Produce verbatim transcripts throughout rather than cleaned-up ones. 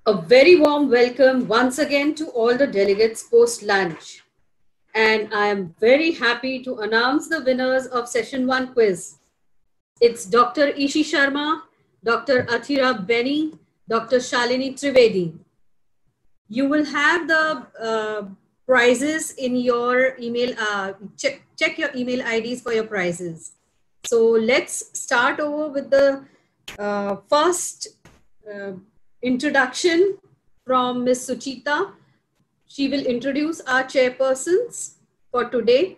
A very warm welcome once again to all the delegates post-lunch. And I am very happy to announce the winners of session one quiz. It's Doctor Ishi Sharma, Doctor Athira Benny, Doctor Shalini Trivedi. You will have the uh, prizes in your email, uh, check, check your email I Ds for your prizes. So let's start over with the uh, first uh, introduction from Miz Suchita. She will introduce our chairpersons for today.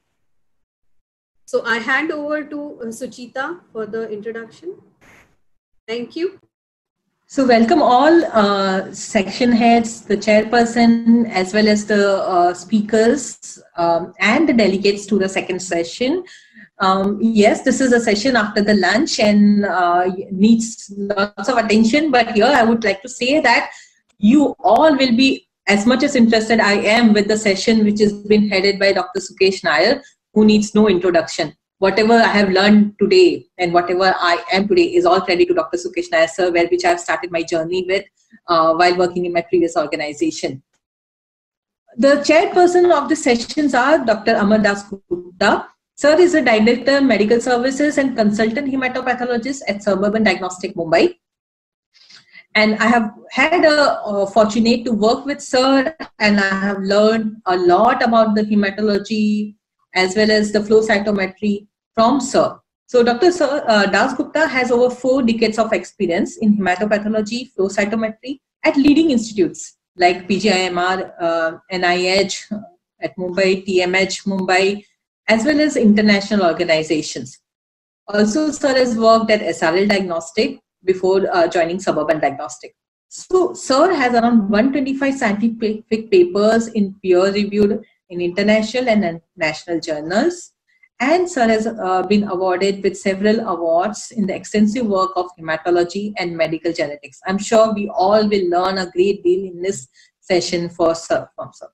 So I hand over to Suchita for the introduction. Thank you. So welcome all uh, section heads, the chairperson, as well as the uh, speakers um, and the delegates to the second session. Um, yes, this is a session after the lunch and uh, needs lots of attention. But here I would like to say that you all will be as much as interested I am with the session which has been headed by Doctor Sukesh Nair, who needs no introduction. Whatever I have learned today and whatever I am today is all credit to Doctor Sukesh Nair, sir, where which I have started my journey with uh, while working in my previous organization. The chairperson of the sessions are Doctor Amar Das Gupta. Sir is a Director, Medical Services and Consultant Hematopathologist at Suburban Diagnostic, Mumbai. And I have had a uh, fortunate to work with Sir, and I have learned a lot about the hematology as well as the flow cytometry from Sir. So Doctor Sir, uh, Das Gupta has over four decades of experience in hematopathology, flow cytometry at leading institutes like P G I M R, uh, N I H at Mumbai, T M H Mumbai, as well as international organizations. Also, Sir has worked at S R L Diagnostic before uh, joining Suburban Diagnostic. So, Sir has around one hundred twenty-five scientific papers in peer-reviewed in international and national journals. And Sir has uh, been awarded with several awards in the extensive work of hematology and medical genetics. I'm sure we all will learn a great deal in this session for Sir, from Sir.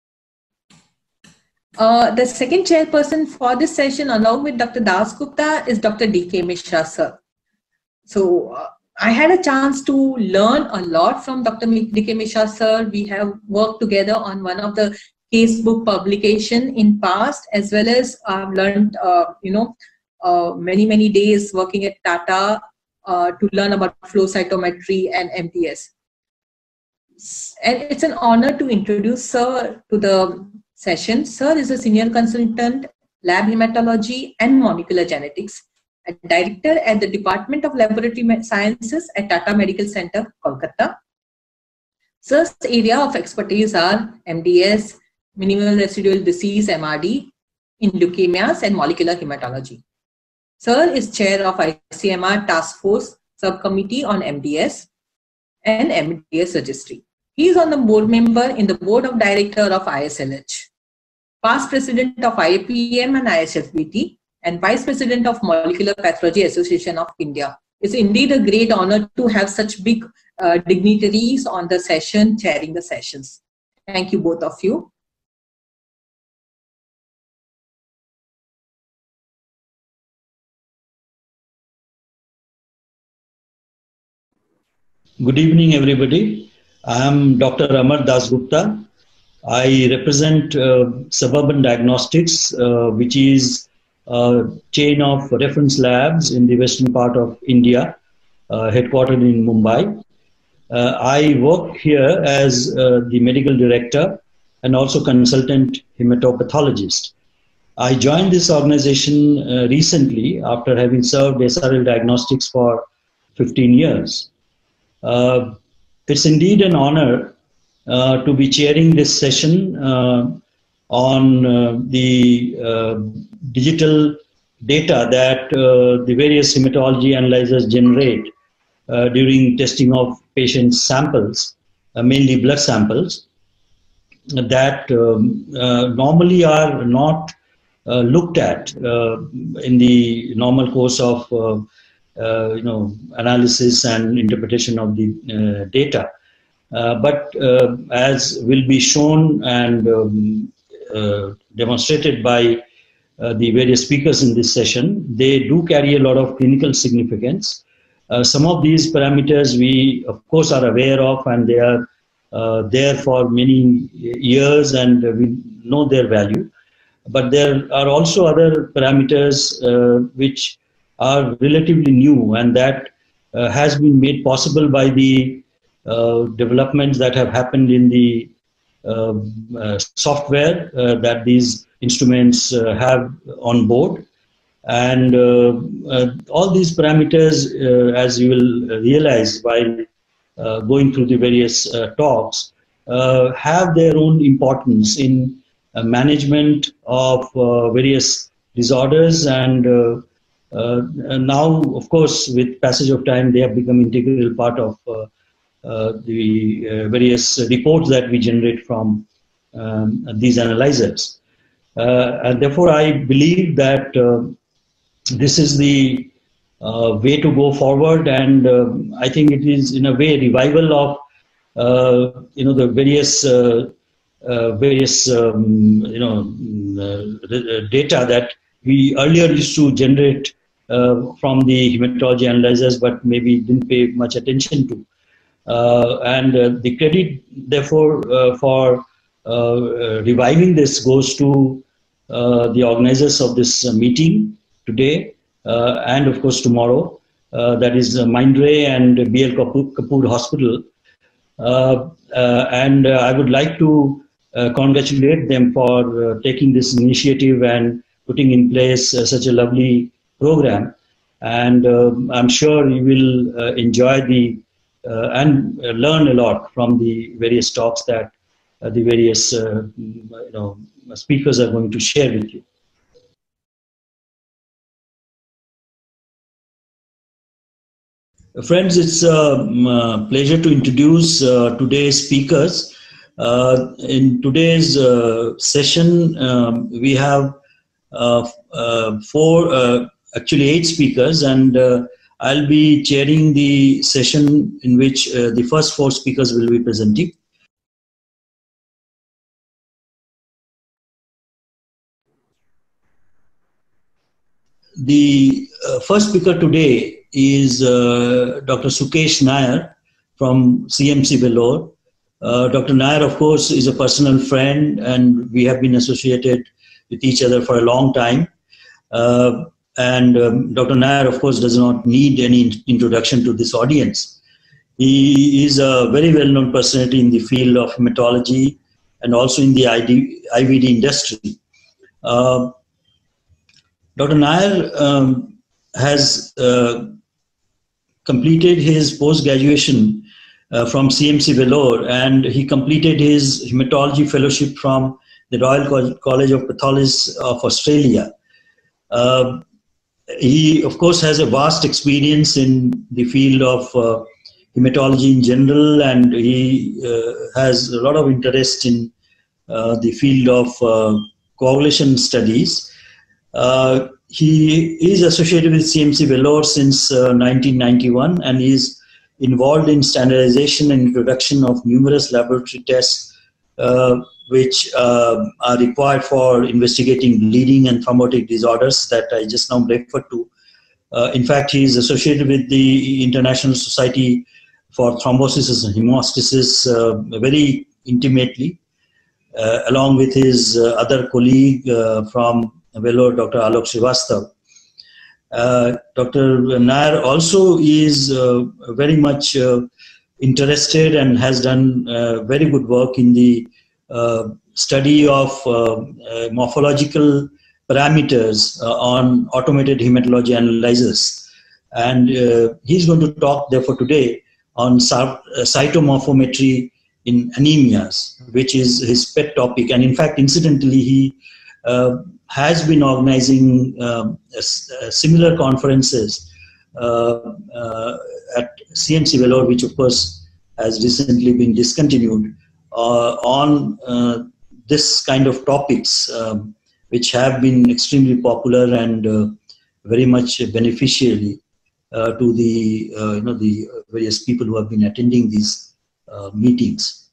Uh, the second chairperson for this session, along with Doctor Das Gupta, is Doctor D K Mishra, sir. So uh, I had a chance to learn a lot from Doctor D K Mishra, sir. We have worked together on one of the casebook publication in past, as well as I've uh, learned, uh, you know, uh, many, many days working at Tata uh, to learn about flow cytometry and M T S. And it's an honor to introduce Sir to the session. Sir is a senior consultant, lab hematology and molecular genetics, a director at the Department of Laboratory Sciences at Tata Medical Center, Kolkata. Sir's area of expertise are M D S, minimal residual disease, M R D, in leukemias and molecular hematology. Sir is chair of I C M R Task Force Subcommittee on M D S and M D S Registry. He is on the board member in the board of director of I S L H. Past president of I A P M and I S F B T, and vice president of Molecular Pathology Association of India. It's indeed a great honor to have such big uh, dignitaries on the session, chairing the sessions. Thank you, both of you. Good evening, everybody. I am Doctor Amar Das Gupta. I represent uh, Suburban Diagnostics, uh, which is a chain of reference labs in the western part of India, uh, headquartered in Mumbai. Uh, I work here as uh, the medical director and also consultant hematopathologist. I joined this organization uh, recently after having served S R L Diagnostics for fifteen years. Uh, it's indeed an honor Uh, to be chairing this session uh, on uh, the uh, digital data that uh, the various hematology analyzers generate uh, during testing of patient samples, uh, mainly blood samples, that um, uh, normally are not uh, looked at uh, in the normal course of uh, uh, you know, analysis and interpretation of the uh, data. Uh, but uh, as will be shown and um, uh, demonstrated by uh, the various speakers in this session, they do carry a lot of clinical significance uh, some of these parameters we, of course, are aware of, and they are uh, there for many years, and we know their value. But there are also other parameters uh, which are relatively new, and that uh, has been made possible by the uh, developments that have happened in the uh, uh, software uh, that these instruments uh, have on board. And uh, uh, all these parameters, uh, as you will realize while uh, going through the various uh, talks, uh, have their own importance in uh, management of uh, various disorders. And uh, uh, now, of course, with passage of time, they have become integral part of uh, uh, the uh, various reports that we generate from um, these analyzers. Uh, and therefore, I believe that uh, this is the uh, way to go forward, and uh, I think it is in a way revival of uh, you know the various uh, uh, various um, you know uh, data that we earlier used to generate uh, from the hematology analyzers, but maybe didn't pay much attention to. Uh, and uh, the credit, therefore, uh, for uh, reviving this goes to uh, the organizers of this uh, meeting today, uh, and of course tomorrow, uh, that is uh, Mindray and B L Kapoor, Kapoor Hospital. Uh, uh, and uh, I would like to uh, congratulate them for uh, taking this initiative and putting in place uh, such a lovely program. And uh, I'm sure you will uh, enjoy the uh, and uh, learn a lot from the various talks that uh, the various uh, you know speakers are going to share with you. Friends, it's a uh, pleasure to introduce uh, today's speakers. Uh, in today's uh, session, um, we have uh, uh, four, uh, actually eight speakers, and uh, I'll be chairing the session in which uh, the first four speakers will be presenting. The uh, first speaker today is uh, Doctor Sukesh Nair from C M C Vellore. Uh, Doctor Nair, of course, is a personal friend, and we have been associated with each other for a long time. Uh, and um, Doctor Nair, of course, does not need any introduction to this audience. He is a very well-known personality in the field of hematology and also in the I V D industry. Uh, Doctor Nair um, has uh, completed his post-graduation uh, from C M C Vellore, and he completed his hematology fellowship from the Royal College of Pathologists of Australia. Uh, he, of course, has a vast experience in the field of uh, hematology in general, and he uh, has a lot of interest in uh, the field of uh, coagulation studies. Uh, he is associated with C M C Vellore since uh, nineteen ninety-one, and is involved in standardization and introduction of numerous laboratory tests uh, which uh, are required for investigating bleeding and thrombotic disorders that I just now referred to. Uh, in fact, he is associated with the International Society for Thrombosis and Hemostasis uh, very intimately, uh, along with his uh, other colleague uh, from Vellore, Doctor Alok Srivastav. Uh, Doctor Nair also is uh, very much uh, interested and has done uh, very good work in the uh, study of uh, uh, morphological parameters uh, on automated hematology analyzers. And uh, he's going to talk, therefore, today on cytomorphometry in anemias, which is his pet topic. And in fact, incidentally, he uh, has been organizing um, a, a similar conferences uh, uh, at C M C Vellore, which of course has recently been discontinued, uh, on uh, this kind of topics, um, which have been extremely popular and uh, very much beneficiary uh, to the uh, you know the various people who have been attending these uh, meetings.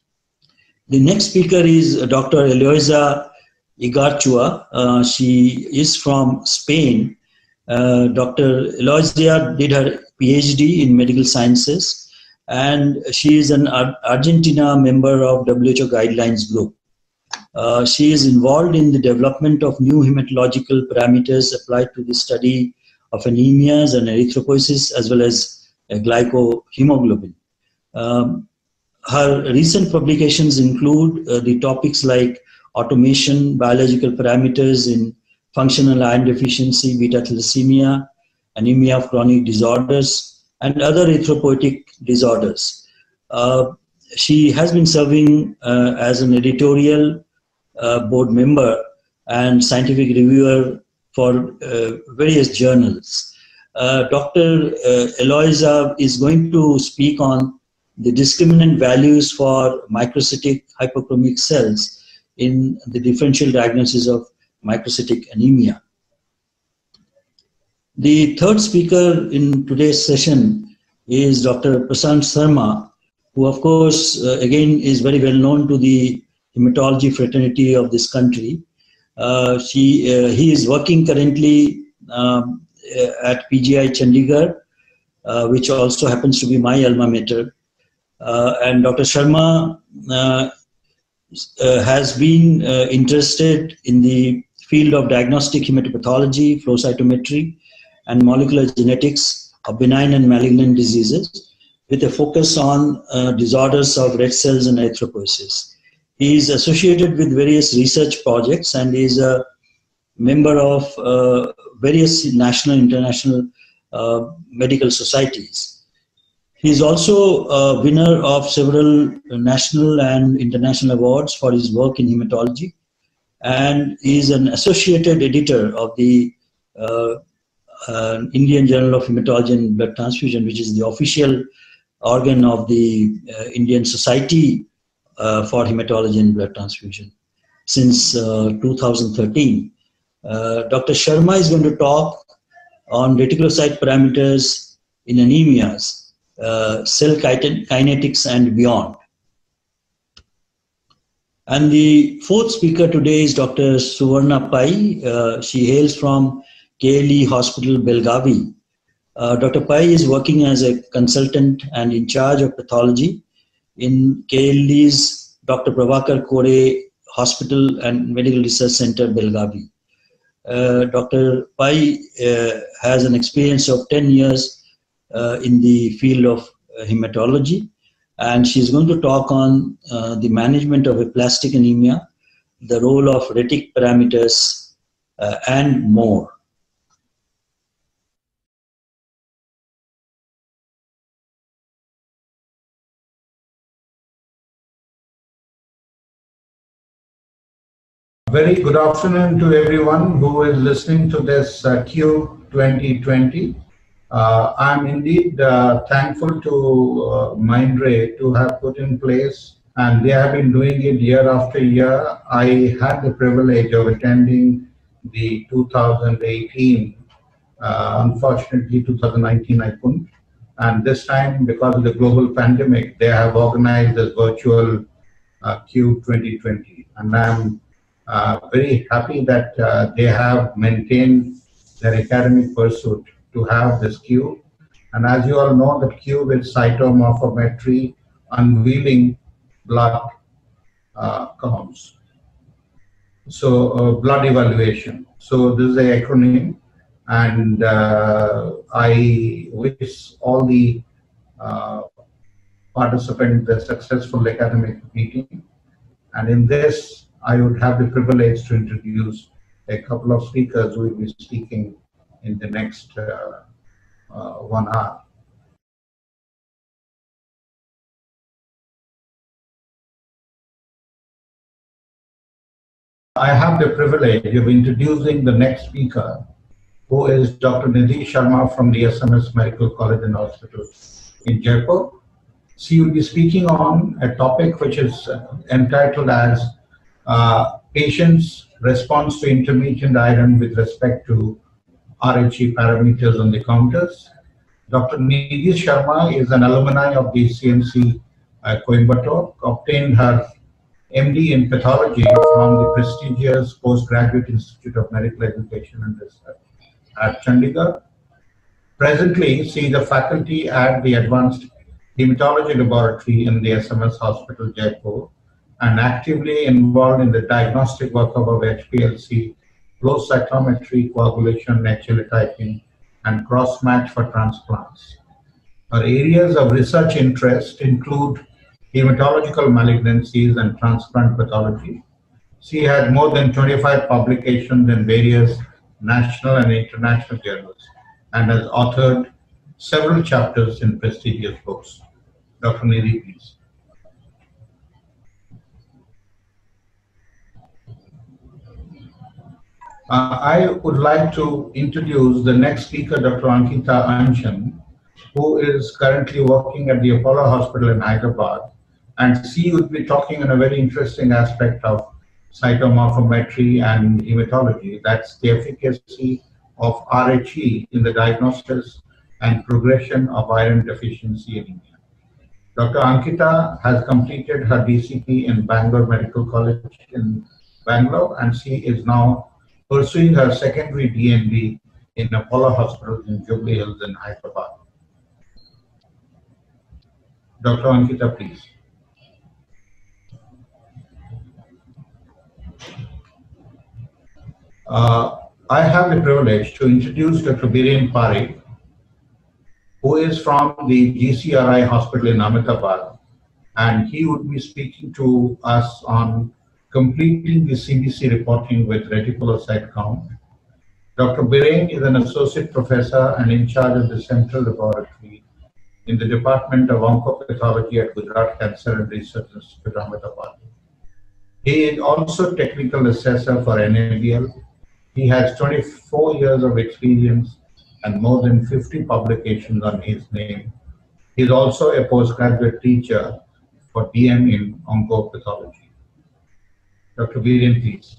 The next speaker is Doctor Eloisa Igartua. Uh, she is from Spain. Uh, Doctor Eloisa did her PhD in medical sciences, and she is an Ar Argentina member of W H O guidelines group. Uh, she is involved in the development of new hematological parameters applied to the study of anemias and erythropoiesis, as well as uh, glycohemoglobin. Um, her recent publications include uh, the topics like automation, biological parameters in functional iron deficiency, beta thalassemia, anemia of chronic disorders, and other erythropoietic disorders. Uh, she has been serving uh, as an editorial uh, board member and scientific reviewer for uh, various journals. Uh, Doctor Uh, Eloisa is going to speak on the discriminant values for microcytic hypochromic cells in the differential diagnosis of microcytic anemia. The third speaker in today's session is Doctor Prashant Sharma, who of course uh, again is very well known to the hematology fraternity of this country. Uh, she, uh, he is working currently um, at P G I Chandigarh, uh, which also happens to be my alma mater. Uh, and Doctor Sharma uh, uh, has been uh, interested in the field of diagnostic hematopathology, flow cytometry, and molecular genetics of benign and malignant diseases, with a focus on uh, disorders of red cells and erythropoiesis. He is associated with various research projects and is a member of uh, various national and international uh, medical societies. He is also a winner of several national and international awards for his work in hematology, and he is an associated editor of the uh, uh, Indian Journal of Hematology and Blood Transfusion, which is the official organ of the uh, Indian Society uh, for Hematology and Blood Transfusion since uh, two thousand thirteen. Uh, Doctor Sharma is going to talk on reticulocyte parameters in anemias, uh, cell kinetics and beyond. And the fourth speaker today is Doctor Suvarna Pai. Uh, she hails from K L E Hospital, Belgavi. Uh, Doctor Pai is working as a consultant and in charge of pathology in K L E's Doctor Prabhakar Kore Hospital and Medical Research Center, Belgavi. Uh, Doctor Pai uh, has an experience of ten years uh, in the field of uh, hematology, and she's going to talk on uh, the management of aplastic anemia, the role of retic parameters, uh, and more. Very good afternoon to everyone who is listening to this uh, Q twenty twenty. Uh, I'm indeed uh, thankful to uh, Mindray to have put in place, and they have been doing it year after year. I had the privilege of attending the two thousand eighteen. Uh, unfortunately, two thousand nineteen I couldn't. And this time, because of the global pandemic, they have organized this virtual uh, Q twenty twenty. And I'm Uh, very happy that uh, they have maintained their academic pursuit to have this cube. And as you all know, that cube is cytomorphometry, unveiling blood uh, counts. So uh, blood evaluation. So this is the acronym, and uh, I wish all the uh, participants a successful academic meeting. And in this, I would have the privilege to introduce a couple of speakers who will be speaking in the next uh, uh, one hour. I have the privilege of introducing the next speaker, who is Doctor Nidhi Sharma from the S M S Medical College and Hospital in Jaipur. She will be speaking on a topic which is entitled as Uh, patients' response to intermittent iron with respect to R H E parameters on the counters. Doctor Nidhi Sharma is an alumni of the C M C uh, Coimbatore, obtained her M D in pathology from the prestigious Postgraduate Institute of Medical Education and Research at Chandigarh. Presently, she is a faculty at the Advanced Hematology Laboratory in the S M S Hospital, Jaipur, and actively involved in the diagnostic workup of H P L C, flow cytometry, coagulation, naturally typing, and cross-match for transplants. Her areas of research interest include hematological malignancies and transplant pathology. She had more than twenty-five publications in various national and international journals and has authored several chapters in prestigious books. Doctor Nidhi, please. Uh, I would like to introduce the next speaker, Doctor Ankita Anshan, who is currently working at the Apollo Hospital in Hyderabad. And she would be talking on a very interesting aspect of cytomorphometry and hematology. That's the efficacy of R H E in the diagnosis and progression of iron deficiency anemia. Doctor Ankita has completed her D C P in Bangalore Medical College in Bangalore, and she is now pursuing her secondary D N B in Apollo Hospital in Jubilee Hills in Hyderabad. Doctor Ankita, please. Uh, I have the privilege to introduce Doctor Biren Parikh, who is from the G C R I hospital in Ahmedabad, and he would be speaking to us on completing the C B C reporting with reticulocyte count. Doctor Biren is an associate professor and in charge of the central laboratory in the Department of Oncopathology at Gujarat Cancer and Research Institute, Ahmedabad. He is also technical assessor for N A B L. He has twenty-four years of experience and more than fifty publications on his name. He is also a postgraduate teacher for D M in oncopathology. Doctor Biren, please.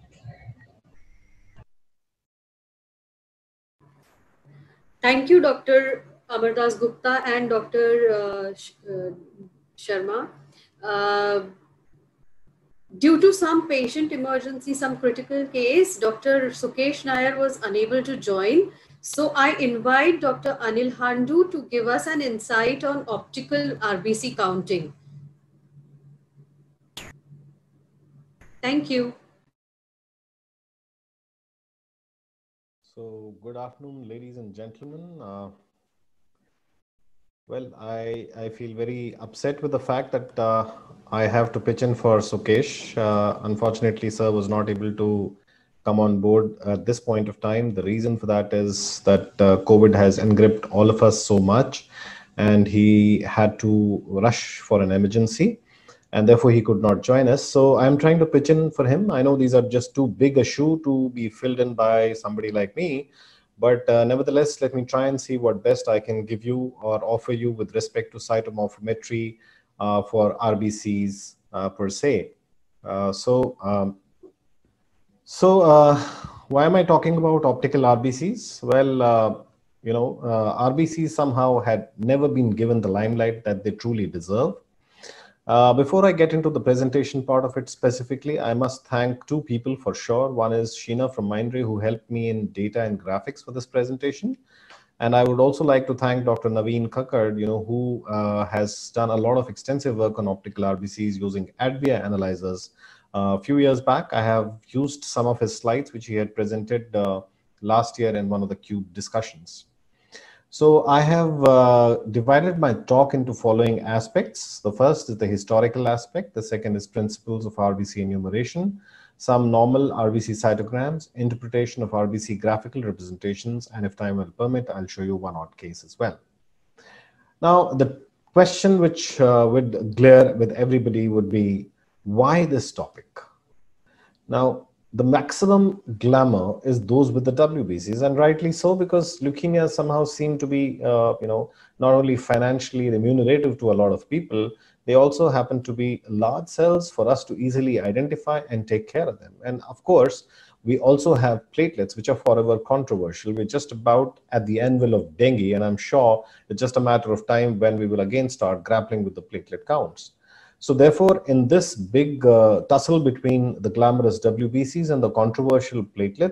Thank you, Doctor Amar Das Gupta and Doctor Uh, Sh uh, Sharma. Uh, due to some patient emergency, some critical case, Doctor Sukesh Nair was unable to join. So I invite Doctor Anil Handu to give us an insight on optical R B C counting. Thank you. So, good afternoon, ladies and gentlemen. Uh, well, I, I feel very upset with the fact that uh, I have to pitch in for Sukesh. Uh, unfortunately, sir was not able to come on board at this point of time. The reason for that is that uh, COVID has engripped all of us so much, and he had to rush for an emergency, and therefore he could not join us. So I'm trying to pitch in for him. I know these are just too big a shoe to be filled in by somebody like me, but uh, nevertheless, let me try and see what best I can give you or offer you with respect to cytomorphometry uh, for R B Cs uh, per se. Uh, so, um, so uh, why am I talking about optical R B Cs? Well, uh, you know, uh, R B Cs somehow had never been given the limelight that they truly deserve. Uh, before I get into the presentation part of it specifically, I must thank two people for sure. One is Sheena from Mindray, who helped me in data and graphics for this presentation. And I would also like to thank Doctor Naveen Kakkad, you know, who uh, has done a lot of extensive work on optical R B Cs using ADVIA analyzers. Uh, a few years back, I have used some of his slides, which he had presented uh, last year in one of the CUBE discussions. So I have uh, divided my talk into following aspects. The first is the historical aspect. The second is principles of R B C enumeration, some normal R B C cytograms, interpretation of R B C graphical representations, and if time will permit, I'll show you one odd case as well. Now, the question which uh, would glare with everybody would be, why this topic? Now, the maximum glamour is those with the W B Cs, and rightly so, because leukemia somehow seem to be, uh, you know, not only financially remunerative to a lot of people, they also happen to be large cells for us to easily identify and take care of them. And of course, we also have platelets, which are forever controversial. We're just about at the anvil of dengue, and I'm sure it's just a matter of time when we will again start grappling with the platelet counts. So therefore, in this big uh, tussle between the glamorous W B Cs and the controversial platelets,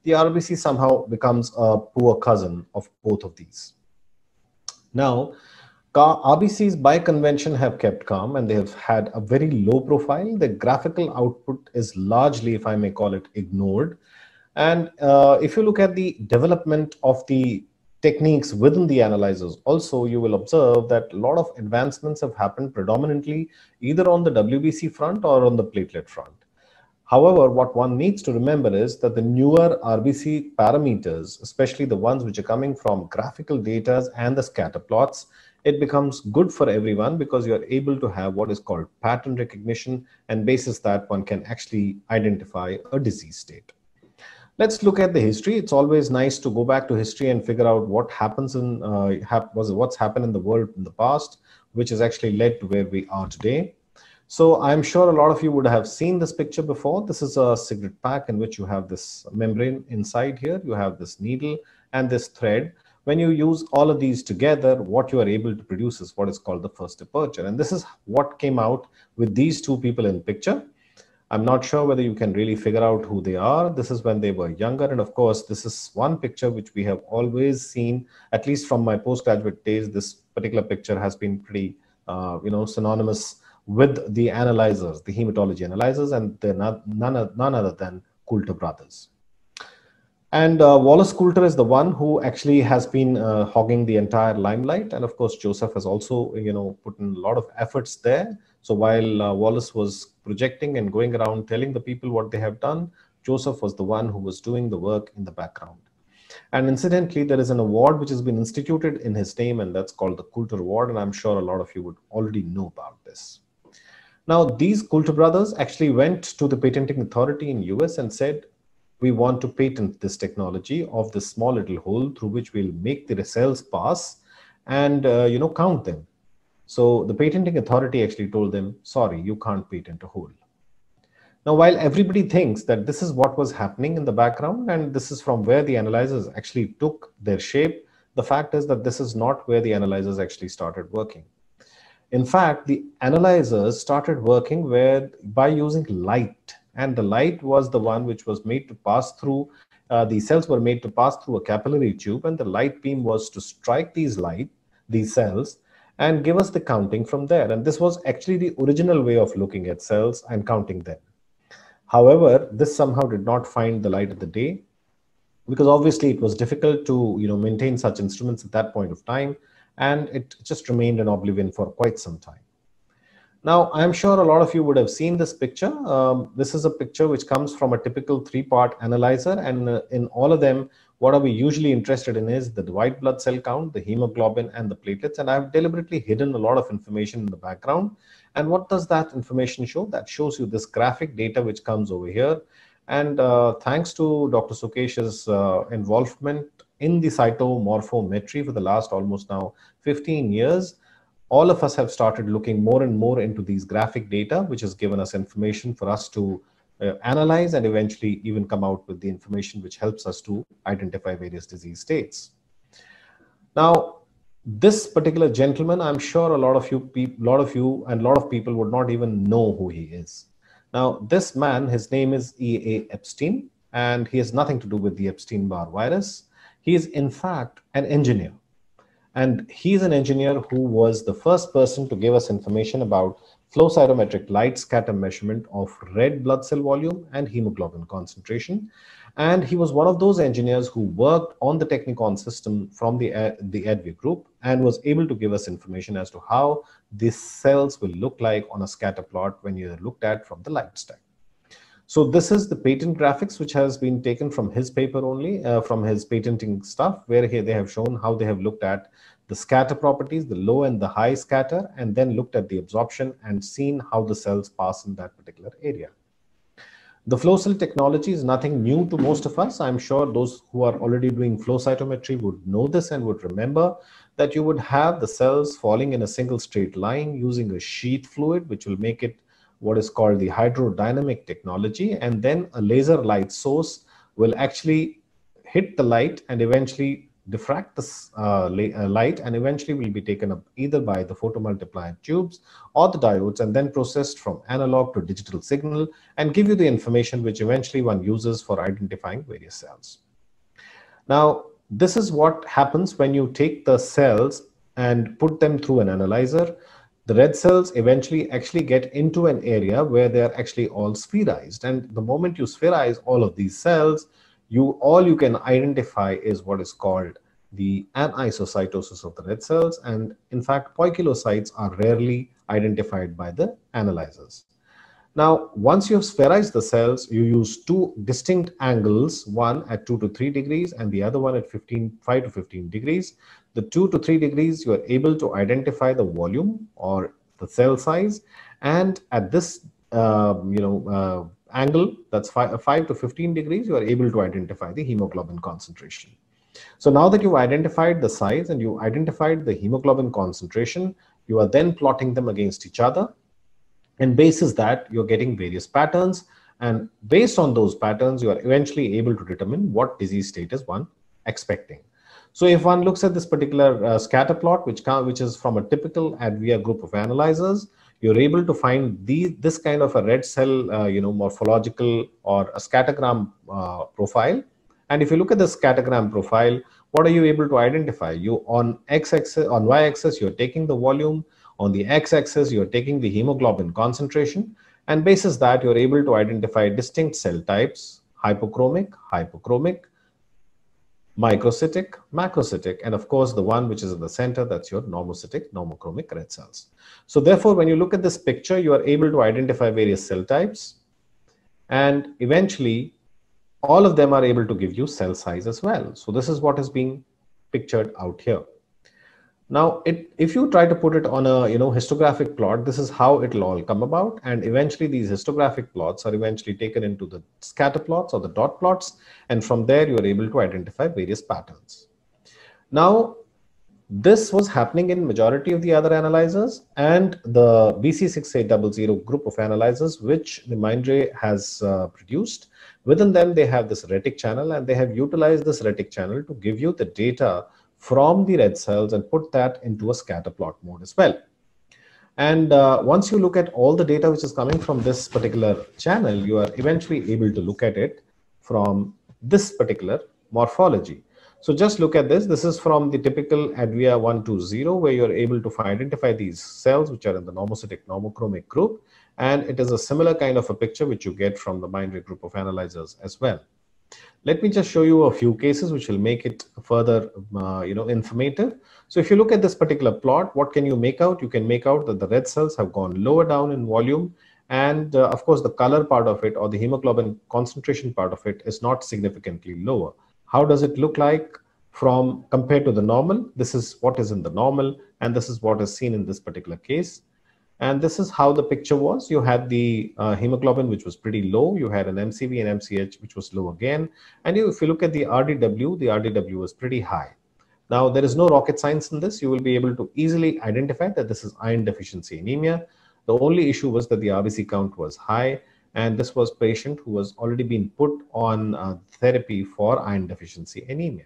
the R B C somehow becomes a poor cousin of both of these. Now, R B Cs by convention have kept calm and they have had a very low profile. The graphical output is largely, if I may call it, ignored. And uh, if you look at the development of the techniques within the analyzers, also you will observe that a lot of advancements have happened predominantly either on the W B C front or on the platelet front. However, what one needs to remember is that the newer R B C parameters, especially the ones which are coming from graphical data and the scatter plots, it becomes good for everyone because you are able to have what is called pattern recognition, and basis that one can actually identify a disease state. Let's look at the history. It's always nice to go back to history and figure out what happens in uh, hap was what's happened in the world in the past, which has actually led to where we are today. So I'm sure a lot of you would have seen this picture before. This is a cigarette pack in which you have this membrane inside here. You have this needle and this thread. When you use all of these together, what you are able to produce is what is called the first aperture. And this is what came out with these two people in picture. I'm not sure whether you can really figure out who they are. This is when they were younger. And of course, this is one picture which we have always seen, at least from my postgraduate days. This particular picture has been pretty, uh, you know, synonymous with the analyzers, the hematology analyzers, and they're not, none, none other than Coulter brothers. And uh, Wallace Coulter is the one who actually has been uh, hogging the entire limelight. And of course, Joseph has also, you know, put in a lot of efforts there. So while uh, Wallace was projecting and going around telling the people what they have done, Joseph was the one who was doing the work in the background. And incidentally, there is an award which has been instituted in his name, and that's called the Coulter Award. And I'm sure a lot of you would already know about this. Now, these Coulter brothers actually went to the patenting authority in U S and said, we want to patent this technology of this small little hole through which we'll make the cells pass and, uh, you know, count them. So the patenting authority actually told them, sorry, you can't patent a hole. Now, while everybody thinks that this is what was happening in the background, and this is from where the analyzers actually took their shape, the fact is that this is not where the analyzers actually started working. In fact, the analyzers started working where by using light. And the light was the one which was made to pass through, uh, the cells were made to pass through a capillary tube, and the light beam was to strike these light, these cells, and give us the counting from there. And this was actually the original way of looking at cells and counting them. However, this somehow did not find the light of the day, because obviously it was difficult to, you know, maintain such instruments at that point of time, and it just remained in oblivion for quite some time. Now, I'm sure a lot of you would have seen this picture. Um, this is a picture which comes from a typical three-part analyzer, and uh, in all of them, what are we usually interested in is the white blood cell count, the hemoglobin, and the platelets. And I've deliberately hidden a lot of information in the background. And what does that information show? That shows you this graphic data which comes over here. And uh, thanks to Doctor Sukesh's uh, involvement in the cytomorphometry for the last almost now fifteen years, all of us have started looking more and more into these graphic data, which has given us information for us to uh, analyze and eventually even come out with the information which helps us to identify various disease states. Now, this particular gentleman, I'm sure a lot of you, lot of you and a lot of people would not even know who he is. Now, this man, his name is E A Epstein, and he has nothing to do with the Epstein-Barr virus. He is in fact an engineer. And he's an engineer who was the first person to give us information about flow cytometric light scatter measurement of red blood cell volume and hemoglobin concentration. And he was one of those engineers who worked on the Technicon system from the, uh, the EDVI group and was able to give us information as to how these cells will look like on a scatter plot when you're looked at from the light stack. So this is the patent graphics, which has been taken from his paper only, uh, from his patenting stuff, where here they have shown how they have looked at the scatter properties, the low and the high scatter, and then looked at the absorption and seen how the cells pass in that particular area. The flow cell technology is nothing new to most of us. I'm sure those who are already doing flow cytometry would know this and would remember that you would have the cells falling in a single straight line using a sheath fluid, which will make it what is called the hydrodynamic technology, and then a laser light source will actually hit the light and eventually diffract this uh, light and eventually will be taken up either by the photomultiplier tubes or the diodes and then processed from analog to digital signal and give you the information which eventually one uses for identifying various cells. Now, this is what happens when you take the cells and put them through an analyzer. The red cells eventually actually get into an area where they are actually all spherized. And the moment you spherize all of these cells, you all you can identify is what is called the anisocytosis of the red cells. And in fact, poikilocytes are rarely identified by the analyzers. Now, once you have spherized the cells, you use two distinct angles, one at two to three degrees and the other one at fifteen, five to fifteen degrees. The two to three degrees, you are able to identify the volume or the cell size. And at this, uh, you know, uh, angle, that's five, five to fifteen degrees, you are able to identify the hemoglobin concentration. So now that you've identified the size and you identified the hemoglobin concentration, you are then plotting them against each other. And basis that, you're getting various patterns. And based on those patterns, you are eventually able to determine what disease state is one expecting. So if one looks at this particular uh, scatter plot, which, which is from a typical ADVIA group of analyzers, you're able to find the, this kind of a red cell, uh, you know, morphological or a scattergram uh, profile. And if you look at the scattergram profile, what are you able to identify? You on x-axis, on y-axis, you're taking the volume. On the x-axis, you're taking the hemoglobin concentration, and basis that, you're able to identify distinct cell types: hypochromic, hypochromic, microcytic, macrocytic, and of course, the one which is in the center, that's your normocytic, normochromic red cells. So therefore, when you look at this picture, you are able to identify various cell types, and eventually, all of them are able to give you cell size as well. So this is what is being pictured out here. Now, it, if you try to put it on a you know histographic plot, this is how it will all come about. And eventually these histographic plots are eventually taken into the scatter plots or the dot plots. And from there, you are able to identify various patterns. Now, this was happening in majority of the other analyzers, and the B C six eight zero zero group of analyzers, which the Mindray has uh, produced. Within them, they have this retic channel, and they have utilized this retic channel to give you the data from the red cells and put that into a scatter plot mode as well. And uh, once you look at all the data which is coming from this particular channel, you are eventually able to look at it from this particular morphology. So just look at this. This is from the typical ADVIA one two zero, where you're able to find, identify these cells which are in the normocytic, normochromic group. And it is a similar kind of a picture which you get from the Mindray group of analyzers as well. Let me just show you a few cases which will make it further, uh, you know, informative. So if you look at this particular plot, what can you make out? You can make out that the red cells have gone lower down in volume. And uh, of course, the color part of it or the hemoglobin concentration part of it is not significantly lower. How does it look like from compared to the normal? This is what is in the normal, and this is what is seen in this particular case. And this is how the picture was. You had the uh, hemoglobin, which was pretty low. You had an M C V and M C H, which was low again. And you, if you look at the R D W, the R D W was pretty high. Now, there is no rocket science in this. You will be able to easily identify that this is iron deficiency anemia. The only issue was that the R B C count was high. And this was a patient who was already been put on uh, therapy for iron deficiency anemia.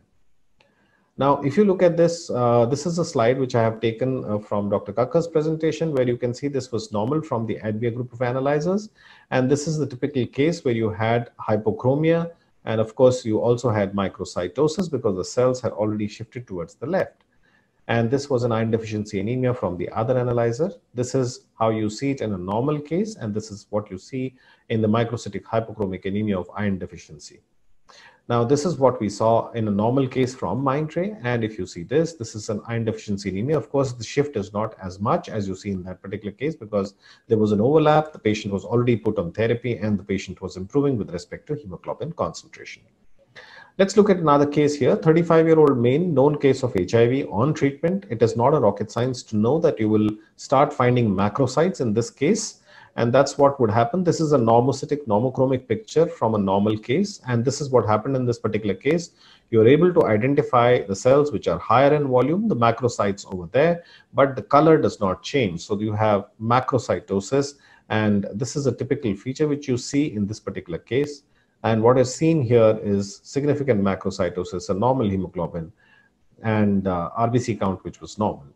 Now, if you look at this, uh, this is a slide which I have taken uh, from Doctor Kakkar's presentation, where you can see this was normal from the ADVIA group of analyzers. And this is the typical case where you had hypochromia. And of course, you also had microcytosis because the cells had already shifted towards the left. And this was an iron deficiency anemia from the other analyzer. This is how you see it in a normal case. And this is what you see in the microcytic hypochromic anemia of iron deficiency. Now, this is what we saw in a normal case from Mindray. And if you see this, this is an iron deficiency anemia. Of course, the shift is not as much as you see in that particular case because there was an overlap. The patient was already put on therapy and the patient was improving with respect to hemoglobin concentration. Let's look at another case here. thirty-five-year-old male, known case of H I V on treatment. It is not a rocket science to know that you will start finding macrocytes in this case. And that's what would happen. This is a normocytic, normochromic picture from a normal case. And this is what happened in this particular case. You're able to identify the cells which are higher in volume, the macrocytes over there, but the color does not change. So you have macrocytosis. And this is a typical feature which you see in this particular case. And what is seen here is significant macrocytosis, a normal hemoglobin. and uh, R B C count, which was normal.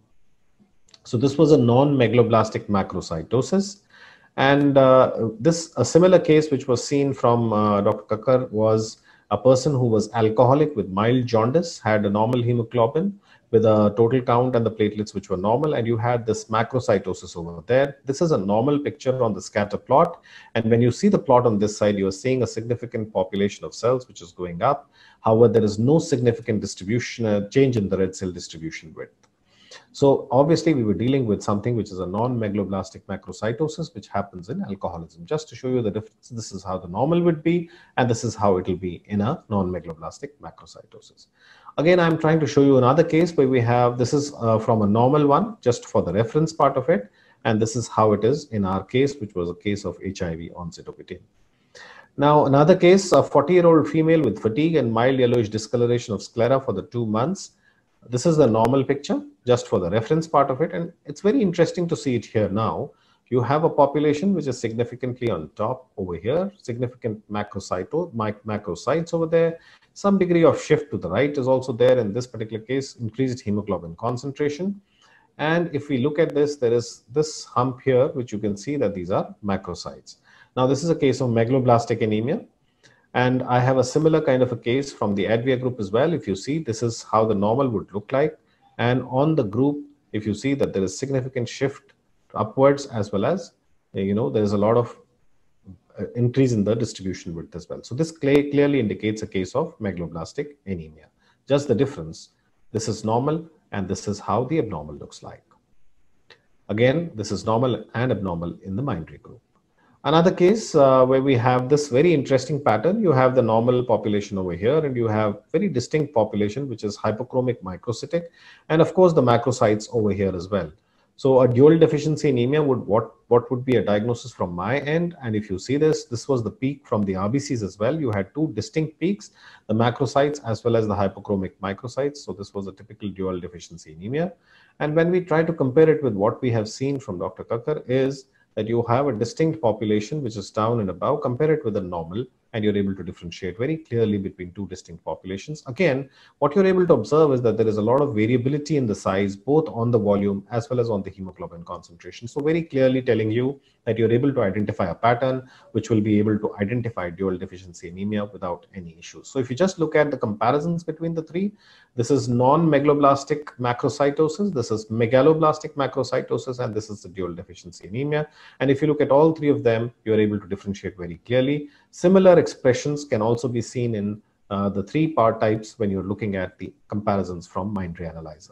So this was a non-megaloblastic macrocytosis. And uh, this, a similar case which was seen from uh, Doctor Kakkar was a person who was alcoholic with mild jaundice, had a normal hemoglobin with a total count and the platelets which were normal, and you had this macrocytosis over there. This is a normal picture on the scatter plot, and when you see the plot on this side, you are seeing a significant population of cells which is going up. However, there is no significant distribution, uh, change in the red cell distribution width. So obviously we were dealing with something which is a non-megaloblastic macrocytosis, which happens in alcoholism. Just to show you the difference, this is how the normal would be, and this is how it will be in a non-megaloblastic macrocytosis. Again, I'm trying to show you another case where we have, this is uh, from a normal one, just for the reference part of it. And this is how it is in our case, which was a case of H I V onset of it. Now, another case, a forty-year-old female with fatigue and mild yellowish discoloration of sclera for the two months. This is the normal picture, just for the reference part of it. And it's very interesting to see it here now. You have a population which is significantly on top over here, significant macrocyto, macrocytes over there. Some degree of shift to the right is also there in this particular case, increased hemoglobin concentration. And if we look at this, there is this hump here, which you can see that these are macrocytes. Now, this is a case of megaloblastic anemia. And I have a similar kind of a case from the ADVIA group as well. If you see, this is how the normal would look like. And on the group, if you see that there is significant shift upwards, as well as, you know, there is a lot of increase in the distribution width as well. So this clearly indicates a case of megaloblastic anemia. Just the difference. This is normal, and this is how the abnormal looks like. Again, this is normal and abnormal in the Mindray group. Another case uh, where we have this very interesting pattern, you have the normal population over here, and you have very distinct population, which is hypochromic microcytic, and of course the macrocytes over here as well. So a dual deficiency anemia would, what, what would be a diagnosis from my end? And if you see this, this was the peak from the R B Cs as well. You had two distinct peaks, the macrocytes as well as the hypochromic microcytes. So this was a typical dual deficiency anemia. And when we try to compare it with what we have seen from Doctor Kakkar is that you have a distinct population which is down and above, compare it with a normal, and you're able to differentiate very clearly between two distinct populations. Again, what you're able to observe is that there is a lot of variability in the size, both on the volume as well as on the hemoglobin concentration. So very clearly telling you that you're able to identify a pattern which will be able to identify dual deficiency anemia without any issues. So if you just look at the comparisons between the three, this is non-megaloblastic macrocytosis, this is megaloblastic macrocytosis, and this is the dual deficiency anemia. And if you look at all three of them, you're able to differentiate very clearly. Similar expressions can also be seen in uh, the three part types when you're looking at the comparisons from Mindray Analyzer.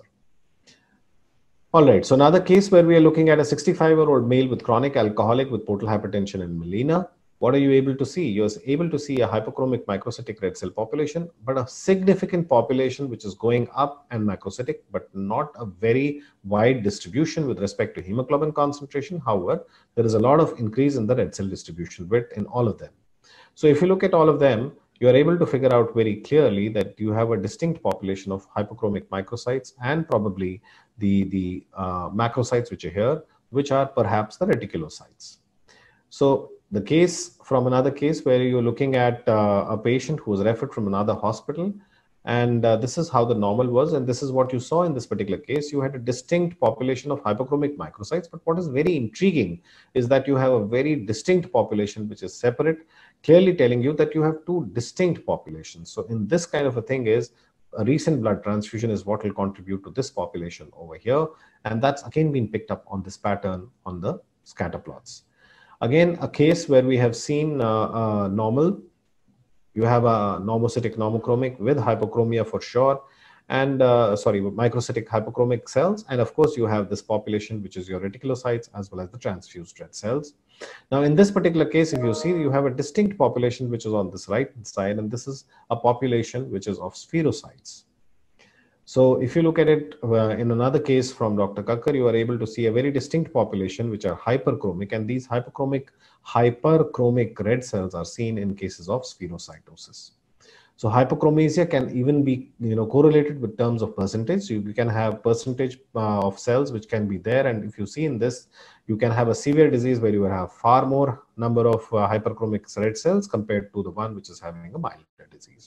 All right, so another case where we are looking at a sixty-five-year-old male with chronic alcoholic with portal hypertension and melena. What are you able to see? You're able to see a hypochromic microcytic red cell population, but a significant population which is going up and macrocytic, but not a very wide distribution with respect to hemoglobin concentration. However, there is a lot of increase in the red cell distribution width in all of them. So if you look at all of them, you are able to figure out very clearly that you have a distinct population of hypochromic microcytes and probably the, the uh, macrocytes which are here, which are perhaps the reticulocytes. So the case from another case where you're looking at uh, a patient who was referred from another hospital, and uh, this is how the normal was, and this is what you saw in this particular case. You had a distinct population of hypochromic microcytes, but what is very intriguing is that you have a very distinct population which is separate, clearly telling you that you have two distinct populations. So in this kind of a thing is a recent blood transfusion is what will contribute to this population over here, and that's again been picked up on this pattern on the scatter plots. Again, a case where we have seen uh, uh, normal. You have a normocytic normochromic with hypochromia for sure, and uh, sorry, microcytic hypochromic cells. And of course, you have this population, which is your reticulocytes as well as the transfused red cells. Now, in this particular case, if you see, you have a distinct population, which is on this right side, and this is a population which is of spherocytes. So if you look at it uh, in another case from Doctor Kakkar, you are able to see a very distinct population which are hyperchromic, and these hyperchromic hyperchromic red cells are seen in cases of spherocytosis. So hypochromasia can even be, you know, correlated with terms of percentage. So you can have percentage uh, of cells which can be there, and if you see in this, you can have a severe disease where you have far more number of uh, hyperchromic red cells compared to the one which is having a milder disease.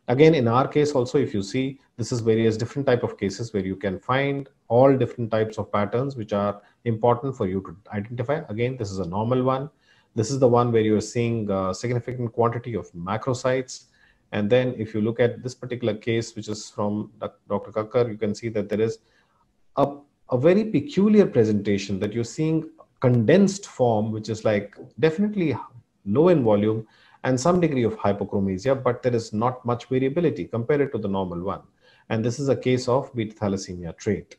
Again, in our case also, if you see, this is various different type of cases where you can find all different types of patterns which are important for you to identify. Again, this is a normal one. This is the one where you are seeing a significant quantity of macrocytes. And then if you look at this particular case, which is from Doctor Kakkar, you can see that there is a, a very peculiar presentation, that you're seeing condensed form, which is like definitely low in volume and some degree of hypochromasia, but there is not much variability compared to the normal one. And this is a case of beta thalassemia trait.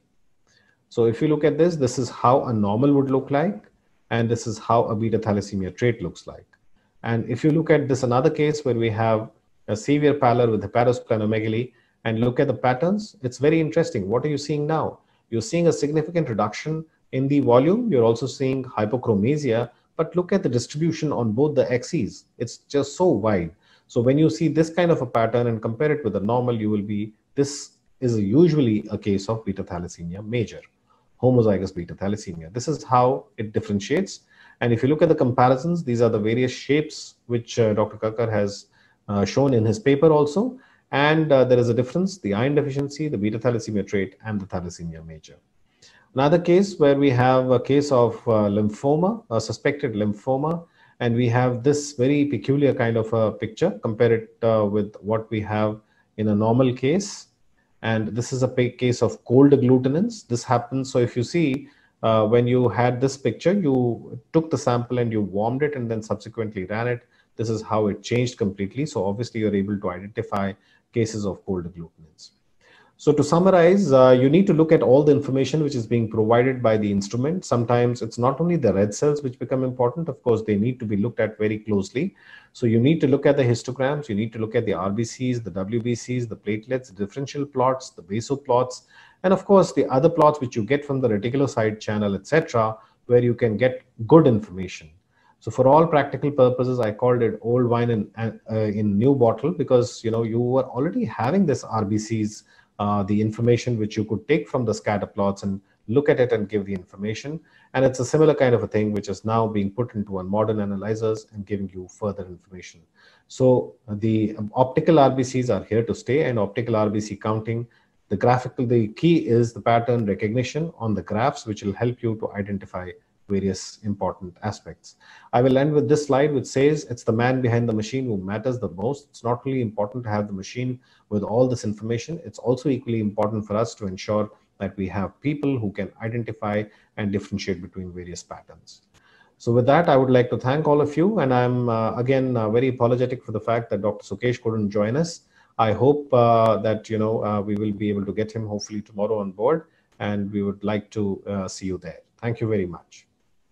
So if you look at this, this is how a normal would look like, and this is how a beta thalassemia trait looks like. And if you look at this another case where we have a severe pallor with hepatosplenomegaly and look at the patterns, it's very interesting. What are you seeing now? You're seeing a significant reduction in the volume. You're also seeing hypochromasia, but look at the distribution on both the axes. It's just so wide. So when you see this kind of a pattern and compare it with the normal, you will be, this is usually a case of beta thalassemia major, homozygous beta thalassemia. This is how it differentiates. And if you look at the comparisons, these are the various shapes which uh, Doctor Kakkar has uh, shown in his paper also. And uh, there is a difference, the iron deficiency, the beta thalassemia trait, and the thalassemia major. Another case where we have a case of uh, lymphoma, a suspected lymphoma, and we have this very peculiar kind of a picture. Compare it uh, with what we have in a normal case. And this is a case of cold agglutinins. This happens. So if you see, uh, when you had this picture, you took the sample and you warmed it and then subsequently ran it. This is how it changed completely. So obviously you're able to identify cases of cold agglutinins. So to summarize, uh, you need to look at all the information which is being provided by the instrument. Sometimes it's not only the red cells which become important. Of course, they need to be looked at very closely. So you need to look at the histograms. You need to look at the R B Cs, the W B Cs, the platelets, the differential plots, the vasoplots, and of course the other plots which you get from the reticulocyte channel, et cetera, where you can get good information. So for all practical purposes, I called it old wine in, uh, in new bottle, because you know you were already having this R B Cs, uh, the information which you could take from the scatter plots and look at it and give the information. And it's a similar kind of a thing which is now being put into a modern analyzers and giving you further information. So the optical R B Cs are here to stay, and optical R B C counting, the graphical, the key is the pattern recognition on the graphs, which will help you to identify various important aspects. I will end with this slide which says it's the man behind the machine who matters the most. It's not really important to have the machine with all this information. It's also equally important for us to ensure that we have people who can identify and differentiate between various patterns. So with that, I would like to thank all of you. And I'm uh, again uh, very apologetic for the fact that Doctor Sukesh couldn't join us. I hope uh, that you know uh, we will be able to get him hopefully tomorrow on board, and we would like to uh, see you there. Thank you very much.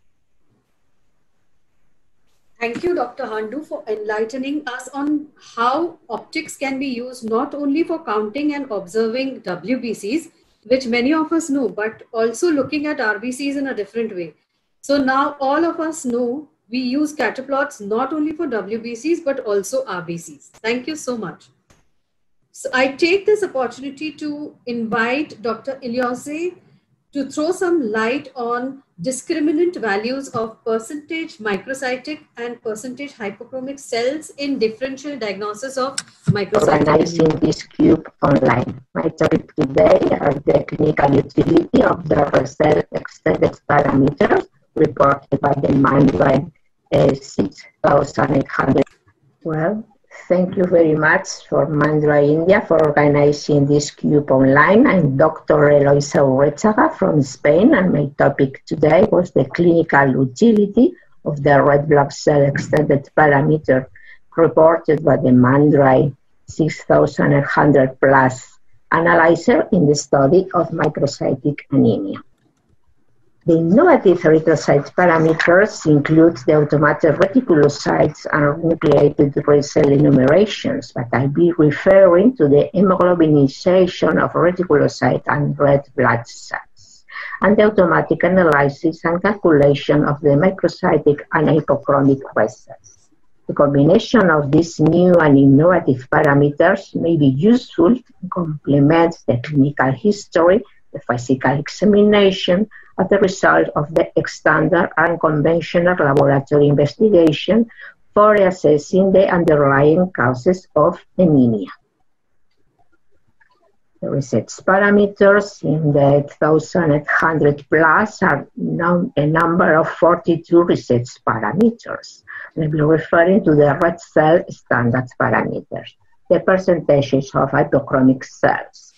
Thank you, Doctor Handu, for enlightening us on how optics can be used not only for counting and observing W B Cs, which many of us know, but also looking at R B Cs in a different way. So now all of us know we use scatter plots not only for W B Cs, but also R B Cs. Thank you so much. So I take this opportunity to invite Doctor Ilyase to throw some light on discriminant values of percentage microcytic and percentage hypochromic cells in differential diagnosis of microcytic. Organizing this cube online. My topic today are the clinical utility of the cell extended parameters reported by the Mindray uh, six thousand eight hundred. Well, thank you very much for Mindray India for organizing this cube online. I'm Doctor Eloisa Urrechaga from Spain, and my topic today was the clinical utility of the red blood cell extended parameter reported by the Mindray six thousand eight hundred plus analyzer in the study of microcytic anemia. The innovative erythrocyte parameters include the automated reticulocytes and nucleated red cell enumerations, but I'll be referring to the hemoglobinization of reticulocyte and red blood cells, and the automatic analysis and calculation of the microcytic and hypochromic red cells. The combination of these new and innovative parameters may be useful to complement the clinical history, the physical examination, as the result of the standard and conventional laboratory investigation for assessing the underlying causes of anemia. The research parameters in the one thousand eight hundred plus are num a number of forty-two research parameters. We'll be referring to the red cell standards parameters, the percentages of hypochromic cells.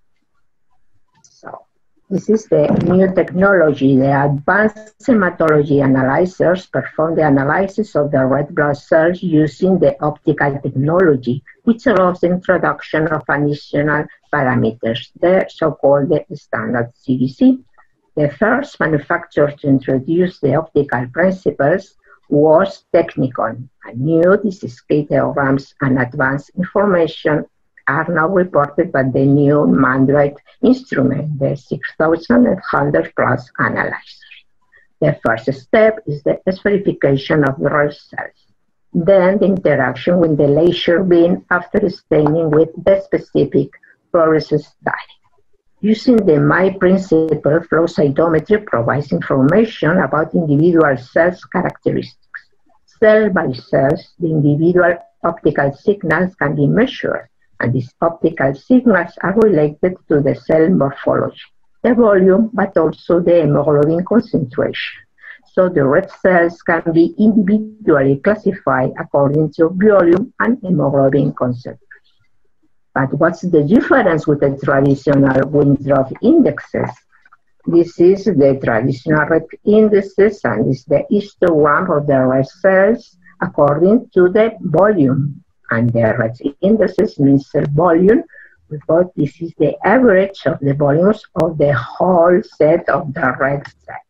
So this is the new technology. The advanced hematology analyzers perform the analysis of the red blood cells using the optical technology, which allows the introduction of additional parameters, the so-called standard C B C. The first manufacturer to introduce the optical principles was Technikon. A new discretograms and advanced information are now reported by the new Mandroid instrument, the six thousand eight hundred plus analyzer. The first step is the verification of the red cells. Then the interaction with the laser beam after staining with the specific fluorescence dye. Using the M I principle, flow cytometry provides information about individual cells' characteristics. Cell by cell, the individual optical signals can be measured, and these optical signals are related to the cell morphology, the volume, but also the hemoglobin concentration. So the red cells can be individually classified according to volume and hemoglobin concentration. But what's the difference with the traditional Winthrop indexes? This is the traditional red indices, and this is the histogram of the red cells according to the volume. And the red indices means cell volume, because this is the average of the volumes of the whole set of the red cells.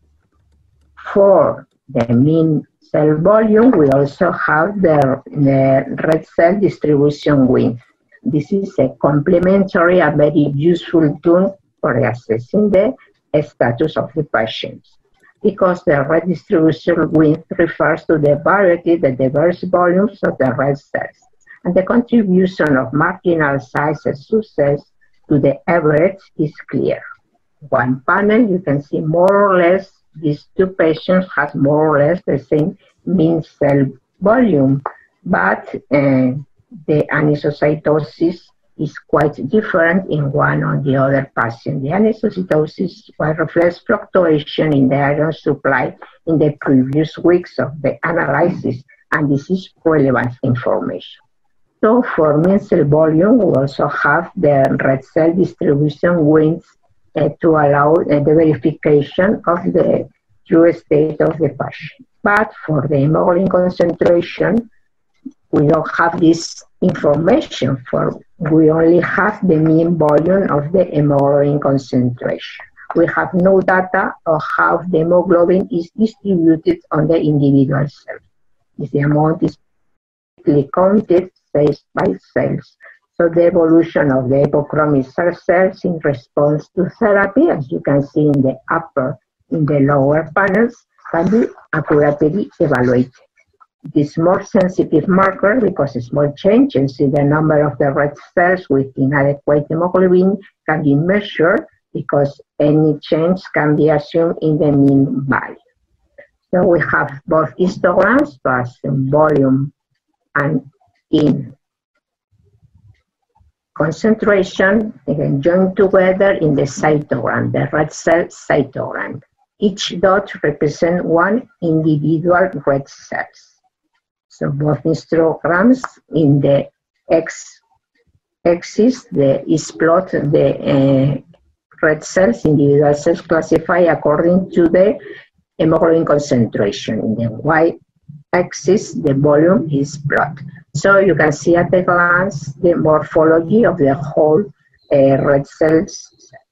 For the mean cell volume, we also have the, the red cell distribution width. This is a complementary and very useful tool for assessing the status of the patients, because the red distribution width refers to the variety, the diverse volumes of the red cells, and the contribution of marginal sizes subsets to the average is clear. One panel, you can see more or less these two patients have more or less the same mean cell volume, but uh, the anisocytosis is quite different in one or the other patient. The anisocytosis reflects fluctuation in the iron supply in the previous weeks of the analysis, and this is relevant information. So for mean cell volume, we also have the red cell distribution width uh, to allow uh, the verification of the true state of the patient. But for the hemoglobin concentration, we don't have this information, for we only have the mean volume of the hemoglobin concentration. We have no data of how the hemoglobin is distributed on the individual cells. If the amount is counted cells by cells. So the evolution of the hypochromic cells in response to therapy, as you can see in the upper, in the lower panels, can be accurately evaluated. This more sensitive marker, because small changes in the number of the red cells with inadequate hemoglobin can be measured, because any change can be assumed in the mean value. So we have both histograms, plus volume and in concentration, again joined together in the cytogram, the red cell cytogram. Each dot represents one individual red cells. So both histograms in the x-axis is plot the uh, red cells, individual cells classified according to the hemoglobin concentration. In the y-axis, the volume is plotted. So you can see at a glance the morphology of the whole uh, red cells.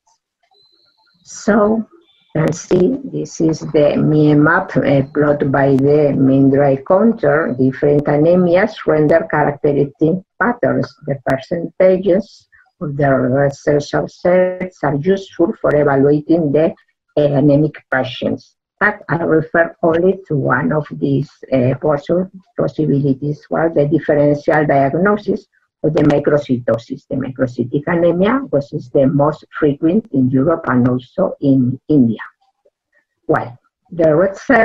So you can see this is the M I E map uh, plotted by the mean dry counter. Different anemias render characteristic patterns. The percentages of the red cell subsets are useful for evaluating the uh, anemic patients. But I refer only to one of these uh, possibilities, where the differential diagnosis of the microcytosis. The microcytic anemia, which is the most frequent in Europe and also in India. Well, the red cells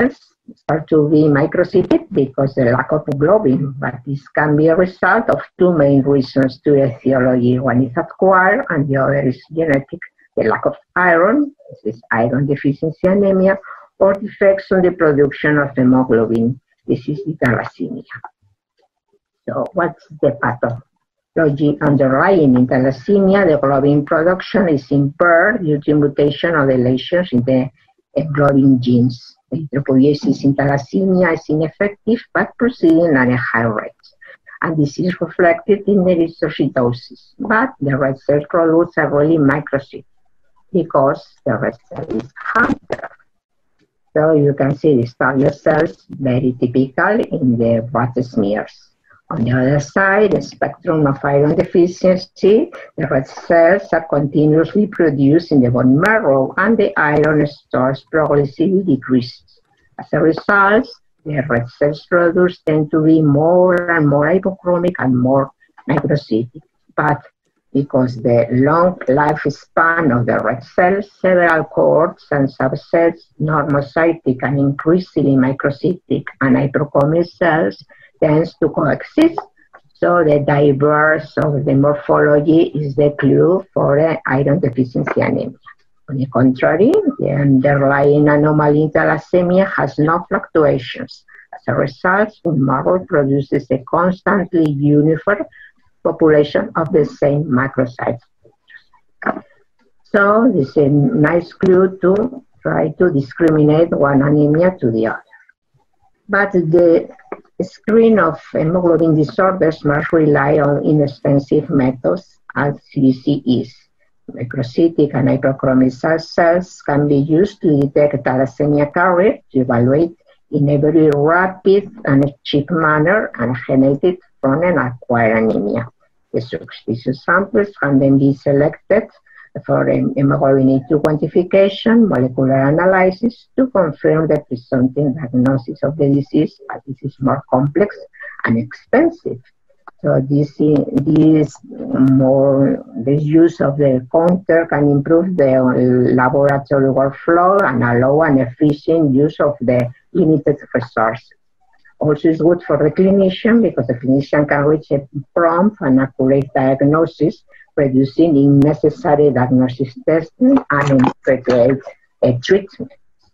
start to be microcytic because the lack of globin, but this can be a result of two main reasons to etiology. One is acquired and the other is genetic, the lack of iron, this is iron deficiency anemia, or defects on the production of hemoglobin, this is the thalassemia. So what's the pathology underlying in thalassemia? The globin production is impaired due to mutation or deletions in the globin genes. The erythropoiesis in thalassemia is ineffective but proceeding at a high rate. And this is reflected in the erythrocytosis. But the red cell produce are really microcytic because the red cell is hunter. So you can see the target cells very typical in the blood smears. On the other side, the spectrum of iron deficiency, the red cells are continuously produced in the bone marrow and the iron stores progressively decreases. As a result, the red cells produced tend to be more and more hypochromic and more microcytic. But because the long lifespan of the red cells, several cohorts and subsets, normocytic and increasingly microcytic and hypochromic cells tends to coexist. So the diverse of the morphology is the clue for the iron deficiency anemia. On the contrary, the underlying anomaly in thalassemia has no fluctuations. As a result, bone marrow produces a constantly uniform population of the same macrocytes. So this is a nice clue to try to discriminate one anemia to the other. But the screen of hemoglobin disorders must rely on inexpensive methods as C C Es. Microcytic and hypochromic cells can be used to detect thalassemia carrier to evaluate in a very rapid and cheap manner and genetic from an acquired anemia. The suspicious samples can then be selected for hemoglobin A two quantification, molecular analysis to confirm the presumptive diagnosis of the disease, but this is more complex and expensive. So this, this more the use of the counter can improve the laboratory workflow and allow an efficient use of the limited resources. Also, it's good for the clinician because the clinician can reach a prompt and accurate diagnosis, reducing unnecessary diagnosis testing and integrate a treatment.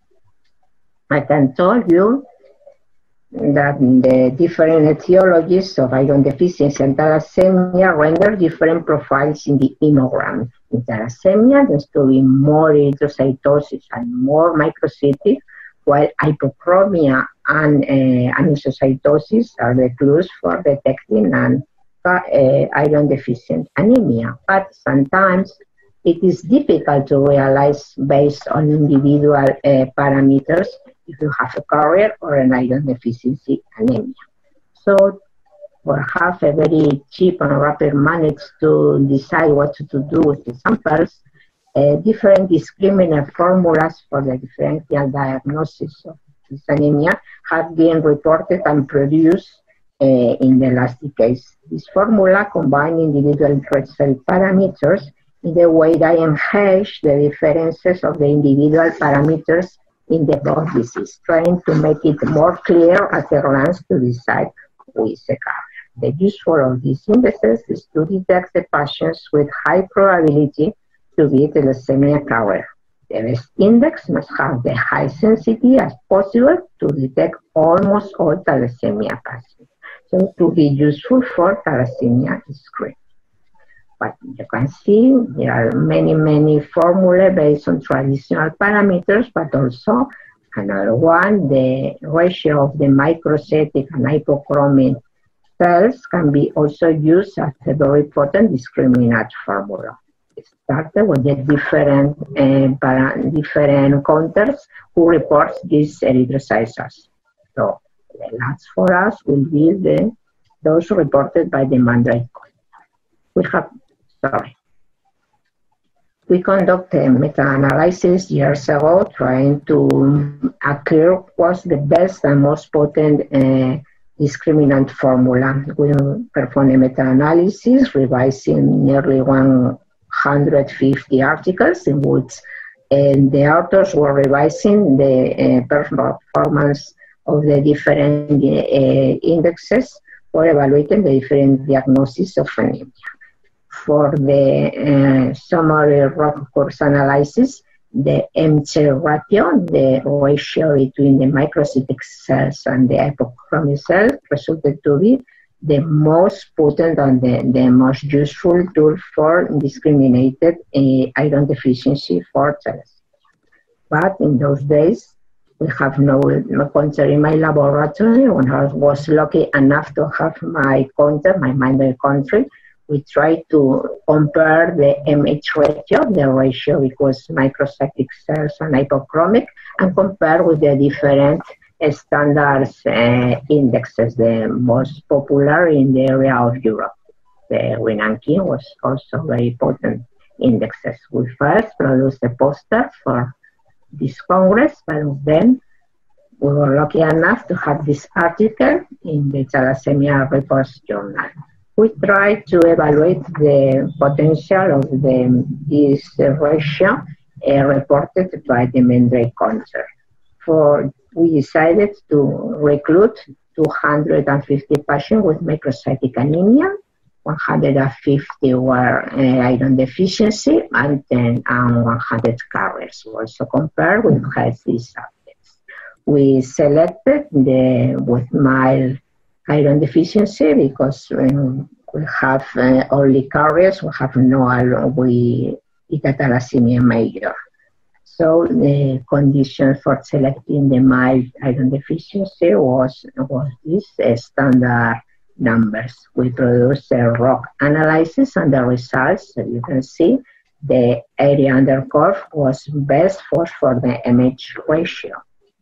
I can tell you that the different etiologies of iron deficiency and thalassemia render different profiles in the hemogram. In thalassemia, there's to be more erythrocytosis and more microcytic, while hypochromia and uh, anisocytosis are the clues for detecting an uh, iron deficient anemia. But sometimes it is difficult to realize based on individual uh, parameters if you have a carrier or an iron deficiency anemia. So we have a very cheap and rapid manner to decide what to do with the samples. Uh, different discriminant formulas for the differential diagnosis of this anemia have been reported and produced uh, in the last decades. This formula combines individual red cell parameters in the way they enhance the differences of the individual parameters in the bone disease, trying to make it more clear at a glance to decide who is a carrier. The useful of these indices is to detect the patients with high probability to be thalassemia carrier. The best index must have the high sensitivity as possible to detect almost all thalassemia patients. So to be useful for thalassemia screening. But you can see there are many, many formulas based on traditional parameters, but also another one, the ratio of the microcytic and hypochromic cells can be also used as a very potent discriminant formula. It started with the different, uh, para different counters who reports these erythrocytes. So the last for us will be the, those reported by the Mandrake. We have Sorry. We conducted a meta-analysis years ago trying to acquire what's the best and most potent uh, discriminant formula. We performed a meta-analysis revising nearly one hundred fifty articles in which uh, the authors were revising the uh, performance of the different uh, indexes for evaluating the different diagnoses of anemia. For the uh, summary rock course analysis, the M C ratio, the ratio between the microcytic cells and the hypochromic cells, resulted to be the most potent and the, the most useful tool for discriminated uh, iron deficiency for thalassemia. But in those days, we have no, no counter in my laboratory. When I was lucky enough to have my counter, my Mindray country, we tried to compare the M H ratio, the ratio because microcytic cells and hypochromic, and compare with the different standards uh, indexes, the most popular in the area of Europe. The Wienanki was also very potent indexes. We first produced a poster for this Congress, but then we were lucky enough to have this article in the Thalassemia Reports Journal. We tried to evaluate the potential of the, this ratio uh, reported by the Mindray counter. For we decided to recruit two hundred fifty patients with microcytic anemia, one hundred fifty were uh, iron deficiency, and ten and one hundred carriers. We also compared with healthy subjects. We selected the with mild iron deficiency because um, we have uh, only carriers, we have no we beta thalassemia major. So the condition for selecting the mild iron deficiency was, was this uh, standard numbers. We produced a rock analysis and the results, so you can see the area under curve was best for, for the M H ratio.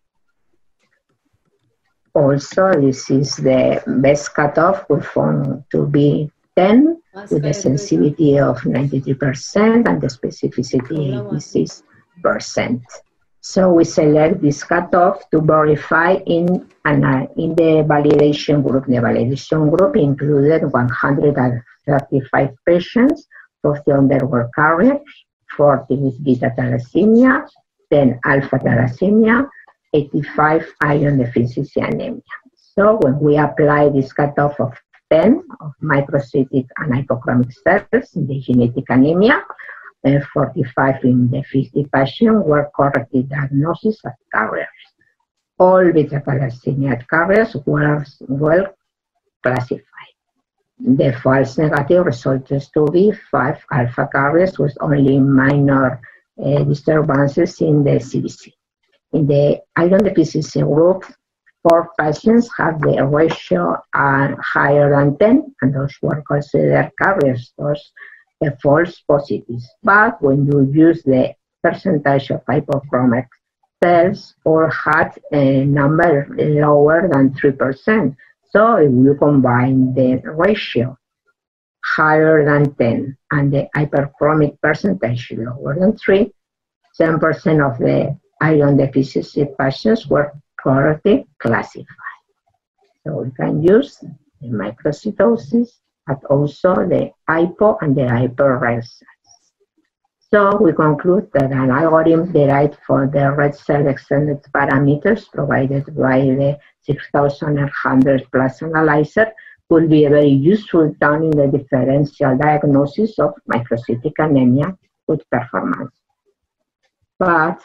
Also, this is the best cutoff we found to be ten with a sensitivity of ninety-three percent and the specificity eighty-six percent. So we select this cutoff to verify in, an, uh, in the validation group. The validation group included one hundred thirty-five patients, forty of them were carriers, forty with beta thalassemia, ten alpha thalassemia, eighty-five iron deficiency anemia. So when we apply this cutoff of ten of microcytic and hypochromic cells in the genetic anemia, uh, forty-five in the fifty patients were correctly diagnosed as carriers. All beta thalassemia carriers were well classified. The false negative resulted to be five alpha carriers with only minor uh, disturbances in the C B C. In the iron deficiency group, four patients have the ratio uh, higher than ten, and those were considered carriers, those uh, false positives. But when you use the percentage of hypochromic cells, all had a number lower than three percent. So if you combine the ratio higher than ten and the hyperchromic percentage lower than three, ten percent of the iron deficiency patients were correctly classified. So we can use the microcytosis, but also the hypo and the hyper-red cells. So we conclude that an algorithm derived for the red cell extended parameters provided by the six thousand one hundred plus analyzer could be a very useful tool in the differential diagnosis of microcytic anemia with performance. But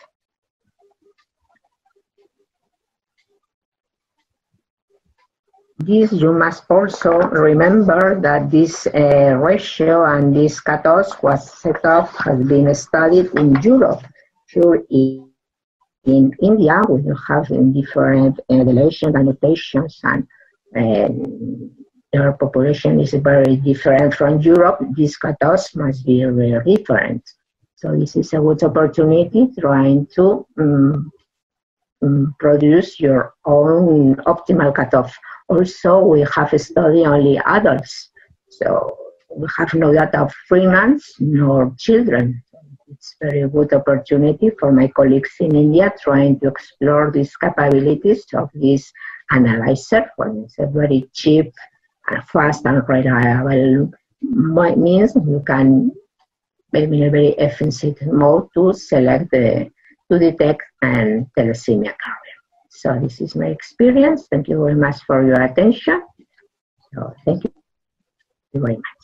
this, you must also remember that this uh, ratio and this cutoff was set up, has been studied in Europe. Sure, in, in India, we have different uh, deletion annotations, and uh, their population is very different from Europe. These cutoffs must be very different. So this is a good opportunity trying to um, um, produce your own optimal cutoff. Also, we have studied only adults, so we have no data of pregnant nor children. It's a very good opportunity for my colleagues in India trying to explore these capabilities of this analyzer. It's a very cheap, and fast and reliable means you can, in a very efficient mode, to select the, to detect and thalassemia carrier. So this is my experience. Thank you very much for your attention. So thank you very much.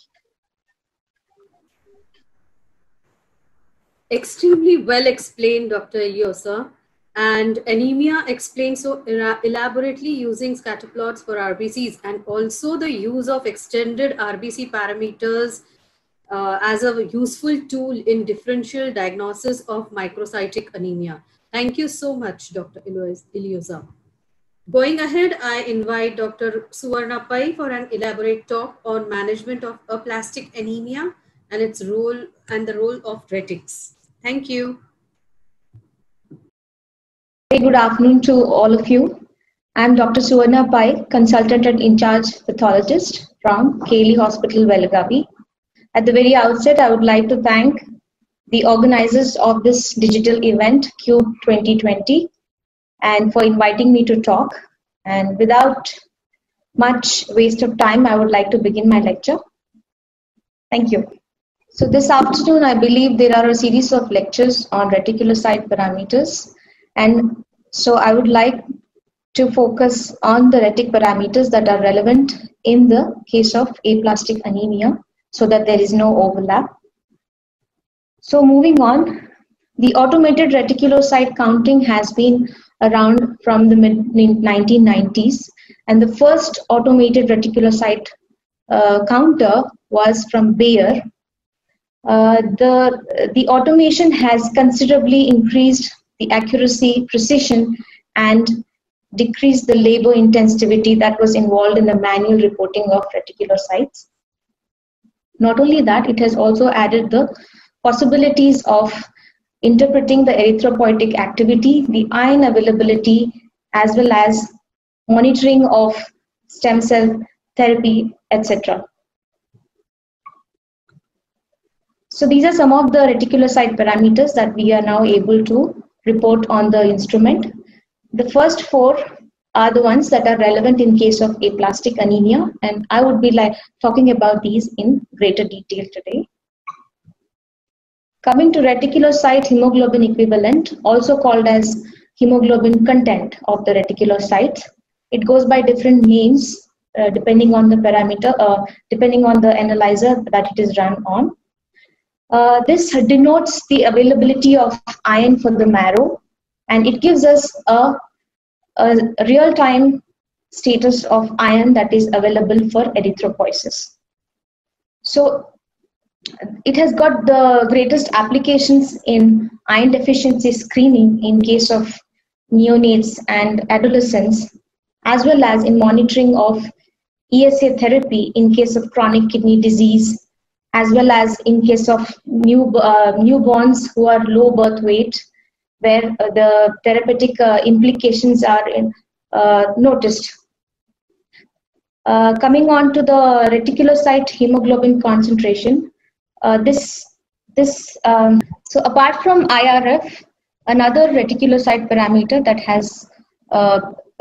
Extremely well explained, Doctor Ilyouza. And anemia explained so elaborately using scatter plots for R B Cs, and also the use of extended R B C parameters uh, as a useful tool in differential diagnosis of microcytic anemia. Thank you so much, Doctor Ilyouza. Going ahead, I invite Doctor Suvarna Pai for an elaborate talk on management of aplastic anemia and its role and the role of retics. Thank you. Good afternoon to all of you. I'm Doctor Suvarna Pai, consultant and in-charge pathologist from K L E Hospital, Belagavi. At the very outset, I would like to thank the organizers of this digital event, CUBE twenty twenty, and for inviting me to talk. And without much waste of time, I would like to begin my lecture. Thank you. So this afternoon, I believe there are a series of lectures on reticulocyte parameters. And so I would like to focus on the retic parameters that are relevant in the case of aplastic anemia so that there is no overlap. So moving on, the automated reticulocyte counting has been around from the mid nineteen nineties, and the first automated reticulocyte uh, counter was from Bayer. Uh, the, the automation has considerably increased the accuracy, precision, and decrease the labor intensivity that was involved in the manual reporting of reticulocytes. Not only that, it has also added the possibilities of interpreting the erythropoietic activity, the iron availability, as well as monitoring of stem cell therapy, et cetera. So these are some of the reticulocyte parameters that we are now able to report on the instrument. The first four are the ones that are relevant in case of aplastic anemia, and I would be like talking about these in greater detail today. Coming to reticulocyte hemoglobin equivalent, also called as hemoglobin content of the reticulocyte, it goes by different names uh, depending on the parameter, uh, depending on the analyzer that it is run on. Uh, this denotes the availability of iron for the marrow, and it gives us a, a real-time status of iron that is available for erythropoiesis. So it has got the greatest applications in iron deficiency screening in case of neonates and adolescents, as well as in monitoring of E S A therapy in case of chronic kidney disease, as well as in case of new uh, newborns who are low birth weight, where uh, the therapeutic uh, implications are in, uh, noticed. Uh, coming on to the reticulocyte hemoglobin concentration, uh, this this um, so apart from I R F, another reticulocyte parameter that has uh,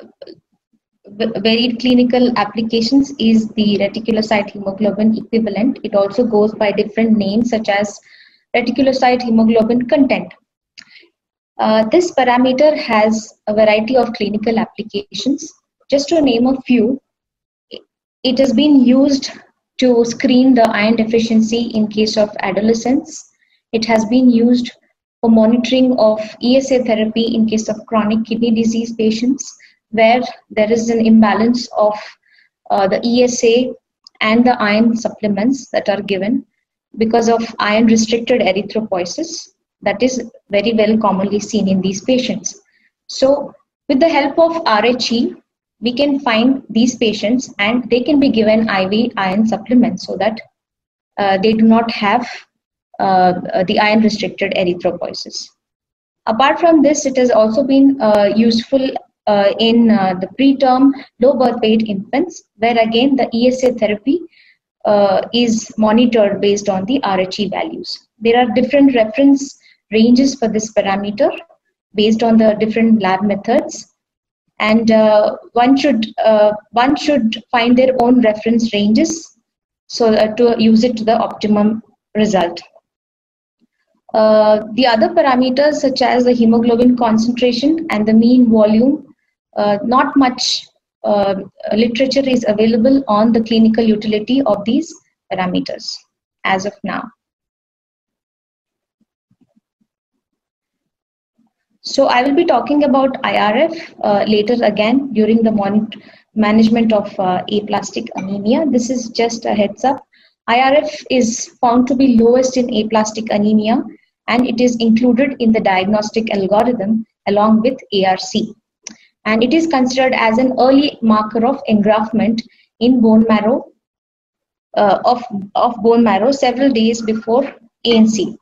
varied clinical applications is the reticulocyte hemoglobin equivalent. It also goes by different names such as reticulocyte hemoglobin content. Uh, this parameter has a variety of clinical applications. Just to name a few, it has been used to screen the iron deficiency in case of adolescents. It has been used for monitoring of E S A therapy in case of chronic kidney disease patients, where there is an imbalance of uh, the E S A and the iron supplements that are given because of iron restricted erythropoiesis that is very well commonly seen in these patients. So with the help of R H E, we can find these patients and they can be given I V iron supplements so that uh, they do not have uh, the iron restricted erythropoiesis. Apart from this, it has also been uh, useful Uh, in uh, the preterm low birth weight infants, where again the E S A therapy uh, is monitored based on the R H E values. There are different reference ranges for this parameter based on the different lab methods, and uh, one should uh, one should find their own reference ranges so uh, to use it to the optimum result. Uh, the other parameters such as the hemoglobin concentration and the mean volume uh, not much uh, literature is available on the clinical utility of these parameters as of now. So I will be talking about I R F uh, later again during the management of uh, aplastic anemia. This is just a heads up. I R F is found to be lowest in aplastic anemia, and it is included in the diagnostic algorithm along with A R C. And it is considered as an early marker of engraftment in bone marrow uh, of, of bone marrow several days before A N C.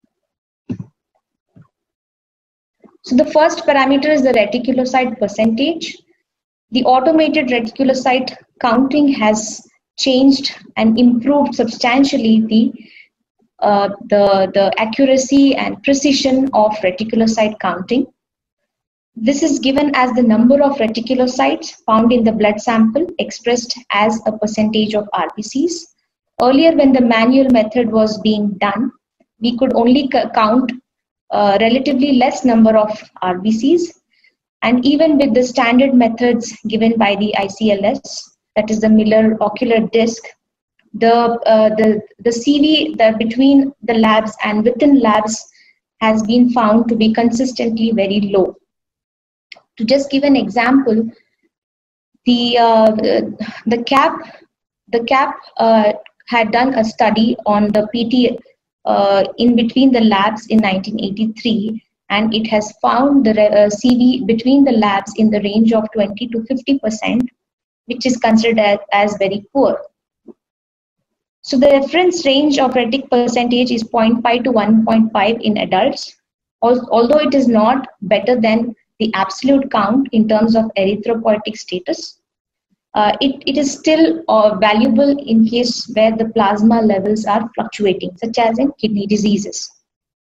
So the first parameter is the reticulocyte percentage. The automated reticulocyte counting has changed and improved substantially the, uh, the, the accuracy and precision of reticulocyte counting. This is given as the number of reticulocytes found in the blood sample expressed as a percentage of R B Cs. Earlier, when the manual method was being done, we could only count a relatively less number of R B Cs. And even with the standard methods given by the I C L S, that is the Miller ocular disc, the, uh, the, the C V the, between the labs and within labs has been found to be consistently very low. To just give an example, the, uh, the CAP, the CAP uh, had done a study on the P T uh, in between the labs in nineteen eighty-three, and it has found the uh, C V between the labs in the range of twenty to fifty percent, which is considered as, as very poor. So the reference range of retic percentage is zero point five to one point five in adults, although it is not better than the absolute count in terms of erythropoietic status. Uh, it, it is still uh, valuable in case where the plasma levels are fluctuating, such as in kidney diseases.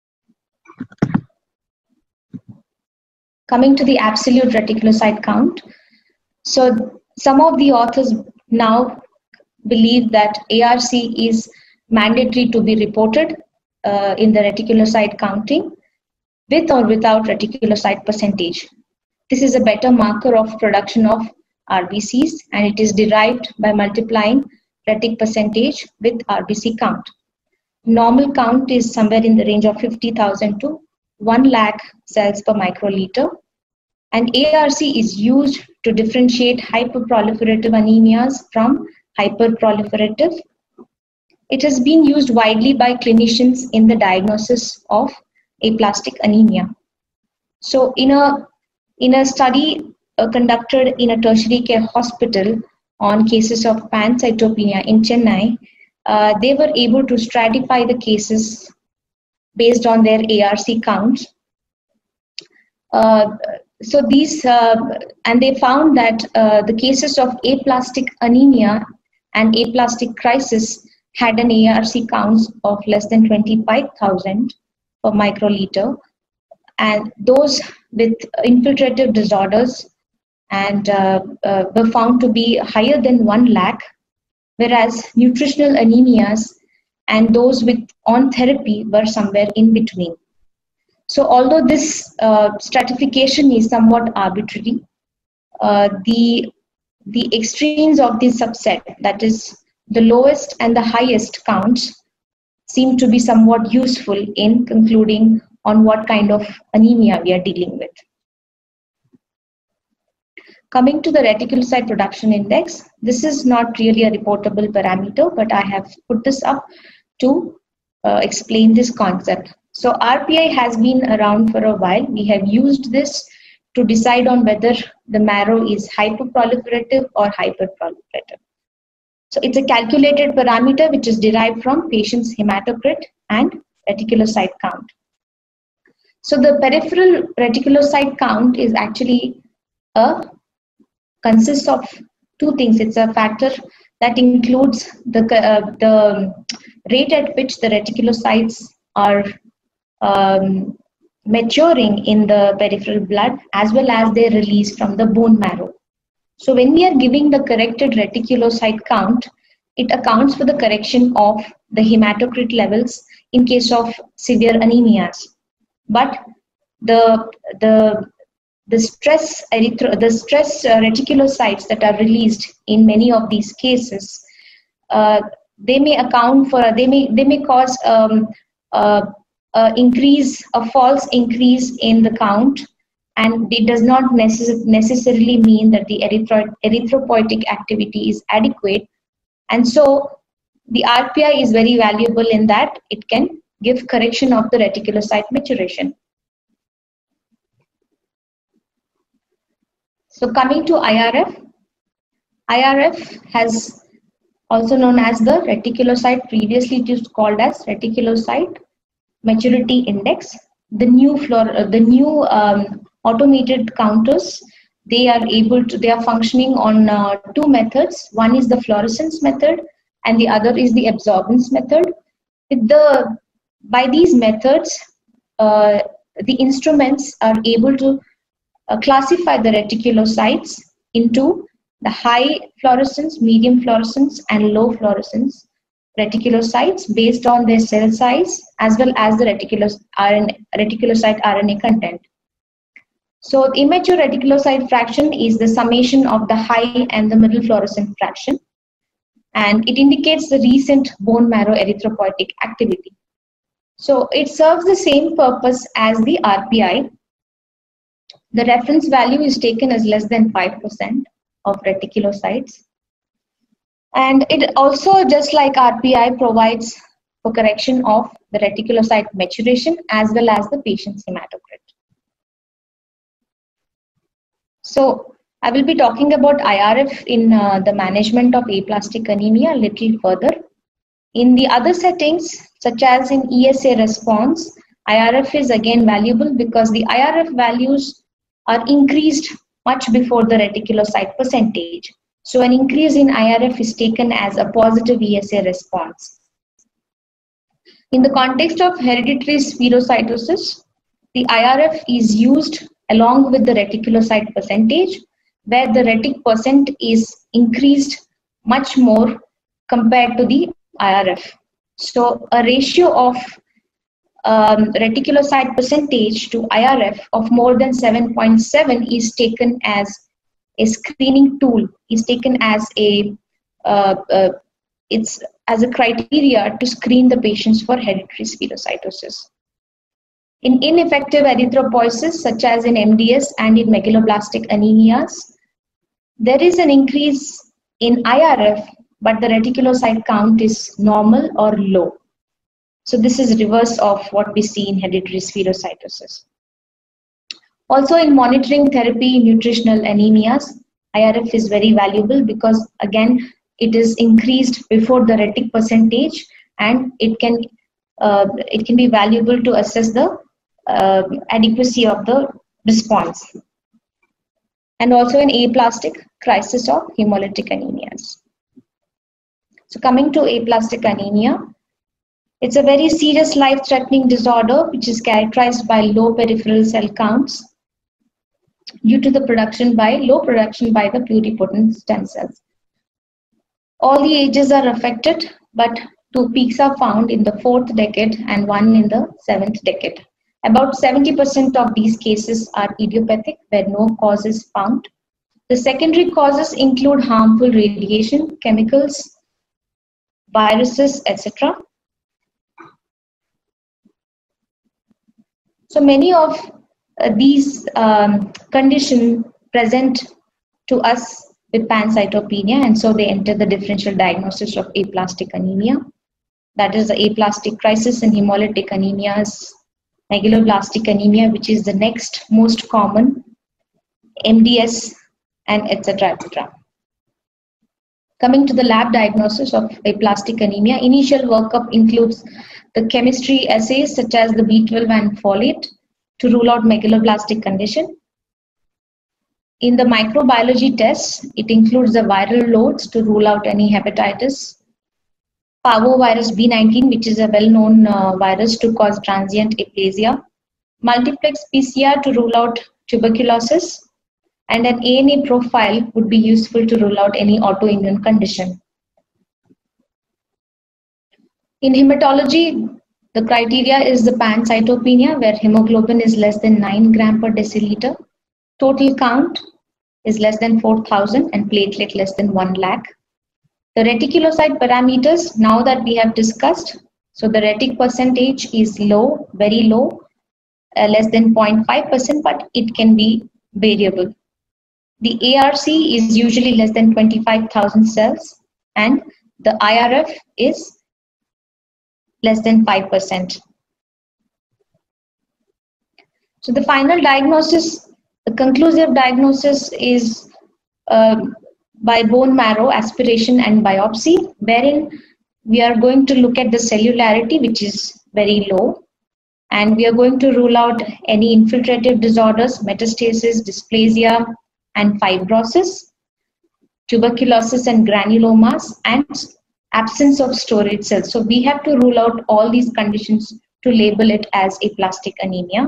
Coming to the absolute reticulocyte count. So some of the authors now believe that A R C is mandatory to be reported uh, in the reticulocyte counting with or without reticulocyte percentage. This is a better marker of production of R B Cs, and it is derived by multiplying retic percentage with R B C count. Normal count is somewhere in the range of fifty thousand to one lakh cells per microliter. And A R C is used to differentiate hyperproliferative anemias from hyperproliferative. It has been used widely by clinicians in the diagnosis of aplastic anemia. So in a, in a study uh, conducted in a tertiary care hospital on cases of pancytopenia in Chennai, uh, they were able to stratify the cases based on their A R C counts. Uh, so these, uh, and they found that uh, the cases of aplastic anemia and aplastic crisis had an A R C counts of less than twenty-five thousand per microliter, and those with infiltrative disorders and uh, uh, were found to be higher than one lakh, whereas nutritional anemias and those with on therapy were somewhere in between. So although this uh, stratification is somewhat arbitrary, uh, the, the extremes of this subset, that is the lowest and the highest counts, seem to be somewhat useful in concluding on what kind of anemia we are dealing with. Coming to the reticulocyte production index, this is not really a reportable parameter, but I have put this up to uh, explain this concept. So R P I has been around for a while. We have used this to decide on whether the marrow is hyperproliferative or hyperproliferative. So it's a calculated parameter which is derived from patient's hematocrit and reticulocyte count. So the peripheral reticulocyte count is actually a consists of two things. It's a factor that includes the, uh, the rate at which the reticulocytes are um, maturing in the peripheral blood, as well as their release from the bone marrow. So when we are giving the corrected reticulocyte count, it accounts for the correction of the hematocrit levels in case of severe anemias. But the, the, the stress erythro the stress uh, reticulocytes that are released in many of these cases, uh, they may account for they may they may cause um, uh, uh, increase a false increase in the count, and it does not necess necessarily mean that the erythro erythropoietic activity is adequate. And so the R P I is very valuable in that it can give correction of the reticulocyte maturation. So coming to I R F, I R F has also known as the reticulocyte, previously it was called as reticulocyte maturity index. The new floor, uh, the new um, automated counters, they are able to, they are functioning on uh, two methods. One is the fluorescence method, and the other is the absorbance method. With the by these methods, uh, the instruments are able to uh, classify the reticulocytes into the high fluorescence, medium fluorescence, and low fluorescence reticulocytes based on their cell size as well as the reticulous R N A, reticulocyte R N A content. So immature reticulocyte fraction is the summation of the high and the middle fluorescent fraction, and it indicates the recent bone marrow erythropoietic activity. So it serves the same purpose as the R P I. The reference value is taken as less than five percent of reticulocytes. And it also, just like R P I, provides for correction of the reticulocyte maturation as well as the patient's hematocrit. So I will be talking about I R F in uh, the management of aplastic anemia a little further. In the other settings, such as in E S A response, I R F is again valuable because the I R F values are increased much before the reticulocyte percentage. So an increase in I R F is taken as a positive E S A response. In the context of hereditary spherocytosis, the I R F is used along with the reticulocyte percentage, where the retic percent is increased much more compared to the I R F. So a ratio of um, reticulocyte percentage to I R F of more than seven point seven is taken as a screening tool, is taken as a uh, uh, it's as a criteria to screen the patients for hereditary spherocytosis. In ineffective erythropoiesis, such as in M D S and in megaloblastic anemias, there is an increase in I R F, but the reticulocyte count is normal or low. So this is reverse of what we see in hereditary spherocytosis. Also in monitoring therapy nutritional anemias, I R F is very valuable because again it is increased before the retic percentage, and it can uh, it can be valuable to assess the uh, adequacy of the response. And also in aplastic crisis of hemolytic anemias. So coming to aplastic anemia, it's a very serious life-threatening disorder which is characterized by low peripheral cell counts due to the production by low production by the pluripotent stem cells. All the ages are affected, but two peaks are found in the fourth decade and one in the seventh decade. About seventy percent of these cases are idiopathic, where no cause is found. The secondary causes include harmful radiation, chemicals, viruses, et cetera. So many of uh, these um, conditions present to us with pancytopenia, and so they enter the differential diagnosis of aplastic anemia. That is the aplastic crisis in hemolytic anemias, megaloblastic anemia, which is the next most common, M D S, and et cetera, et cetera. Coming to the lab diagnosis of aplastic anemia, initial workup includes the chemistry assays such as the B twelve and folate to rule out megaloblastic condition. In the microbiology tests, it includes the viral loads to rule out any hepatitis, parvovirus B nineteen, which is a well-known uh, virus to cause transient aplasia, multiplex P C R to rule out tuberculosis, and an A N A profile would be useful to rule out any autoimmune condition. In hematology, the criteria is the pancytopenia, where hemoglobin is less than nine gram per deciliter. total count is less than four thousand and platelet less than one lakh. The reticulocyte parameters, now that we have discussed, so the retic percentage is low, very low, uh, less than zero point five percent, but it can be variable. The A R C is usually less than twenty-five thousand cells, and the I R F is less than five percent. So the final diagnosis, the conclusive diagnosis is uh, by bone marrow aspiration and biopsy, wherein we are going to look at the cellularity, which is very low, and we are going to rule out any infiltrative disorders, metastasis, dysplasia, and fibrosis, tuberculosis and granulomas, and absence of storage cells. So we have to rule out all these conditions to label it as aplastic anemia.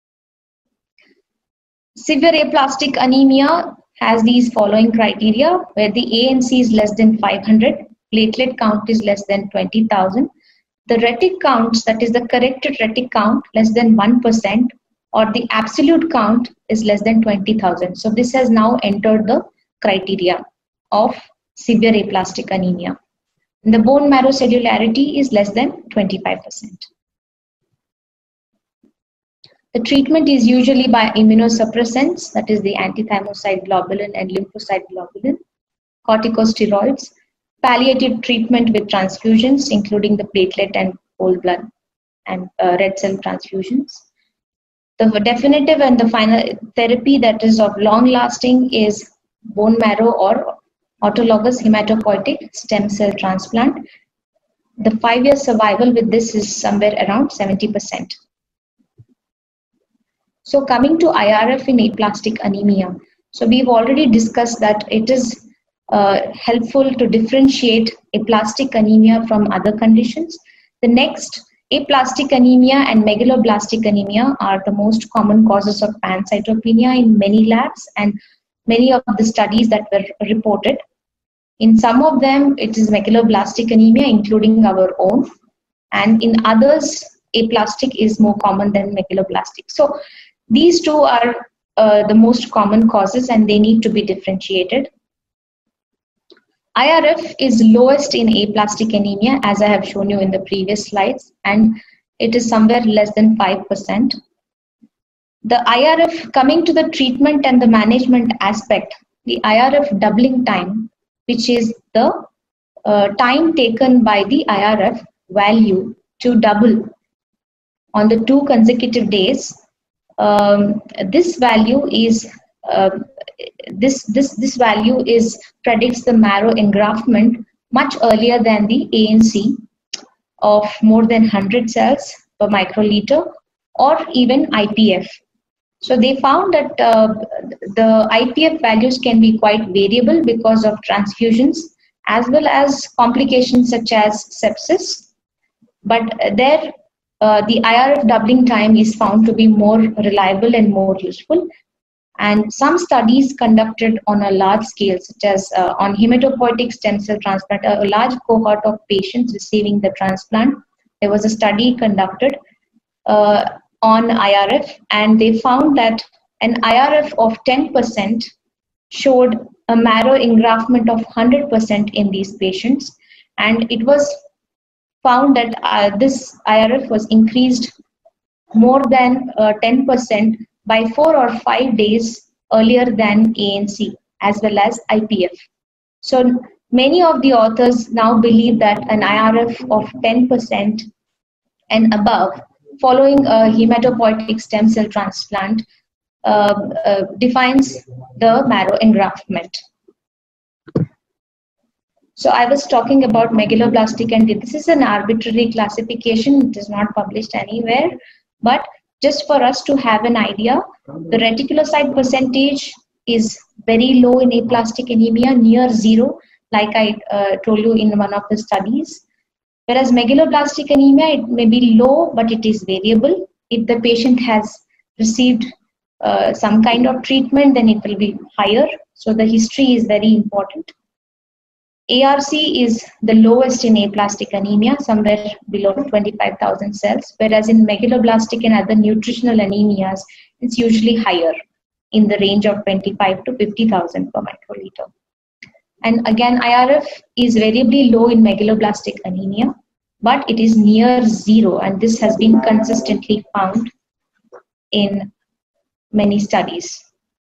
Severe aplastic anemia has these following criteria, where the A N C is less than five hundred, platelet count is less than twenty thousand, the retic counts, that is the corrected retic count, less than one percent, or the absolute count is less than twenty thousand. So this has now entered the criteria of severe aplastic anemia. And the bone marrow cellularity is less than twenty-five percent. The treatment is usually by immunosuppressants, that is the antithymocyte globulin and lymphocyte globulin, corticosteroids, palliative treatment with transfusions, including the platelet and whole blood and uh, red cell transfusions. The definitive and the final therapy that is of long lasting is bone marrow or autologous hematopoietic stem cell transplant. The five-year survival with this is somewhere around seventy percent. So coming to I R F in aplastic anemia. So we've already discussed that it is uh, helpful to differentiate aplastic anemia from other conditions. The next, aplastic anemia and megaloblastic anemia are the most common causes of pancytopenia in many labs and many of the studies that were reported. In some of them, it is megaloblastic anemia, including our own, and in others, aplastic is more common than megaloblastic. So these two are uh, the most common causes and they need to be differentiated. I R F is lowest in aplastic anemia, as I have shown you in the previous slides, and it is somewhere less than five percent. The I R F, coming to the treatment and the management aspect, the I R F doubling time, which is the uh, time taken by the I R F value to double on the two consecutive days. Um, this value is uh, this this this value is predicts the marrow engraftment much earlier than the A N C of more than one hundred cells per microliter or even I P F. So they found that uh, the I P F values can be quite variable because of transfusions as well as complications such as sepsis, but there Uh, the I R F doubling time is found to be more reliable and more useful. And some studies conducted on a large scale, such as uh, on hematopoietic stem cell transplant, a large cohort of patients receiving the transplant. There was a study conducted uh, on I R F, and they found that an I R F of ten percent showed a marrow engraftment of one hundred percent in these patients. And it was found that uh, this I R F was increased more than uh, ten percent by four or five days earlier than A N C as well as I P F. So many of the authors now believe that an I R F of ten percent and above following a hematopoietic stem cell transplant uh, uh, defines the marrow engraftment. So I was talking about megaloblastic, and this is an arbitrary classification. It is not published anywhere, but just for us to have an idea, the reticulocyte percentage is very low in aplastic anemia, near zero, like I uh, told you in one of the studies. Whereas megaloblastic anemia, it may be low, but it is variable. If the patient has received uh, some kind of treatment, then it will be higher. So the history is very important. A R C is the lowest in aplastic anemia, somewhere below twenty-five thousand cells, whereas in megaloblastic and other nutritional anemias, it's usually higher. in the range of twenty-five to fifty thousand per microliter. And again, I R F is variably low in megaloblastic anemia, but it is near zero, and this has been consistently found in many studies.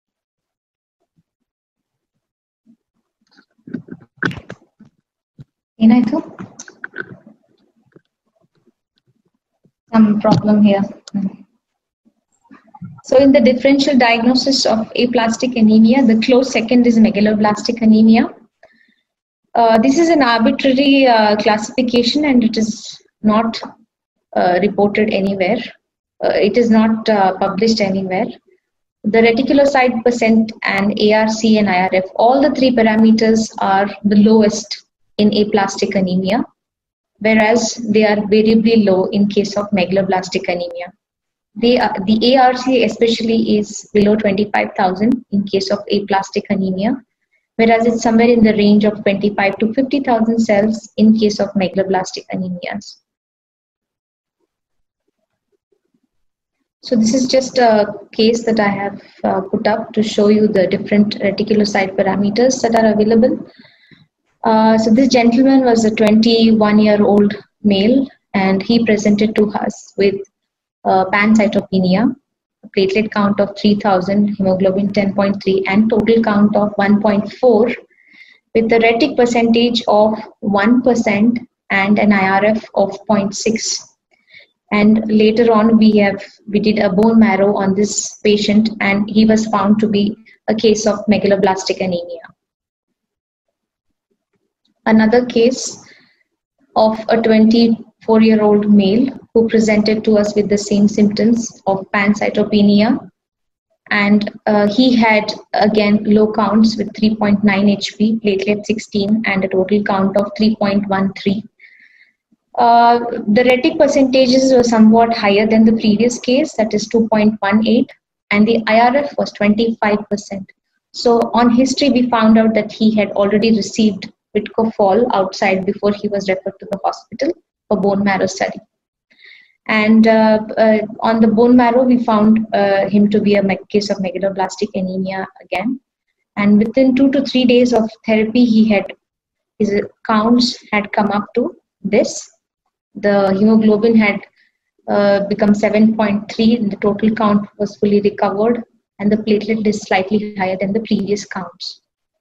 Inaito? Some problem here. So in the differential diagnosis of aplastic anemia, the close second is megaloblastic anemia. Uh, this is an arbitrary uh, classification, and it is not uh, reported anywhere. Uh, it is not uh, published anywhere. The reticulocyte percent and A R C and I R F, all the three parameters are the lowest in aplastic anemia, whereas they are variably low in case of megaloblastic anemia. They are, the A R C especially is below twenty-five thousand in case of aplastic anemia, whereas it's somewhere in the range of twenty-five to fifty thousand cells in case of megaloblastic anemias. So this is just a case that I have uh, put up to show you the different reticulocyte parameters that are available. Uh, so this gentleman was a twenty-one year old male, and he presented to us with uh, pancytopenia, a platelet count of three thousand, hemoglobin ten point three, and total count of one point four, with the retic percentage of one percent and an I R F of zero point six. And later on, we have we did a bone marrow on this patient, and he was found to be a case of megaloblastic anemia. Another case of a twenty-four year old male who presented to us with the same symptoms of pancytopenia, and uh, he had again low counts with three point nine H P, platelet sixteen, and a total count of three point one three. Uh, the retic percentages were somewhat higher than the previous case, that is two point one eight, and the I R F was twenty-five percent. So on history, we found out that he had already received Vitcofol outside before he was referred to the hospital for bone marrow study. And uh, uh, on the bone marrow, we found uh, him to be a case of megaloblastic anemia again. And within two to three days of therapy, he had his counts had come up to this. The hemoglobin had uh, become seven point three, and the total count was fully recovered, and the platelet is slightly higher than the previous counts.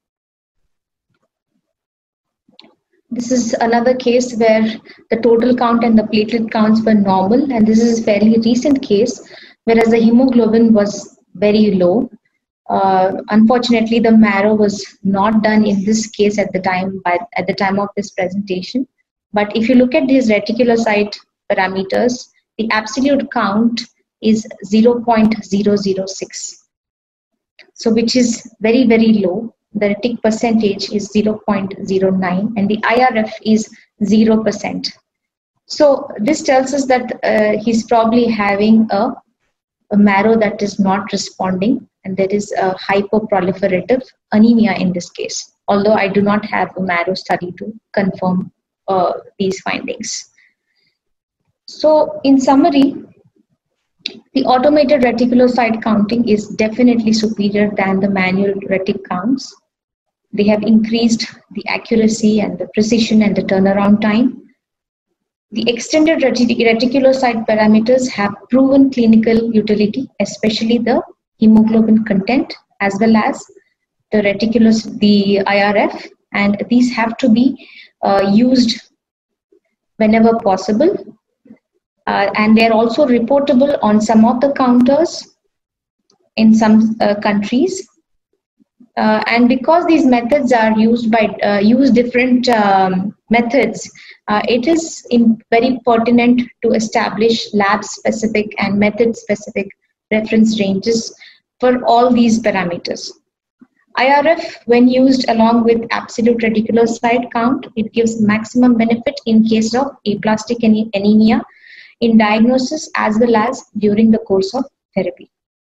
This is another case where the total count and the platelet counts were normal, and this is a fairly recent case, whereas the hemoglobin was very low. Uh, unfortunately, the marrow was not done in this case at the time by, at the time of this presentation. But if you look at these reticulocyte parameters, the absolute count is zero point zero zero six, so which is very, very low. The retic percentage is zero point zero nine, and the I R F is zero percent. So this tells us that uh, he's probably having a, a marrow that is not responding, and there is a hyperproliferative anemia in this case, although I do not have a marrow study to confirm uh, these findings. So in summary, the automated reticulocyte counting is definitely superior than the manual retic counts. They have increased the accuracy and the precision and the turnaround time. The extended retic reticulocyte parameters have proven clinical utility, especially the hemoglobin content as well as the reticulous, the I R F, and these have to be uh, used whenever possible. Uh, and they are also reportable on some of the counters in some uh, countries. Uh, and because these methods are used by uh, use different um, methods, uh, it is in very pertinent to establish lab-specific and method-specific reference ranges for all these parameters. I R F, when used along with absolute reticulocyte count, it gives maximum benefit in case of aplastic anemia in diagnosis as well as during the course of therapy.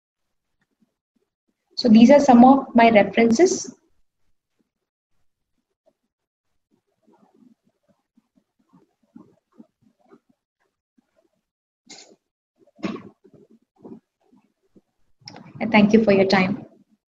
So these are some of my references. I thank you for your time.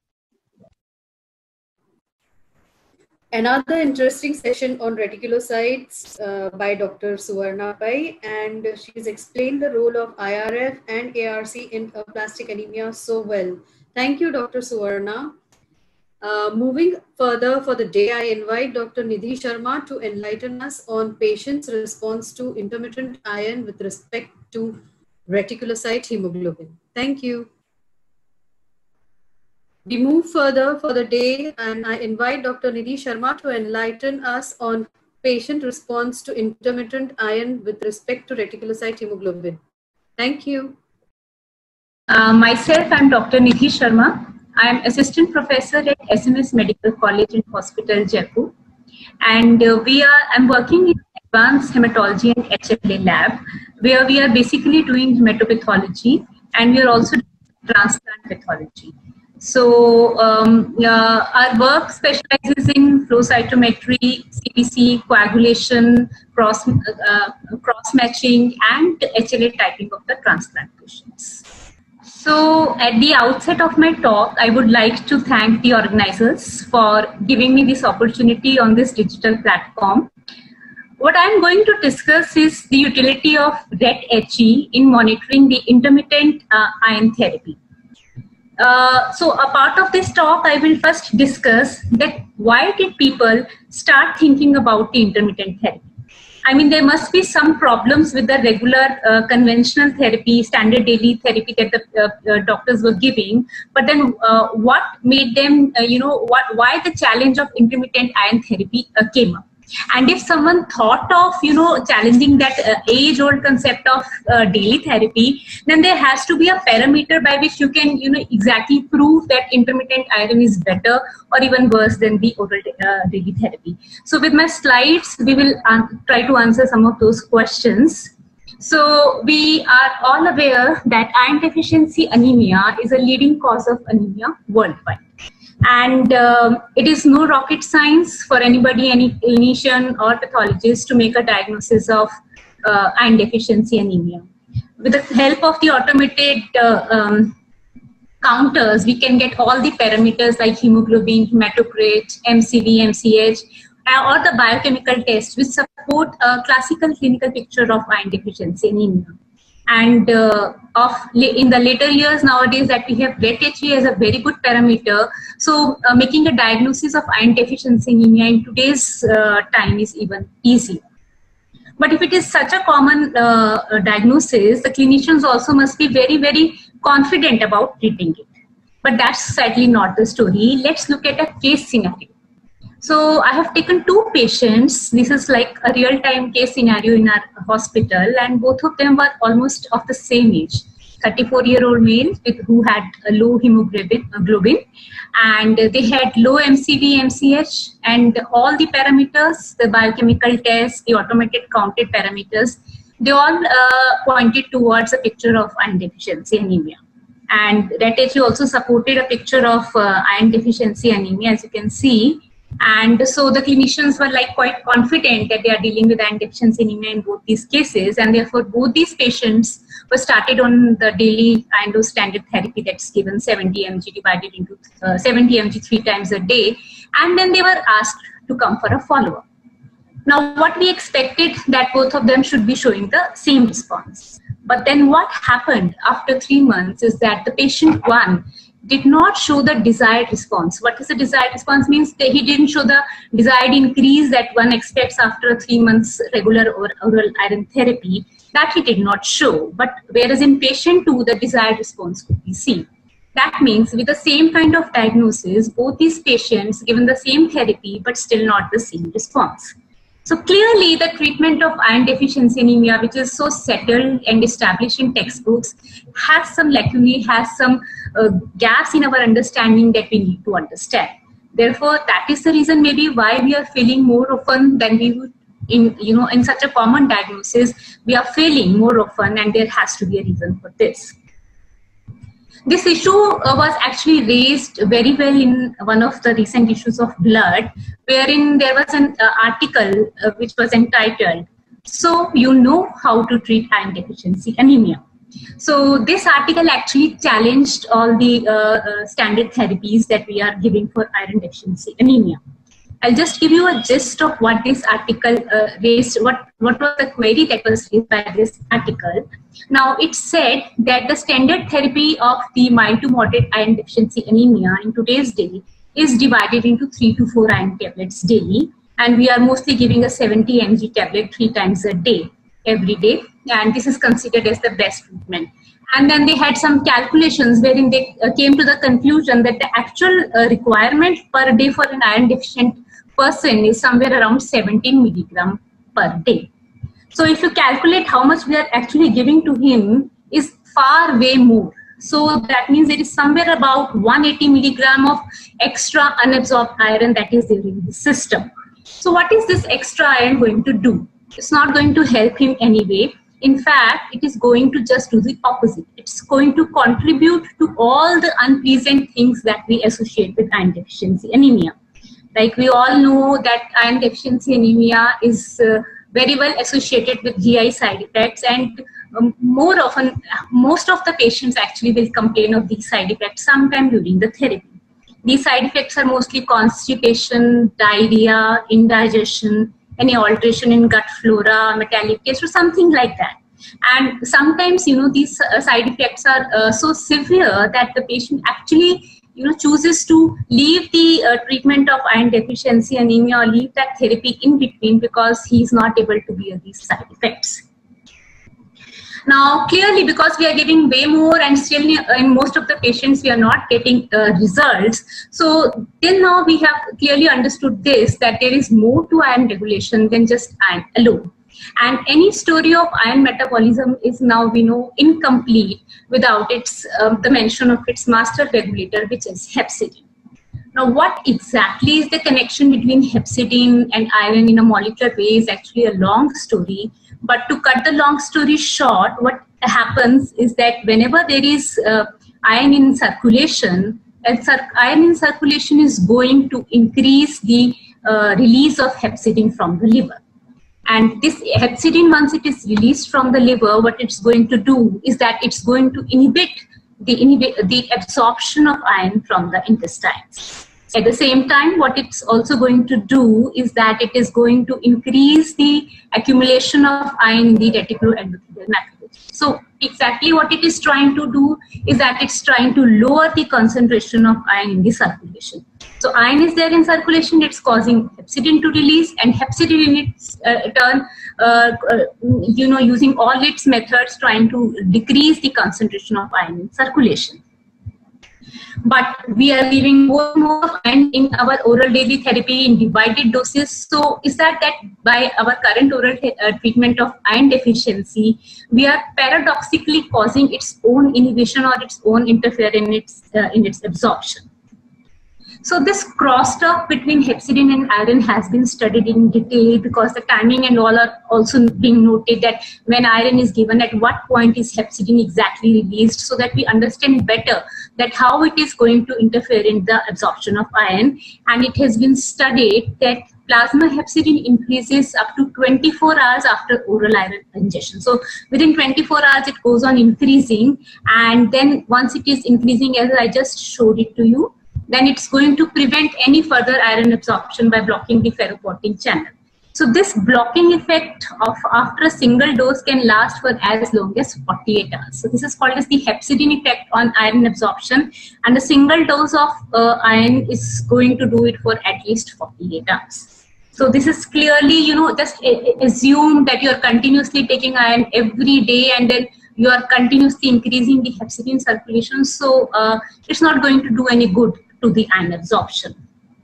Another interesting session on reticulocytes uh, by Doctor Suvarna Pai, and she's explained the role of I R F and A R C in aplastic anemia so well. Thank you, Doctor Suvarna. Uh, moving further for the day, I invite Doctor Nidhi Sharma to enlighten us on patients' response to intermittent iron with respect to reticulocyte hemoglobin. Thank you. We move further for the day, and I invite Doctor Nidhi Sharma to enlighten us on patient response to intermittent iron with respect to reticulocyte hemoglobin. Thank you. Uh, myself, I'm Doctor Nidhi Sharma. I am Assistant Professor at S M S Medical College and Hospital, Jaipur. And uh, we are, I'm working in Advanced Hematology and H L A lab, where we are basically doing hematopathology, and we are also doing transplant pathology. So um, uh, our work specializes in flow cytometry, C B C, coagulation, cross, uh, cross matching, and H L A typing of the transplant patients. So at the outset of my talk, I would like to thank the organizers for giving me this opportunity on this digital platform. What I'm going to discuss is the utility of R E T H E in monitoring the intermittent uh, iron therapy. Uh, so a part of this talk, I will first discuss that why did people start thinking about the intermittent therapy? I mean, there must be some problems with the regular uh, conventional therapy, standard daily therapy that the uh, uh, doctors were giving. But then uh, what made them, uh, you know, what, why the challenge of intermittent iron therapy uh, came up? And if someone thought of, you know, challenging that uh, age-old concept of uh, daily therapy, then there has to be a parameter by which you can, you know, exactly prove that intermittent iron is better or even worse than the oral uh, daily therapy. So with my slides, we will try to answer some of those questions. So we are all aware that iron deficiency anemia is a leading cause of anemia worldwide. And um, it is no rocket science for anybody, any clinician or pathologist to make a diagnosis of uh, iron deficiency anemia. With the help of the automated uh, um, counters, we can get all the parameters like hemoglobin, hematocrit, M C V, M C H, uh, or the biochemical tests which support a classical clinical picture of iron deficiency anemia. And uh, of in the later years nowadays that we have R E T H E as a very good parameter. So uh, making a diagnosis of iron deficiency anemia in today's uh, time is even easier. But if it is such a common uh, diagnosis, the clinicians also must be very, very confident about treating it. But that's sadly not the story. Let's look at a case scenario. So I have taken two patients. This is like a real-time case scenario in our hospital, and both of them were almost of the same age. thirty-four-year-old male with who had a low hemoglobin, globin, and they had low M C V, M C H, and all the parameters, the biochemical tests, the automated counted parameters, they all uh, pointed towards a picture of iron deficiency anemia. And R E T H E also supported a picture of uh, iron deficiency anemia, as you can see. And so the clinicians were like quite confident that they are dealing with iron deficiency anemia in both these cases, and therefore both these patients were started on the daily iron dose standard therapy that's given seventy milligrams divided into uh, seventy milligrams three times a day, and then they were asked to come for a follow-up. Now what we expected that both of them should be showing the same response. But then what happened after three months is that the patient one did not show the desired response. What is the desired response? Means that he didn't show the desired increase that one expects after three months regular or oral iron therapy. That he did not show. But whereas in patient two, the desired response could be seen. That means with the same kind of diagnosis, both these patients given the same therapy, but still not the same response. So clearly the treatment of iron deficiency anemia, which is so settled and established in textbooks, has some lacunae, has some uh, gaps in our understanding that we need to understand. Therefore, that is the reason maybe why we are failing more often than we would in, you know, in such a common diagnosis, we are failing more often, and there has to be a reason for this. This issue uh, was actually raised very well in one of the recent issues of Blood, wherein there was an uh, article uh, which was entitled, "So You Know How to Treat Iron Deficiency Anemia." So this article actually challenged all the uh, uh, standard therapies that we are giving for iron deficiency anemia. I'll just give you a gist of what this article uh, raised, what, what was the query that was raised by this article. Now, it said that the standard therapy of the mild to moderate iron deficiency anemia in today's day is divided into three to four iron tablets daily. And we are mostly giving a seventy milligram tablet three times a day, every day. And this is considered as the best treatment. And then they had some calculations wherein they uh, came to the conclusion that the actual uh, requirement per day for an iron deficient person is somewhere around seventeen milligram per day. So if you calculate how much we are actually giving to him is far way more. So that means there is somewhere about one hundred eighty milligram of extra unabsorbed iron that is there in his system. So what is this extra iron going to do? It's not going to help him anyway. In fact, it is going to just do the opposite. It's going to contribute to all the unpleasant things that we associate with iron deficiency anemia. Like we all know that iron deficiency anemia is uh, very well associated with G I side effects, and um, more often, most of the patients actually will complain of these side effects sometime during the therapy. These side effects are mostly constipation, diarrhea, indigestion, any alteration in gut flora, metallic taste, or something like that. And sometimes, you know, these uh, side effects are uh, so severe that the patient actually, you know, chooses to leave the uh, treatment of iron deficiency anemia or leave that therapy in between because he is not able to bear these side effects. Now, clearly, because we are giving way more and still in most of the patients we are not getting uh, results. So till now we have clearly understood this, that there is more to iron regulation than just iron alone. And any story of iron metabolism is now, we know, incomplete without its um, the mention of its master regulator, which is hepcidin. Now, what exactly is the connection between hepcidin and iron in a molecular way is actually a long story. But to cut the long story short, what happens is that whenever there is uh, iron in circulation, and cir iron in circulation is going to increase the uh, release of hepcidin from the liver. And this hepcidin, once it is released from the liver, what it's going to do is that it's going to inhibit the, inhibit the absorption of iron from the intestines. At the same time, what it's also going to do is that it is going to increase the accumulation of iron in the reticuloendothelial macrophage. So exactly what it is trying to do is that it's trying to lower the concentration of iron in the circulation. So iron is there in circulation, it's causing hepcidin to release, and hepcidin in its uh, turn, uh, uh, you know, using all its methods trying to decrease the concentration of iron in circulation. But we are giving more and more iron in our oral daily therapy in divided doses. So is that that by our current oral uh, treatment of iron deficiency, we are paradoxically causing its own inhibition or its own interference in its, uh, in its absorption. So this crosstalk between hepcidin and iron has been studied in detail, because the timing and all are also being noted, that when iron is given, at what point is hepcidin exactly released, so that we understand better that how it is going to interfere in the absorption of iron. And it has been studied that plasma hepcidin increases up to twenty-four hours after oral iron ingestion. So within twenty-four hours it goes on increasing, and then once it is increasing, as I just showed it to you, then it's going to prevent any further iron absorption by blocking the ferroportin channel. So this blocking effect of after a single dose can last for as long as forty-eight hours. So this is called as the hepcidin effect on iron absorption, and a single dose of uh, iron is going to do it for at least forty-eight hours. So this is clearly, you know, just assume that you are continuously taking iron every day, and then you are continuously increasing the hepcidin circulation. So uh, it's not going to do any good to the iron absorption.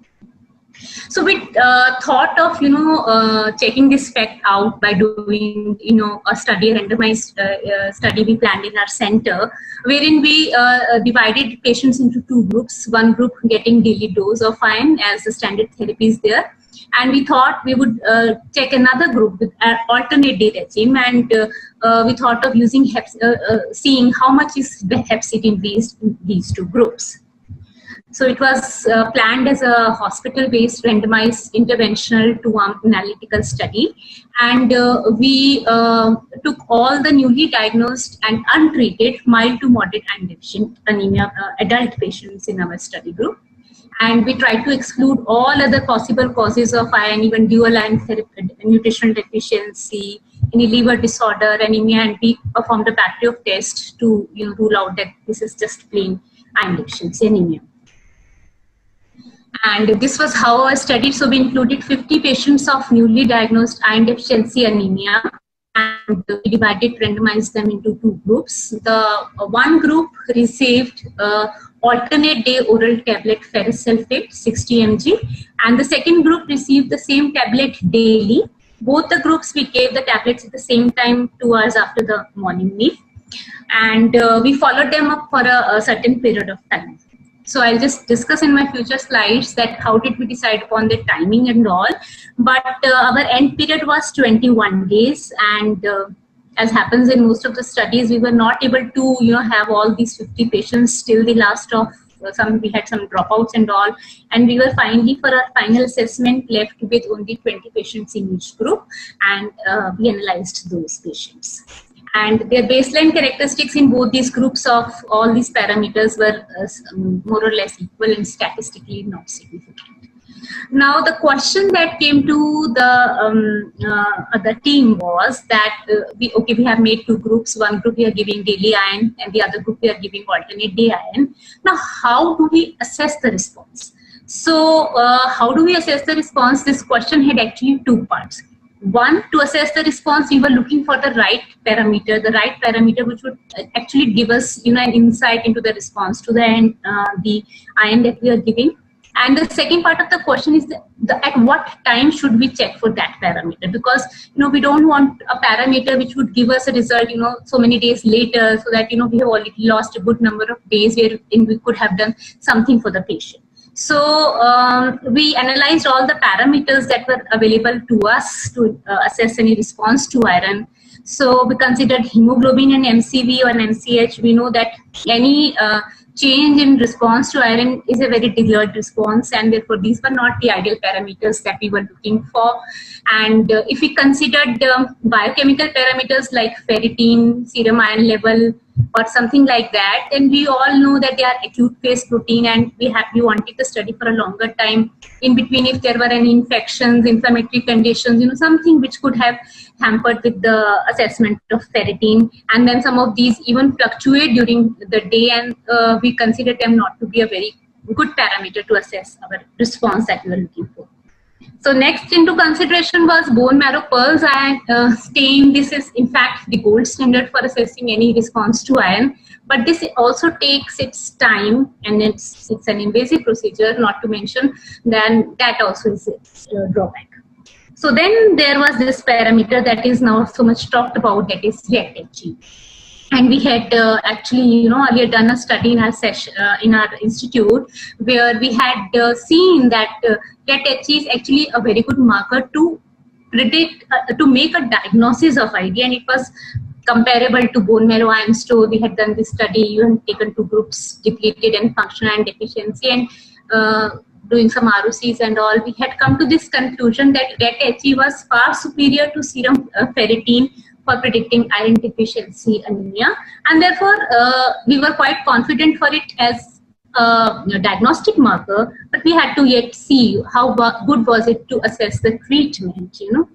So we uh, thought of, you know, uh, checking this fact out by doing, you know, a study, a randomized uh, uh, study we planned in our center, wherein we uh, divided patients into two groups. One group getting daily dose of iron as the standard therapy is there, and we thought we would uh, check another group with an alternate day regime, and uh, uh, we thought of using heps uh, uh, seeing how much is the hepcidin released in these two groups. So it was uh, planned as a hospital-based randomized interventional two-arm analytical study. And uh, we uh, took all the newly diagnosed and untreated mild to moderate iron deficient anemia uh, adult patients in our study group. And we tried to exclude all other possible causes of iron, even dual iron therapy, nutritional deficiency, any liver disorder, anemia, and we performed a battery of tests to you know, rule out that this is just plain iron deficiency anemia. And this was how I studied. So we included fifty patients of newly diagnosed iron deficiency anemia, and we divided, randomized them into two groups. The uh, one group received uh, alternate day oral tablet ferrous sulfate sixty milligrams, and the second group received the same tablet daily. Both the groups, we gave the tablets at the same time, two hours after the morning meal, and uh, we followed them up for a, a certain period of time. So I'll just discuss in my future slides that how did we decide upon the timing and all. But uh, our end period was twenty-one days, and uh, as happens in most of the studies, we were not able to you know have all these fifty patients till the last of uh, some. We had some dropouts and all, and we were finally for our final assessment left with only twenty patients in each group, and uh, we analyzed those patients. And their baseline characteristics in both these groups of all these parameters were uh, more or less equal and statistically not significant. Now, the question that came to the um, uh, the team was that uh, we okay we have made two groups. One group we are giving daily iron, and the other group we are giving alternate day iron. Now, how do we assess the response? So, uh, how do we assess the response? This question had actually two parts. One, to assess the response, we were looking for the right parameter, the right parameter which would actually give us, you know, an insight into the response to the uh, the iron that we are giving. And the second part of the question is the, the, at what time should we check for that parameter? Because, you know, we don't want a parameter which would give us a result, you know, so many days later, so that, you know, we have already lost a good number of days where we could have done something for the patient. So um, we analyzed all the parameters that were available to us to uh, assess any response to iron. So we considered hemoglobin and M C V or M C H. We know that any uh, change in response to iron is a very delayed response, and therefore these were not the ideal parameters that we were looking for. And uh, if we considered um, biochemical parameters like ferritin, serum iron level, or something like that, then we all know that they are acute phase protein, and we have we wanted to study for a longer time. In between, if there were any infections, inflammatory conditions, you know, something which could have hampered with the assessment of ferritin, and then some of these even fluctuate during the day, and uh, we consider them not to be a very good parameter to assess our response that we were looking for. So next into consideration was bone marrow pulse iron uh, stain. This is in fact the gold standard for assessing any response to iron, but this also takes its time, and it's it's an invasive procedure, not to mention then that also is a drawback. So then there was this parameter that is now so much talked about, that is R E T H E. And we had uh, actually, you know, earlier done a study in our session, uh, in our institute, where we had uh, seen that uh, R E T H E is actually a very good marker to predict, uh, to make a diagnosis of I D, and it was comparable to bone marrow iron store. We had done this study, you had taken two groups, depleted and functional iron deficiency, and uh, doing some R O Cs and all. We had come to this conclusion that R E T H E was far superior to serum uh, ferritin for predicting iron deficiency anemia, and therefore uh, we were quite confident for it as a you know, diagnostic marker, but we had to yet see how good was it to assess the treatment, you know.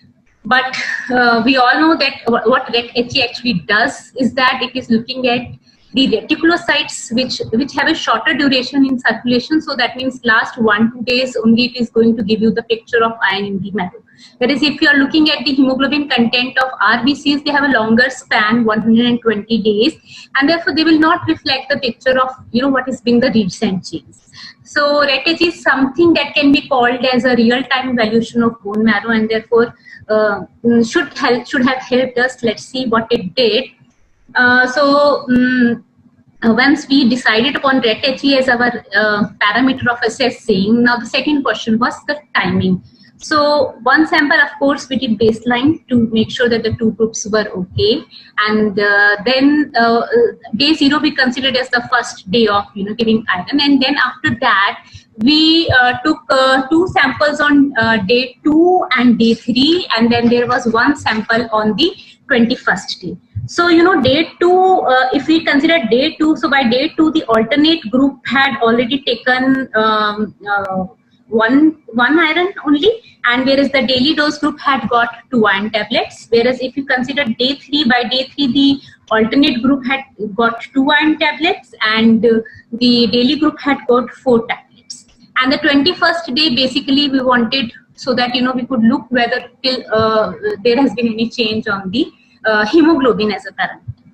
But uh, we all know that what R E T H E actually does is that it is looking at the reticulocytes which which have a shorter duration in circulation. So that means last one two days only it is going to give you the picture of iron in the marrow. Whereas if you are looking at the hemoglobin content of R B Cs, they have a longer span, one hundred twenty days, and therefore they will not reflect the picture of you know what has been the recent change. So R E T H E is something that can be called as a real-time evaluation of bone marrow, and therefore uh, should help should have helped us. Let's see what it did. Uh, so um, uh, once we decided upon R E T H E as our uh, parameter of assessing, now the second question was the timing. So one sample, of course, we did baseline to make sure that the two groups were okay, and uh, then uh, day zero we considered as the first day of you know giving iron, and then after that we uh, took uh, two samples on uh, day two and day three, and then there was one sample on the twenty-first day. So you know day two, uh, if we consider day two, so by day two the alternate group had already taken um, uh, one one iron only, and whereas the daily dose group had got two iron tablets. Whereas if you consider day three, by day three the alternate group had got two iron tablets, and uh, the daily group had got four tablets. And the twenty-first day, basically we wanted so that you know we could look whether till uh, there has been any change on the uh, hemoglobin as a parameter.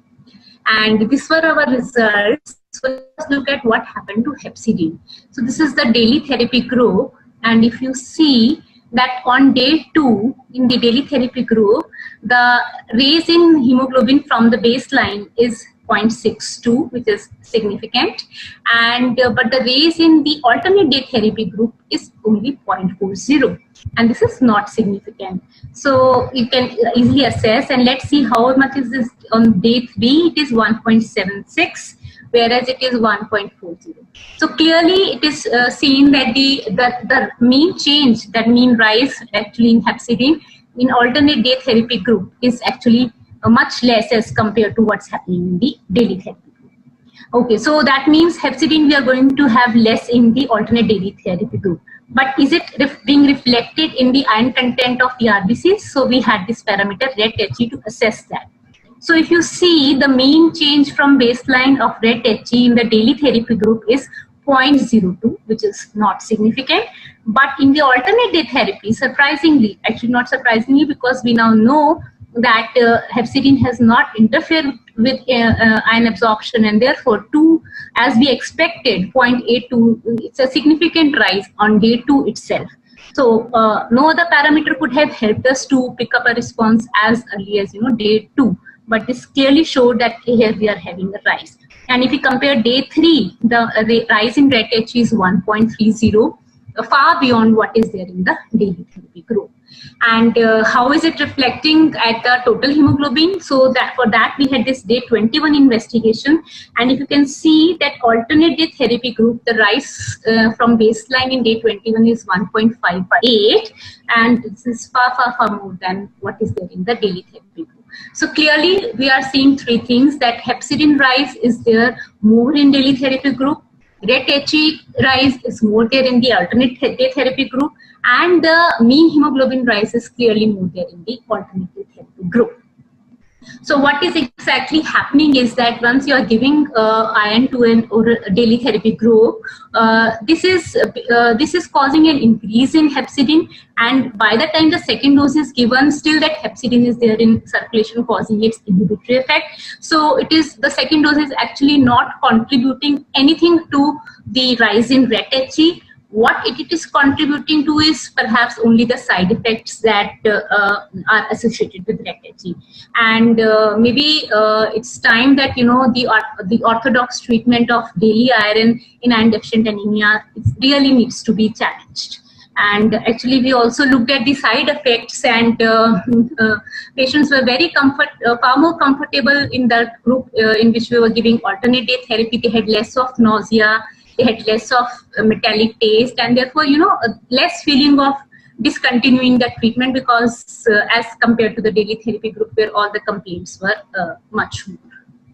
And these were our results. So let's look at what happened to hepcidin. So this is the daily therapy group, and if you see that on day two in the daily therapy group, the raise in hemoglobin from the baseline is zero point six two, which is significant, and uh, but the raise in the alternate day therapy group is only zero point four zero, and this is not significant. So you can easily assess, and let's see how much is this on day three. It is one point seven six, whereas it is one point four zero. So clearly it is uh, seen that the, the the mean change, that mean rise actually in hepcidin in alternate day therapy group is actually uh, much less as compared to what's happening in the daily therapy group. Okay, so that means hepcidin we are going to have less in the alternate daily therapy group. But is it ref being reflected in the iron content of the R B Cs? So we had this parameter RET-HE to assess that. So if you see the mean change from baseline of RET-HE in the daily therapy group is zero point zero two, which is not significant. But in the alternate day therapy, surprisingly, actually not surprisingly, because we now know that uh, hepcidin has not interfered with uh, uh, iron absorption, and therefore two, as we expected, zero point eight two, it's a significant rise on day two itself. So uh, no other parameter could have helped us to pick up a response as early as you know day two. But this clearly showed that here we are having a rise. And if we compare day three, the, uh, the rise in RET-HE is one point three zero, uh, far beyond what is there in the daily therapy group. And uh, how is it reflecting at the total hemoglobin? So that for that we had this day twenty-one investigation, and if you can see that alternate day therapy group, the rise uh, from baseline in day twenty-one is one point five eight, and this is far far far more than what is there in the daily therapy group. So clearly we are seeing three things: that hepcidin rise is there more in daily therapy group, RET-HE rise is more there in the alternate day therapy group, and the mean hemoglobin rise is clearly more there in the alternate day therapy group. So what is exactly happening is that once you are giving uh, iron to an or a daily therapy group, uh, this is uh, this is causing an increase in hepcidin, and by the time the second dose is given, still that hepcidin is there in circulation causing its inhibitory effect. So it is the second dose is actually not contributing anything to the rise in RET-HE. What it is contributing to is perhaps only the side effects that uh, uh, are associated with RET-HE, and uh, maybe uh, it's time that you know the the orthodox treatment of daily iron in iron deficient anemia, it really needs to be challenged. And actually we also looked at the side effects, and uh, uh, patients were very comfort uh, far more comfortable in that group uh, in which we were giving alternate day therapy. They had less of nausea, they had less of metallic taste, and therefore, you know, less feeling of discontinuing the treatment, because uh, as compared to the daily therapy group where all the complaints were uh, much more.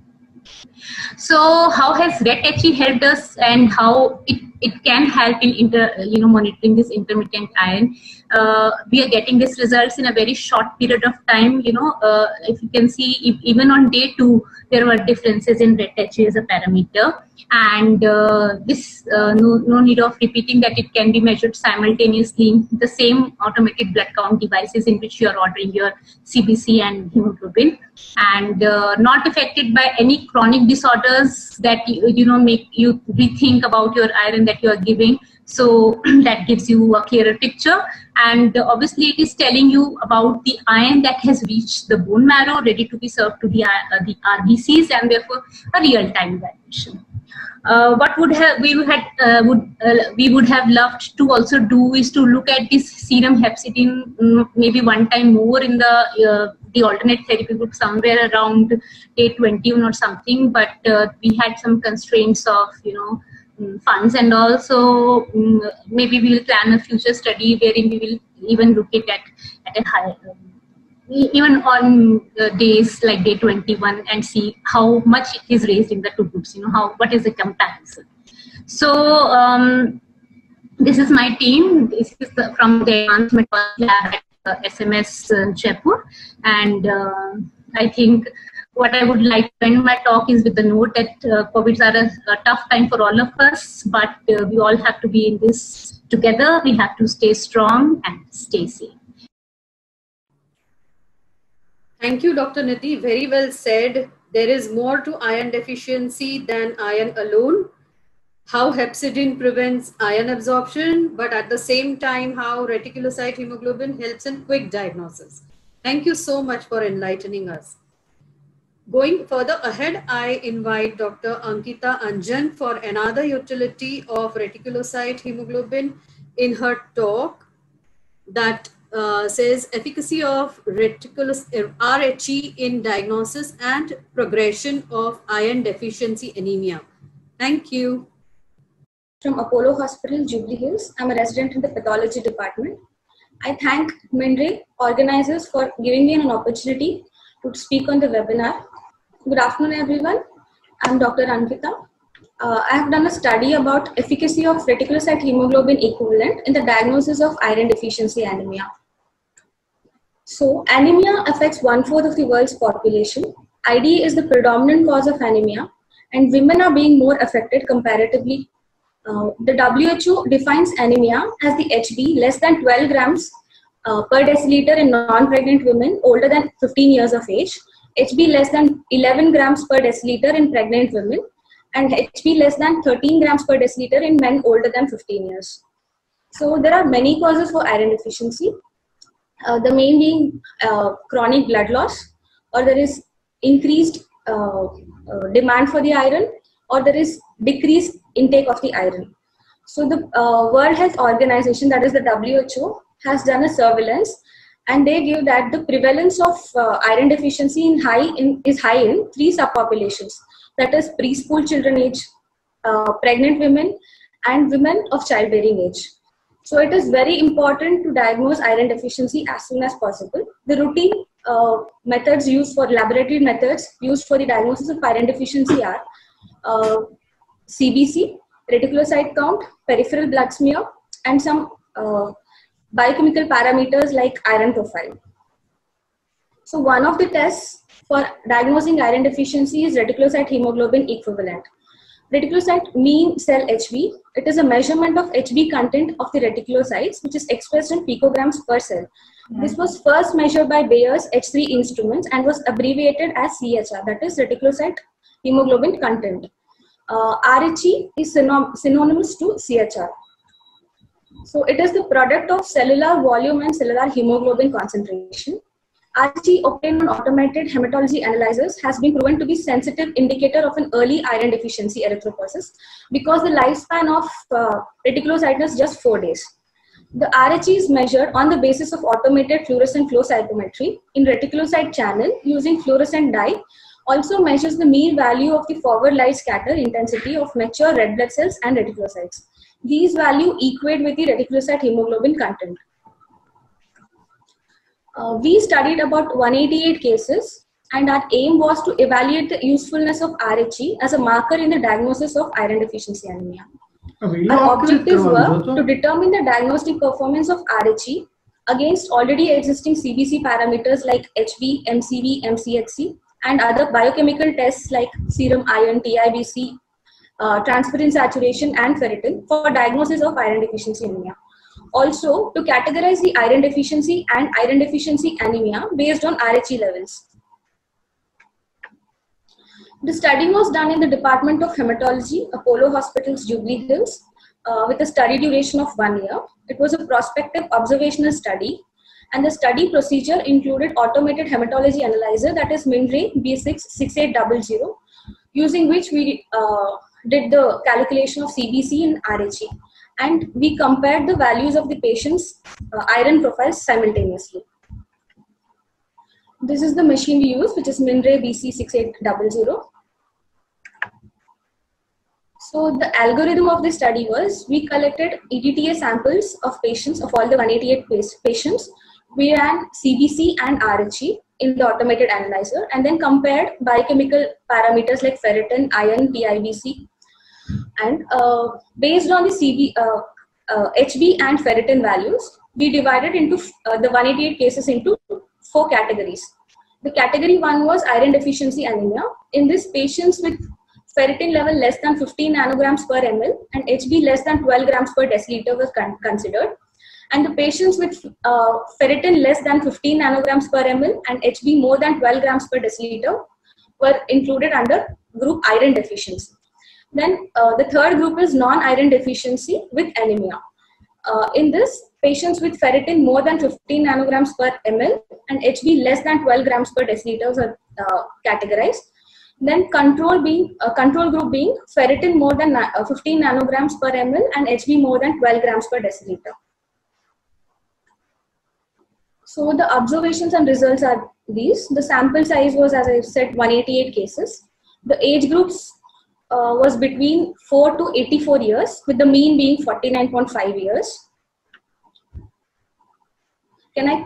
So how has RET-HE helped us, and how it, it can help in inter, you know, monitoring this intermittent iron? Uh, we are getting these results in a very short period of time. You know, uh, if you can see, if, even on day two, there were differences in RET-HE as a parameter. And uh, this, uh, no, no need of repeating that it can be measured simultaneously in the same automated blood count devices in which you are ordering your C B C and hemoglobin, and uh, not affected by any chronic disorders that, you, you know, make you rethink about your iron that you are giving. So that gives you a clearer picture, and uh, obviously it is telling you about the iron that has reached the bone marrow, ready to be served to the, uh, the R B Cs, and therefore a real-time evaluation. Uh, what would have we would had uh, would uh, we would have loved to also do is to look at this serum hepcidin um, maybe one time more in the uh, the alternate therapy group somewhere around day twenty-one or something, but uh, we had some constraints of you know um, funds, and also um, maybe we will plan a future study wherein we will even look at at, at a higher um, even on uh, days like day twenty-one and see how much it is raised in the two groups, you know, how, what is the comparison. So um, this is my team. This is the, from the Advanced Metabology Lab at uh, S M S uh, Jaipur. And uh, I think what I would like to end my talk is with the note that uh, COVIDs are a, a tough time for all of us, but uh, we all have to be in this together. We have to stay strong and stay safe. Thank you, Doctor Nidhi. Very well said. There is more to iron deficiency than iron alone. How hepcidin prevents iron absorption, but at the same time, how reticulocyte hemoglobin helps in quick diagnosis. Thank you so much for enlightening us. Going further ahead, I invite Doctor Ankita Anjan for another utility of reticulocyte hemoglobin in her talk that Uh, says efficacy of reticulous R H E in diagnosis and progression of iron deficiency anemia. Thank you. From Apollo Hospital, Jubilee Hills. I'm a resident in the pathology department. I thank MINRE organizers for giving me an opportunity to speak on the webinar. Good afternoon, everyone. I'm Doctor Ankita. Uh, I have done a study about efficacy of reticulocyte hemoglobin equivalent in the diagnosis of iron deficiency anemia. So, anemia affects one-fourth of the world's population. I D is the predominant cause of anemia, and women are being more affected comparatively. Uh, the W H O defines anemia as the H B less than twelve grams uh, per deciliter in non-pregnant women older than fifteen years of age, H B less than eleven grams per deciliter in pregnant women, and H B less than thirteen grams per deciliter in men older than fifteen years. So, there are many causes for iron deficiency. Uh, the main being uh, chronic blood loss, or there is increased uh, uh, demand for the iron, or there is decreased intake of the iron. So the uh, World Health Organization, that is the W H O, has done a surveillance, and they give that the prevalence of uh, iron deficiency in high in, is high in three subpopulations, that is preschool children age, uh, pregnant women, and women of childbearing age. So it is very important to diagnose iron deficiency as soon as possible. The routine uh, methods used for laboratory methods used for the diagnosis of iron deficiency are uh, C B C, reticulocyte count, peripheral blood smear, and some uh, biochemical parameters like iron profile. So one of the tests for diagnosing iron deficiency is reticulocyte hemoglobin equivalent. Reticulocyte mean cell H B, it is a measurement of H B content of the reticulocytes, which is expressed in picograms per cell. Mm-hmm. This was first measured by Bayer's H three instruments and was abbreviated as C H R, that is reticulocyte hemoglobin content. Uh, R H E is synon synonymous to C H R. So it is the product of cellular volume and cellular hemoglobin concentration. R H E obtained on automated hematology analyzers has been proven to be sensitive indicator of an early iron deficiency erythropoiesis because the lifespan of uh, reticulocyte is just four days. The R H E is measured on the basis of automated fluorescent flow cytometry in reticulocyte channel using fluorescent dye. Also measures the mean value of the forward light scatter intensity of mature red blood cells and reticulocytes. These values equate with the reticulocyte hemoglobin content. Uh, we studied about one hundred eighty-eight cases, and our aim was to evaluate the usefulness of R H E as a marker in the diagnosis of iron deficiency anemia. Our objectives were to determine the diagnostic performance of R H E against already existing C B C parameters like H B, M C V, M C H C, and other biochemical tests like serum iron, T I B C, uh, transferrin saturation, and ferritin for diagnosis of iron deficiency anemia. Also, to categorize the iron deficiency and iron deficiency anemia based on R H E levels. The study was done in the Department of Hematology, Apollo Hospitals, Jubilee Hills, uh, with a study duration of one year. It was a prospective observational study, and the study procedure included automated hematology analyzer, that is MINRE B six six eight zero zero, using which we uh, did the calculation of C B C and R H E, and we compared the values of the patient's uh, iron profiles simultaneously. This is the machine we use, which is Minray B C six eight zero zero. So the algorithm of the study was, we collected E D T A samples of patients, of all the one hundred eighty-eight patients. We ran C B C and R H E in the automated analyzer, and then compared biochemical parameters like ferritin, iron, P I B C. And uh, based on the C B, uh, uh, H B and ferritin values, we divided into uh, the one hundred eighty-eight cases into four categories. The category one was iron deficiency anemia. In this, patients with ferritin level less than fifteen nanograms per ml and H B less than twelve grams per deciliter was con considered. And the patients with uh, ferritin less than fifteen nanograms per ml and H B more than twelve grams per deciliter were included under group iron deficiency. Then uh, the third group is non-iron deficiency with anemia. Uh, in this, patients with ferritin more than fifteen nanograms per ml and H B less than twelve grams per deciliter are uh, categorized. Then control being uh, control group being ferritin more than uh, fifteen nanograms per ml and H B more than twelve grams per deciliter. So the observations and results are these. The sample size was, as I said, one hundred eighty-eight cases. The age groups uh, was between four to eighty-four years, with the mean being forty-nine point five years. Can I?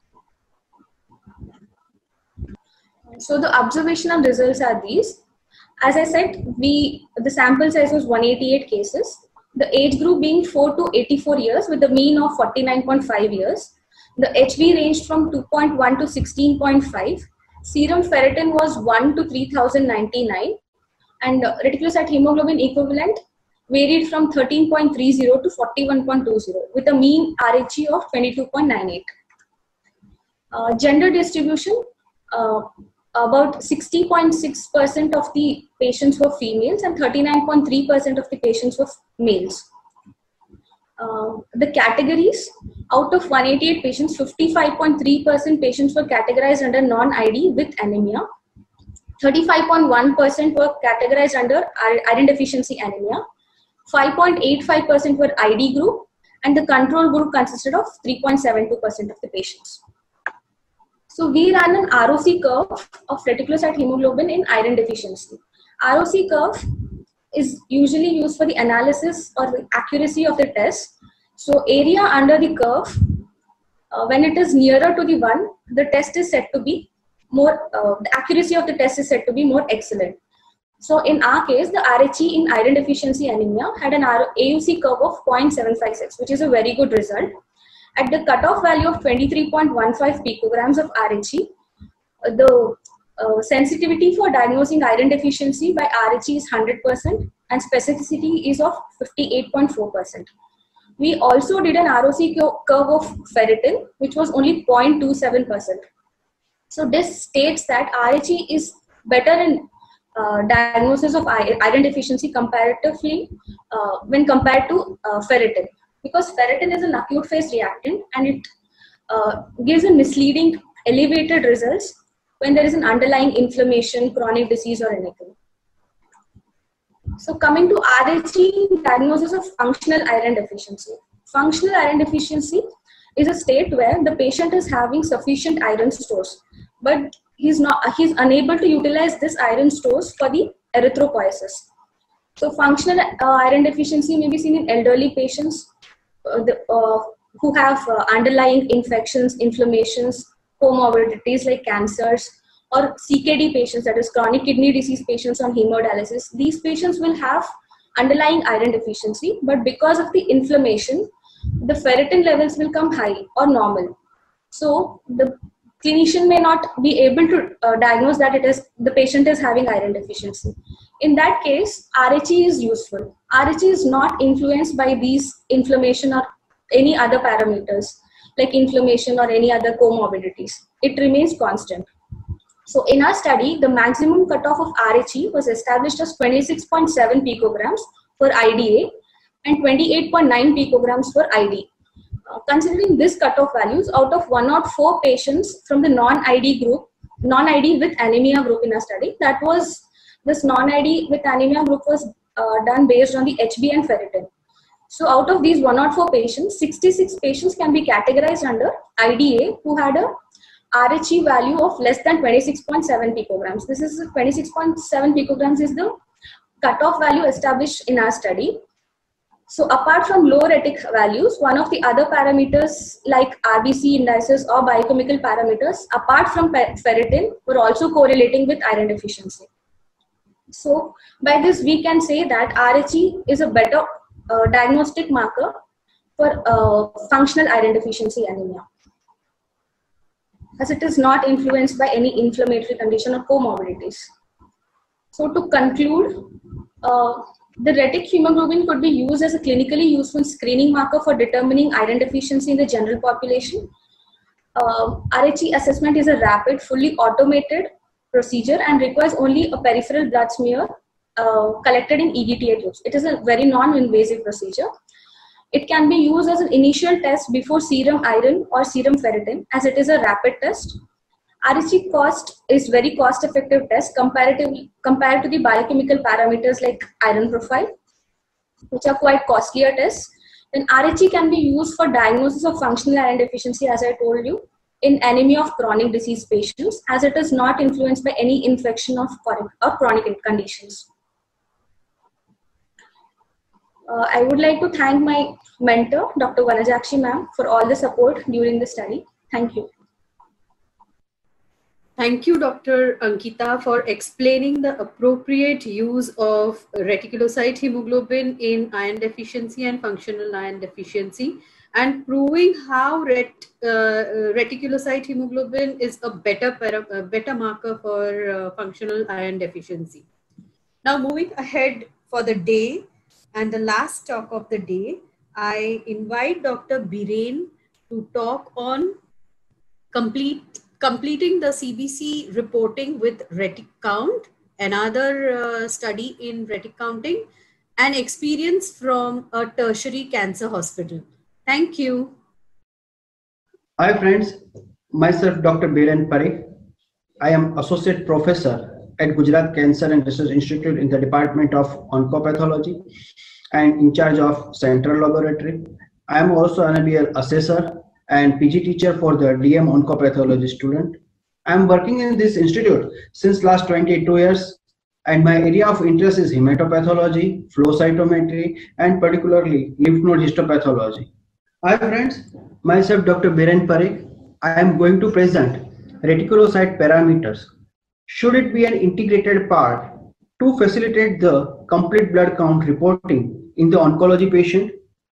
So the observation and results are these. As I said, we the sample size was one hundred eighty-eight cases. The age group being four to eighty-four years, with the mean of forty-nine point five years. The H B ranged from two point one to sixteen point five. Serum ferritin was one to three thousand ninety-nine. And reticulocyte hemoglobin equivalent varied from thirteen point three zero to forty-one point two zero, with a mean R H E of twenty-two point nine eight. Uh, gender distribution, uh, about sixty point six percent of the patients were females and thirty-nine point three percent of the patients were males. Uh, the categories, out of one hundred eighty-eight patients, fifty-five point three percent patients were categorized under non-I D with anemia. thirty-five point one percent were categorized under iron deficiency anemia. five point eight five percent were I D group, and the control group consisted of three point seven two percent of the patients. So we ran an R O C curve of reticulocyte hemoglobin in iron deficiency. R O C curve is usually used for the analysis or the accuracy of the test. So area under the curve, uh, when it is nearer to the one, the test is said to be more, uh, the accuracy of the test is said to be more excellent. So in our case, the R H E in iron deficiency anemia had an A U C curve of zero point seven five six, which is a very good result. At the cutoff value of twenty-three point one five picograms of R H E, uh, the uh, sensitivity for diagnosing iron deficiency by R H E is one hundred percent and specificity is of fifty-eight point four percent. We also did an R O C curve of ferritin, which was only zero point two seven percent. So this states that R H E is better in uh, diagnosis of iron deficiency comparatively uh, when compared to uh, ferritin. Because ferritin is an acute phase reactant and it uh, gives a misleading elevated results when there is an underlying inflammation, chronic disease or anything. So coming to R H E diagnosis of functional iron deficiency. Functional iron deficiency is a state where the patient is having sufficient iron stores, but he's not he's unable to utilize this iron stores for the erythropoiesis. So functional uh, iron deficiency may be seen in elderly patients uh, the, uh, who have uh, underlying infections, inflammations, comorbidities like cancers, or C K D patients, that is chronic kidney disease patients on hemodialysis. These patients will have underlying iron deficiency, but because of the inflammation, the ferritin levels will come high or normal. So the clinician may not be able to uh, diagnose that it is the patient is having iron deficiency. In that case, R H E is useful. R H E is not influenced by these inflammation or any other parameters like inflammation or any other comorbidities. It remains constant. So in our study, the maximum cutoff of R H E was established as twenty-six point seven picograms for I D A and twenty-eight point nine picograms for I D. Uh, considering this cutoff values, out of one hundred four patients from the non-I D group, non-I D with anemia group in our study, that was, this non-I D with anemia group was uh, done based on the H B and ferritin. So out of these one hundred four patients, sixty-six patients can be categorized under I D A who had a R H E value of less than twenty-six point seven picograms. This is twenty-six point seven picograms is the cutoff value established in our study. So apart from low retic values, one of the other parameters like R B C indices or biochemical parameters apart from ferritin were also correlating with iron deficiency. So by this we can say that R H E is a better uh, diagnostic marker for uh, functional iron deficiency anemia, as it is not influenced by any inflammatory condition or comorbidities. So to conclude, uh, the retic hemoglobin could be used as a clinically useful screening marker for determining iron deficiency in the general population. Uh, R H E assessment is a rapid, fully automated procedure and requires only a peripheral blood smear uh, collected in E D T A tubes. It is a very non-invasive procedure. It can be used as an initial test before serum iron or serum ferritin, as it is a rapid test. R H E cost is very cost-effective test comparatively compared to the biochemical parameters like iron profile, which are quite costlier tests. Then R H E can be used for diagnosis of functional iron deficiency, as I told you, in anemia of chronic disease patients, as it is not influenced by any infection of chronic or chronic conditions. Uh, I would like to thank my mentor, Doctor Vanajakshi ma'am, for all the support during the study. Thank you. Thank you, Doctor Ankita, for explaining the appropriate use of reticulocyte hemoglobin in iron deficiency and functional iron deficiency, and proving how ret, uh, reticulocyte hemoglobin is a better, para, a better marker for uh, functional iron deficiency. Now, moving ahead for the day and the last talk of the day, I invite Doctor Biren to talk on complete completing the C B C reporting with retic count, another uh, study in retic counting, and experience from a tertiary cancer hospital. Thank you. Hi friends, myself Doctor Biren Parikh. I am Associate Professor at Gujarat Cancer and Research Institute in the Department of Oncopathology and in charge of Central Laboratory. I am also an N A B L assessor and P G teacher for the D M Oncopathology student. I am working in this institute since last twenty-two years, and my area of interest is hematopathology, flow cytometry, and particularly lymph node histopathology. Hi friends, myself Doctor Biren Parikh. I am going to present reticulocyte parameters. Should it be an integrated part to facilitate the complete blood count reporting in the oncology patient?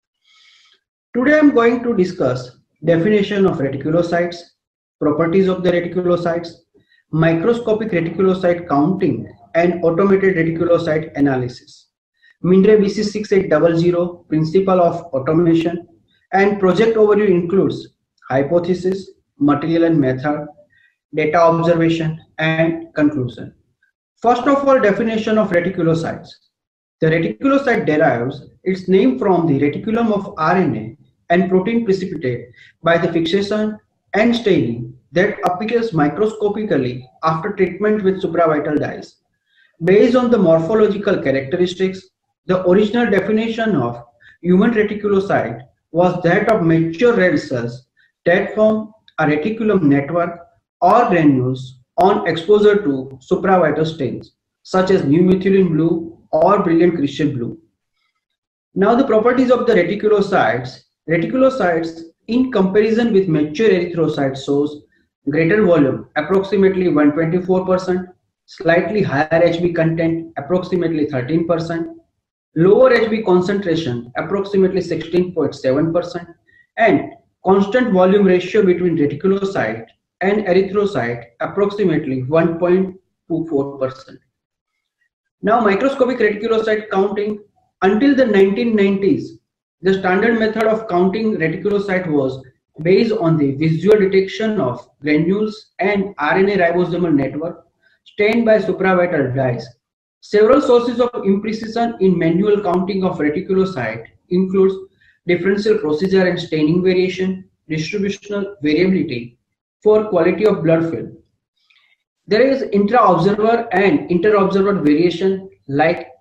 Today I am going to discuss definition of reticulocytes, properties of the reticulocytes, microscopic reticulocyte counting, and automated reticulocyte analysis, Mindray B C six eight zero zero, principle of automation, and project overview includes hypothesis, material and method, data observation, and conclusion. First of all, definition of reticulocytes. The reticulocyte derives its name from the reticulum of R N A and protein precipitate by the fixation and staining that appears microscopically after treatment with supravital dyes. Based on the morphological characteristics, the original definition of human reticulocyte was that of mature red cells that form a reticulum network or granules on exposure to supravital stains, such as new methylene blue or brilliant crystal blue. Now the properties of the reticulocytes. Reticulocytes in comparison with mature erythrocytes shows greater volume, approximately one hundred twenty-four percent, slightly higher H B content, approximately thirteen percent, lower H B concentration, approximately sixteen point seven percent, and constant volume ratio between reticulocyte and erythrocyte, approximately one point two four percent. Now, microscopic reticulocyte counting. Until the nineteen nineties, the standard method of counting reticulocyte was based on the visual detection of granules and R N A ribosomal network stained by supravital dyes. Several sources of imprecision in manual counting of reticulocyte includes differential procedure and staining variation, distributional variability for quality of blood film. There is intra-observer and inter-observer variation like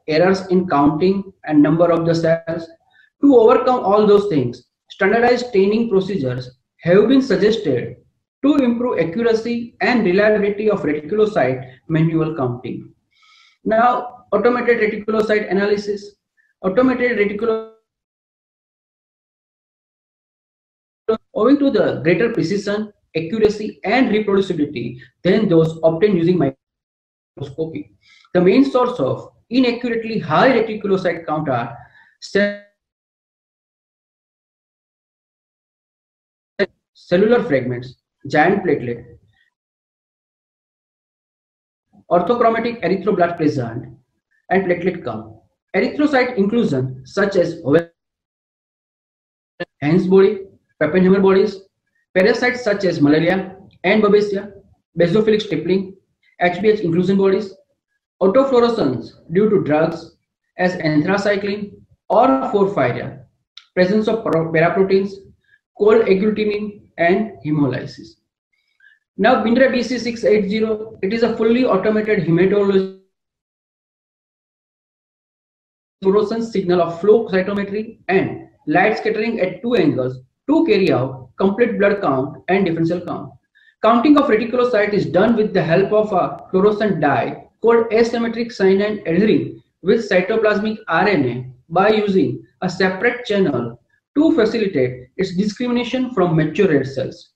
errors in counting and number of the cells. To overcome all those things, standardized staining procedures have been suggested to improve accuracy and reliability of reticulocyte manual counting. Now, automated reticulocyte analysis. Automated reticulocyte, owing to the greater precision, accuracy, and reproducibility than those obtained using microscopy. The main source of inaccurately high reticulocyte count are cellular fragments, giant platelet, orthochromatic erythroblast present, and platelet count. Erythrocyte inclusion such as Heinz body, Pappenheimer bodies, parasites such as malaria and babesia, basophilic stippling, H B H inclusion bodies, autofluorescence due to drugs as anthracycline or porphyria, presence of paraproteins, cold agglutinin, and hemolysis. Now, Mindray B C six eighty, it is a fully automated hematology fluorescence signal of flow cytometry and light scattering at two angles to carry out complete blood count and differential count. Counting of reticulocyte is done with the help of a fluorescent dye called asymmetric cyanide adhering with cytoplasmic R N A by using a separate channel to facilitate its discrimination from mature red cells.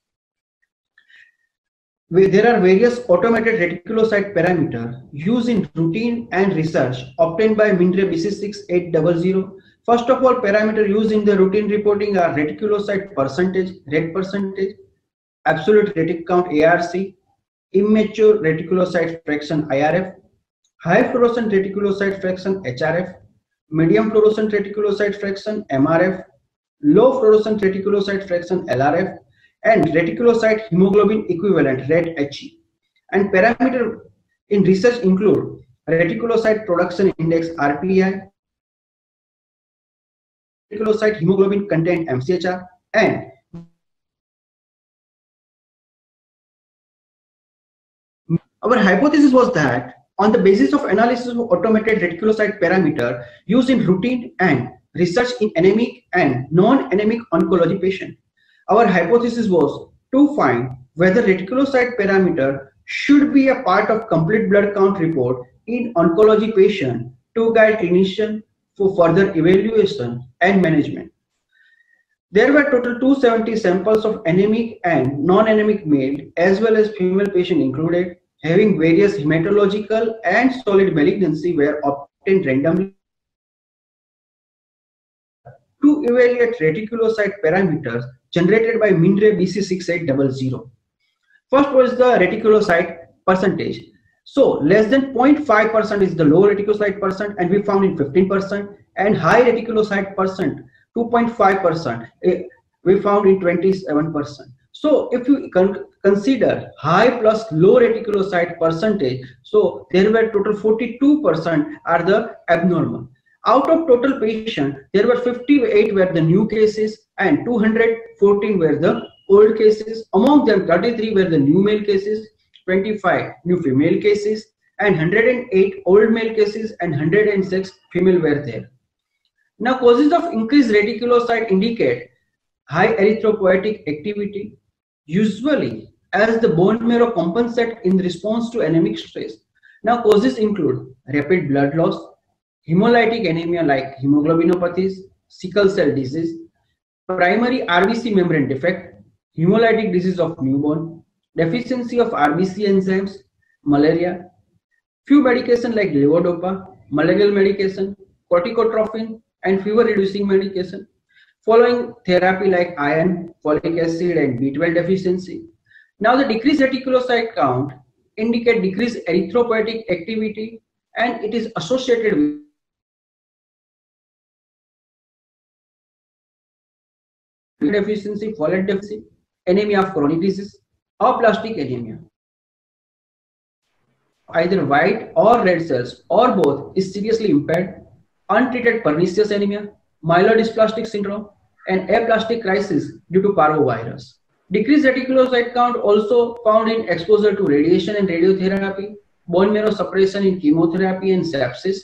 There are various automated reticulocyte parameters used in routine and research obtained by Mindray B C six eight hundred. First of all, parameters used in the routine reporting are reticulocyte percentage, red percentage, absolute retic count A R C, immature reticulocyte fraction I R F, high fluorescent reticulocyte fraction H R F, medium fluorescent reticulocyte fraction M R F, low fluorescent reticulocyte fraction L R F, and reticulocyte hemoglobin equivalent red H E. And parameters in research include reticulocyte production index R P I, reticulocyte hemoglobin content M C H R, and our hypothesis was that on the basis of analysis of automated reticulocyte parameter used in routine and research in anemic and non-anemic oncology patient, our hypothesis was to find whether reticulocyte parameter should be a part of complete blood count report in oncology patient to guide clinician for further evaluation and management. There were total two hundred seventy samples of anemic and non-anemic male as well as female patient included, having various hematological and solid malignancy were obtained randomly to evaluate reticulocyte parameters generated by Mindray B C six eight hundred. First was the reticulocyte percentage. So less than zero point five percent is the low reticulocyte percent, and we found in fifteen percent, and high reticulocyte percent two point five percent we found in twenty-seven percent. So if you con consider high plus low reticulocyte percentage, so there were total forty-two percent are the abnormal. Out of total patient, there were fifty-eight were the new cases and two hundred fourteen were the old cases. Among them, thirty-three were the new male cases, twenty-five new female cases, and one hundred eight old male cases and one hundred six female were there. Now, causes of increased reticulocyte indicate high erythropoietic activity, usually as the bone marrow compensate in response to anemic stress. Now, causes include rapid blood loss, hemolytic anemia like hemoglobinopathies, sickle cell disease, primary R B C membrane defect, hemolytic disease of newborn, deficiency of R B C enzymes, malaria, few medication like levodopa, malarial medication, corticotrophin, and fever reducing medication, following therapy like iron, folic acid, and B twelve deficiency. Now, the decreased reticulocyte count indicate decreased erythropoietic activity, and it is associated with deficiency, folate deficiency, anemia of chronic disease, or aplastic anemia. Either white or red cells or both is seriously impaired, untreated pernicious anemia, myelodysplastic syndrome, and aplastic crisis due to parvovirus. Decreased reticulocyte count also found in exposure to radiation and radiotherapy, bone marrow suppression in chemotherapy and sepsis,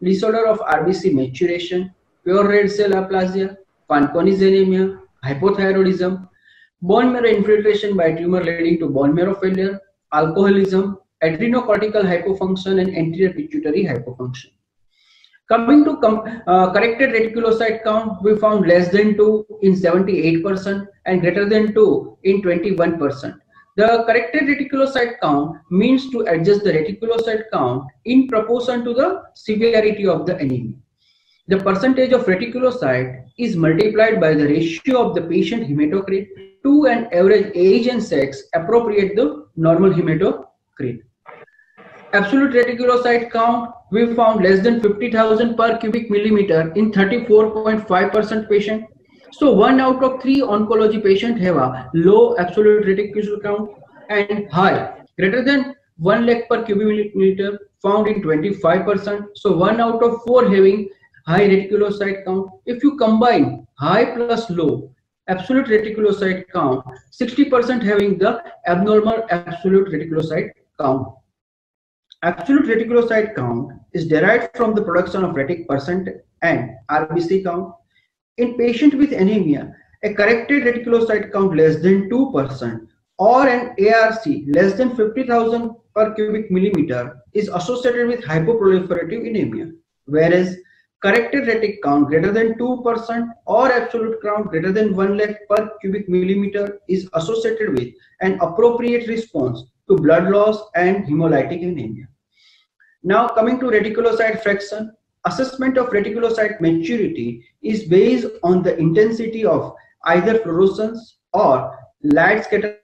disorder of R B C maturation, pure red cell aplasia, Fanconi's anemia, hypothyroidism, bone marrow infiltration by tumor leading to bone marrow failure, alcoholism, adrenocortical hypofunction, and anterior pituitary hypofunction. Coming to com uh, corrected reticulocyte count, we found less than two in seventy-eight percent and greater than two in twenty-one percent. The corrected reticulocyte count means to adjust the reticulocyte count in proportion to the severity of the anemia. The percentage of reticulocyte is multiplied by the ratio of the patient hematocrit to an average age and sex appropriate the normal hematocrit. Absolute reticulocyte count, we found less than fifty thousand per cubic millimeter in thirty-four point five percent patient. So one out of three oncology patients have a low absolute reticulocyte count and high, greater than one lakh per cubic millimeter, found in twenty-five percent. So one out of four having high reticulocyte count. If you combine high plus low absolute reticulocyte count, sixty percent having the abnormal absolute reticulocyte count. Absolute reticulocyte count is derived from the production of retic percent and R B C count. In patient with anemia, a corrected reticulocyte count less than two percent or an A R C less than fifty thousand per cubic millimeter is associated with hypoproliferative anemia, whereas corrected retic count greater than two percent or absolute count greater than one lakh per cubic millimeter is associated with an appropriate response to blood loss and hemolytic anemia. Now coming to reticulocyte fraction, assessment of reticulocyte maturity is based on the intensity of either fluorescence or light scatter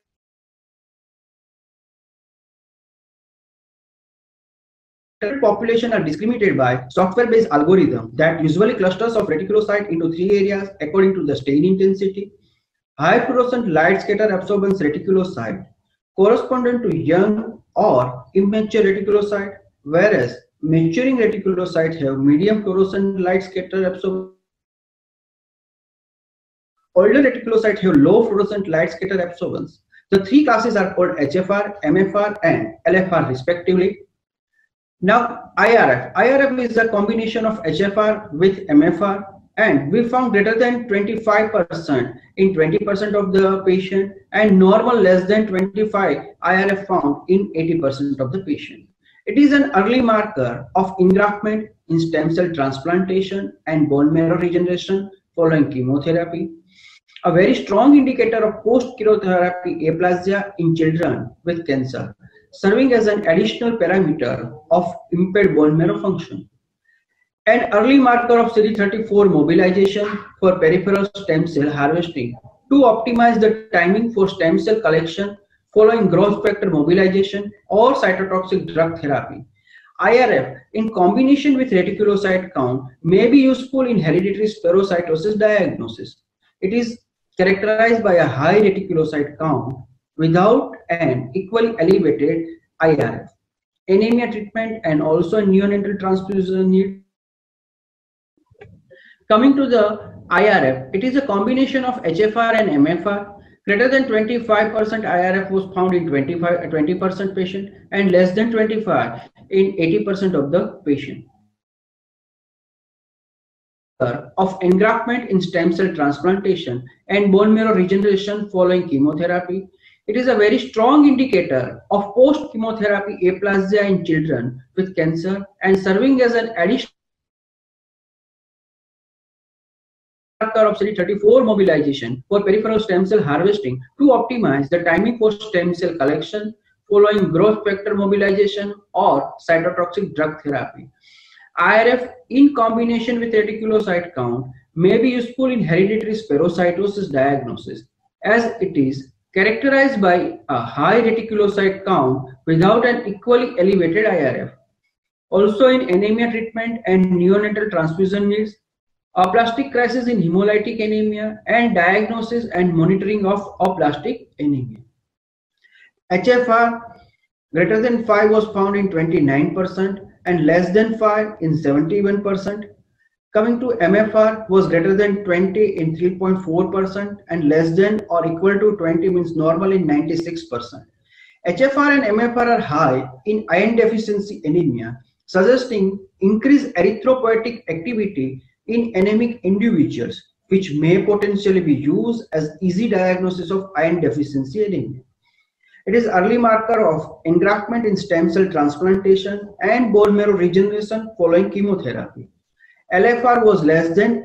population are discriminated by software-based algorithm that usually clusters of reticulocyte into three areas according to the stain intensity. High fluorescent light scatter absorbance reticulocyte corresponding to young or immature reticulocyte, whereas maturing reticulocytes have medium fluorescent light scatter absorbance. Older reticulocytes have low fluorescent light scatter absorbance. The three classes are called H F R, M F R, and L F R respectively. Now I R F. I R F is a combination of H F R with M F R, and we found greater than twenty-five percent in twenty percent of the patient and normal less than twenty-five I R F found in eighty percent of the patient. It is an early marker of engraftment in stem cell transplantation and bone marrow regeneration following chemotherapy. A very strong indicator of post-chemotherapy aplasia in children with cancer, serving as an additional parameter of impaired bone marrow function. An early marker of C D thirty-four mobilization for peripheral stem cell harvesting to optimize the timing for stem cell collection following growth factor mobilization or cytotoxic drug therapy. I R F in combination with reticulocyte count may be useful in hereditary spherocytosis diagnosis. It is characterized by a high reticulocyte count without an equally elevated I R F. Anemia treatment and also neonatal transfusion need. Coming to the I R F, it is a combination of H F R and M F R. Greater than twenty-five percent I R F was found in twenty-five, twenty percent patient and less than twenty-five in eighty percent of the patient. Of engraftment in stem cell transplantation and bone marrow regeneration following chemotherapy. It is a very strong indicator of post-chemotherapy aplasia in children with cancer and serving as an additional marker of C D thirty-four mobilization for peripheral stem cell harvesting to optimize the timing for stem cell collection following growth factor mobilization or cytotoxic drug therapy. I R F in combination with reticulocyte count may be useful in hereditary spherocytosis diagnosis, as it is characterized by a high reticulocyte count without an equally elevated I R F. Also in anemia treatment and neonatal transfusion needs, aplastic crisis in hemolytic anemia, and diagnosis and monitoring of aplastic anemia. H F R greater than five was found in twenty-nine percent and less than five in seventy-one percent. Coming to M F R was greater than twenty in three point four percent and less than or equal to twenty means normal in ninety-six percent. H F R and M F R are high in iron deficiency anemia, suggesting increased erythropoietic activity in anemic individuals, which may potentially be used as easy diagnosis of iron deficiency anemia. It is early marker of engraftment in stem cell transplantation and bone marrow regeneration following chemotherapy. L F R was less than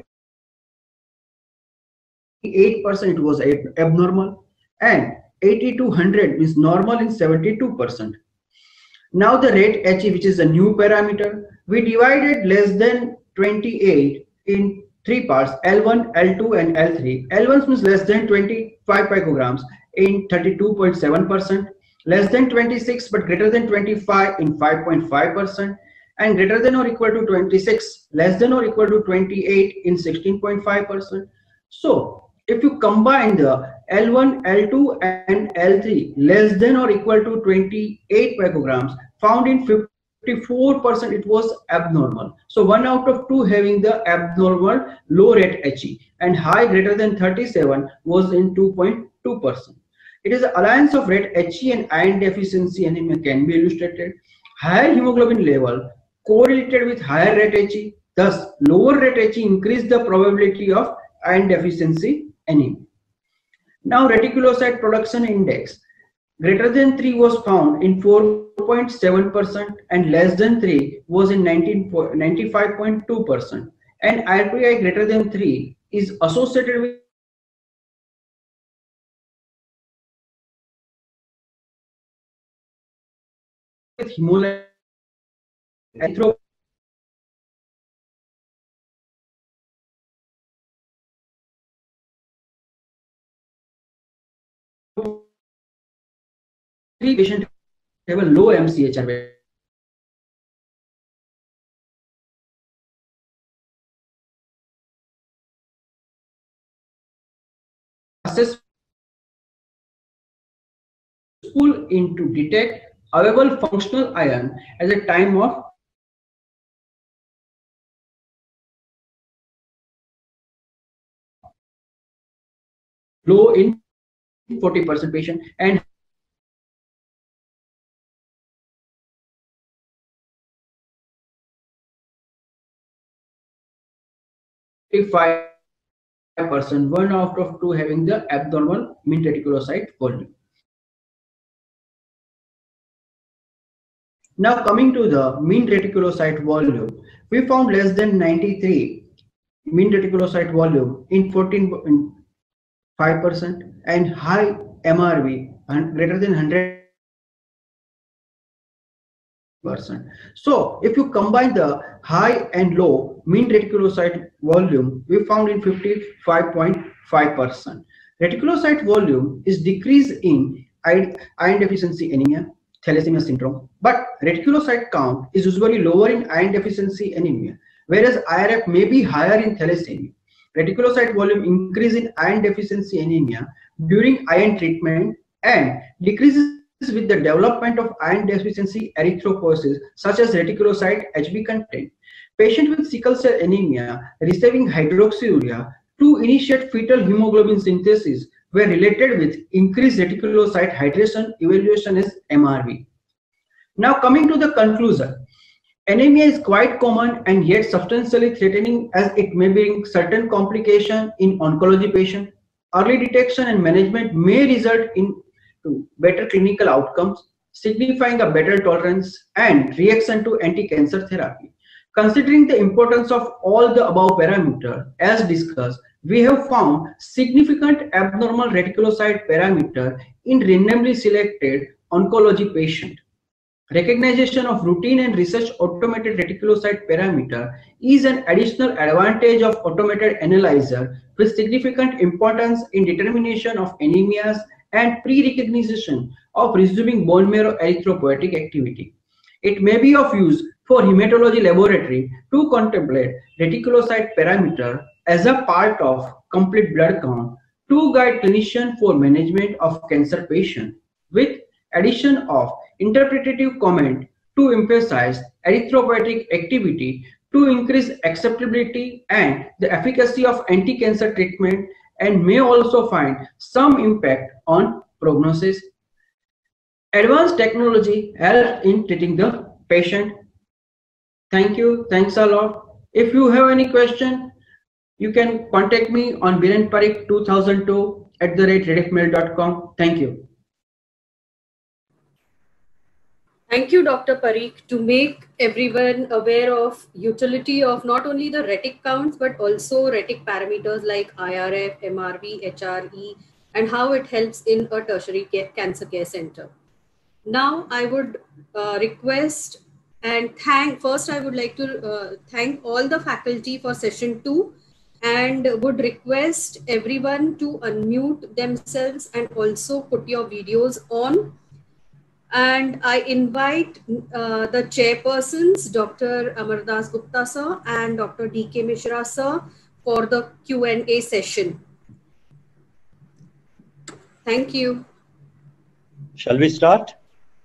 eight percent, it was abnormal, and eighty to one hundred is normal in seventy-two percent. Now the rate H E, which is a new parameter, we divided less than twenty-eight in three parts, L one, L two and L three. L one means less than twenty-five picograms in thirty-two point seven percent, less than twenty-six but greater than twenty-five in five point five percent, and greater than or equal to twenty-six, less than or equal to twenty-eight in sixteen point five percent. So if you combine the L one, L two and L three less than or equal to twenty-eight picograms, found in fifty-four percent it was abnormal. So one out of two having the abnormal low rate H E, and high greater than thirty-seven was in two point two percent. It is the alliance of rate H E and iron deficiency anemia can be illustrated. Higher hemoglobin level correlated with higher rate H E, thus lower rate H E increased the probability of iron deficiency anemia. Now reticulocyte production index greater than three was found in four point seven percent and less than three was in ninety-five point two percent, and R P I greater than three is associated with with hemolytic erythro three patients have a low M C H R value. Assess useful in to detect available functional iron at the time of low in forty percent patient and five percent, one out of two having the abnormal mean reticulocyte volume. Now coming to the mean reticulocyte volume, we found less than ninety-three mean reticulocyte volume in fourteen point five percent and high M R V and greater than one hundred percent. So if you combine the high and low mean reticulocyte volume, we found in fifty-five point five percent. Reticulocyte volume is decreased in iron deficiency anemia, thalassemia syndrome, but reticulocyte count is usually lower in iron deficiency anemia, whereas I R F may be higher in thalassemia. Reticulocyte volume increase in iron deficiency anemia during iron treatment and decreases with the development of iron deficiency erythropoiesis such as reticulocyte H B content. Patient with sickle cell anemia receiving hydroxyurea to initiate fetal hemoglobin synthesis were related with increased reticulocyte hydration evaluation as M R V. Now coming to the conclusion, anemia is quite common and yet substantially threatening as it may bring certain complications in oncology patients. Early detection and management may result in better clinical outcomes, signifying a better tolerance and reaction to anti-cancer therapy. Considering the importance of all the above parameters, as discussed, we have found significant abnormal reticulocyte parameter in randomly selected oncology patient. Recognition of routine and research automated reticulocyte parameter is an additional advantage of automated analyzer with significant importance in determination of anemias and pre-recognition of resuming bone marrow erythropoietic activity. It may be of use for hematology laboratory to contemplate reticulocyte parameter as a part of complete blood count to guide clinician for management of cancer patient, with addition of interpretative comment to emphasize erythropoietic activity to increase acceptability and the efficacy of anti-cancer treatment, and may also find some impact on prognosis. Advanced technology helps in treating the patient Thank you. Thanks a lot. If you have any question, you can contact me on Biren Parikh two thousand two at the rate rediffmail dot com. Thank you. Thank you, Doctor Parikh, to make everyone aware of utility of not only the retic counts, but also retic parameters like I R F, M R V, H R E, and how it helps in a tertiary care, cancer care center. Now, I would uh, request and thank, first I would like to uh, thank all the faculty for session two, and would request everyone to unmute themselves and also put your videos on. And I invite uh, the chairpersons, Doctor Amar Das Gupta sir and Doctor D K Mishra sir, for the Q and A session. Thank you. Shall we start?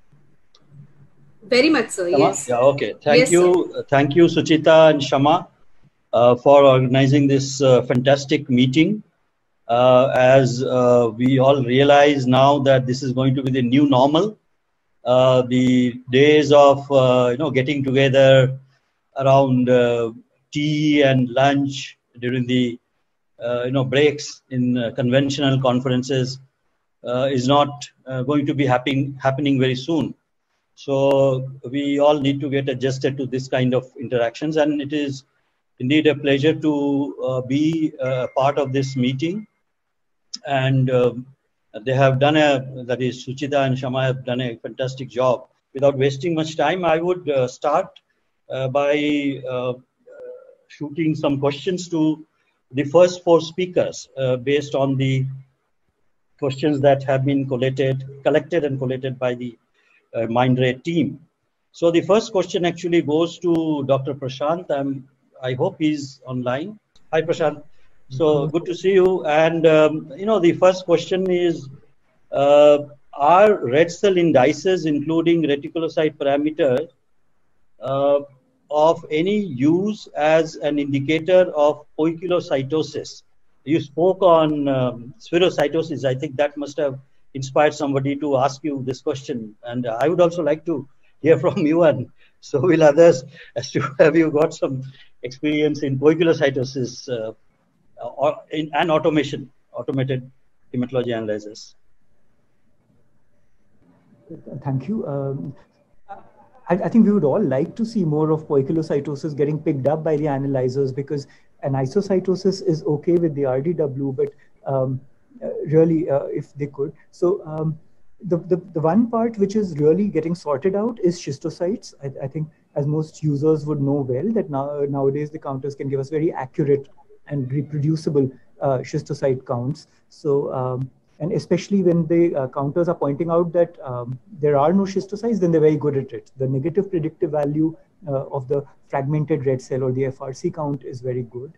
Very much, sir. Shama? Yes. Yeah. Okay. Thank Yes, you. sir. Thank you, Suchita and Shama, uh, for organizing this uh, fantastic meeting. Uh, as uh, we all realize now that this is going to be the new normal. Uh, the days of uh, you know getting together around uh, tea and lunch during the uh, you know breaks in uh, conventional conferences uh, is not uh, going to be happening happening very soon. So we all need to get adjusted to this kind of interactions, and it is indeed a pleasure to uh, be a part of this meeting. And um, they have done a, that is Suchita and Shama have done a fantastic job. Without wasting much time, I would uh, start uh, by uh, shooting some questions to the first four speakers uh, based on the questions that have been collated, collected and collated by the uh, Mindray team. So the first question actually goes to Doctor Prashant. I'm, I hope he's online. Hi, Prashant. So good to see you. And, um, you know, the first question is, uh, are red cell indices, including reticulocyte parameter, uh, of any use as an indicator of poikilocytosis? You spoke on um, spherocytosis. I think that must have inspired somebody to ask you this question. And I would also like to hear from you, and so will others, as to have you got some experience in poikilocytosis uh, or in and automation, automated hematology analyzers. Thank you. Um, I, I think we would all like to see more of poikilocytosis getting picked up by the analyzers, because an isocytosis is okay with the R D W, but um, uh, really, uh, if they could. So um, the, the, the one part which is really getting sorted out is schistocytes. I, I think, as most users would know well, that now nowadays the counters can give us very accurate and reproducible uh, schistocyte counts. So, um, and especially when the uh, counters are pointing out that um, there are no schistocytes, then they're very good at it. The negative predictive value uh, of the fragmented red cell or the F R C count is very good.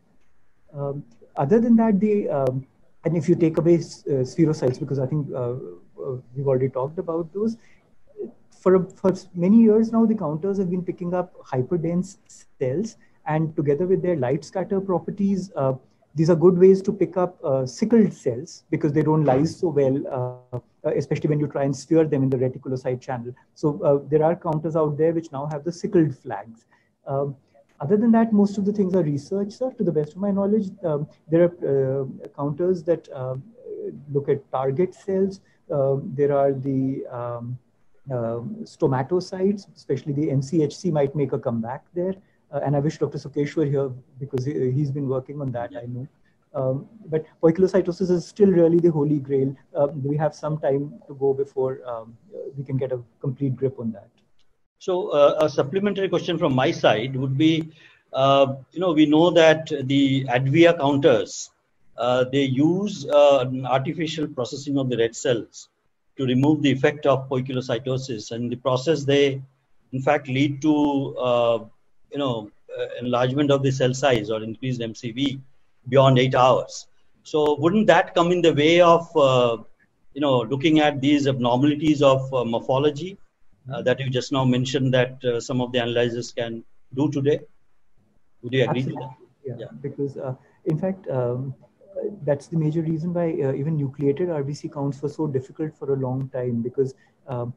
Um, other than that, the um, and if you take away uh, spherocytes, because I think uh, uh, we've already talked about those, for, for many years now, the counters have been picking up hyperdense cells, and together with their light scatter properties, uh, these are good ways to pick up uh, sickled cells, because they don't lyse so well, uh, especially when you try and sphere them in the reticulocyte channel. So uh, there are counters out there which now have the sickled flags. Um, other than that, most of the things are research, sir. To the best of my knowledge, um, there are uh, counters that uh, look at target cells. Uh, there are the um, uh, stomatocytes, especially the M C H C might make a comeback there. Uh, and I wish Doctor Sukesh were here, because he, he's been working on that, I know. Um, but poikilocytosis is still really the holy grail. Um, we have some time to go before um, we can get a complete grip on that. So uh, a supplementary question from my side would be, uh, you know, we know that the ADVIA counters, uh, they use uh, an artificial processing of the red cells to remove the effect of poikilocytosis. And in the process, they, in fact, lead to uh, you know, uh, enlargement of the cell size or increased M C V beyond eight hours. So wouldn't that come in the way of, uh, you know, looking at these abnormalities of uh, morphology uh, that you just now mentioned that uh, some of the analyzers can do today? Would you agree Absolutely. to Yeah, that? Yeah. Because uh, in fact, um, that's the major reason why uh, even nucleated R B C counts were so difficult for a long time, because um,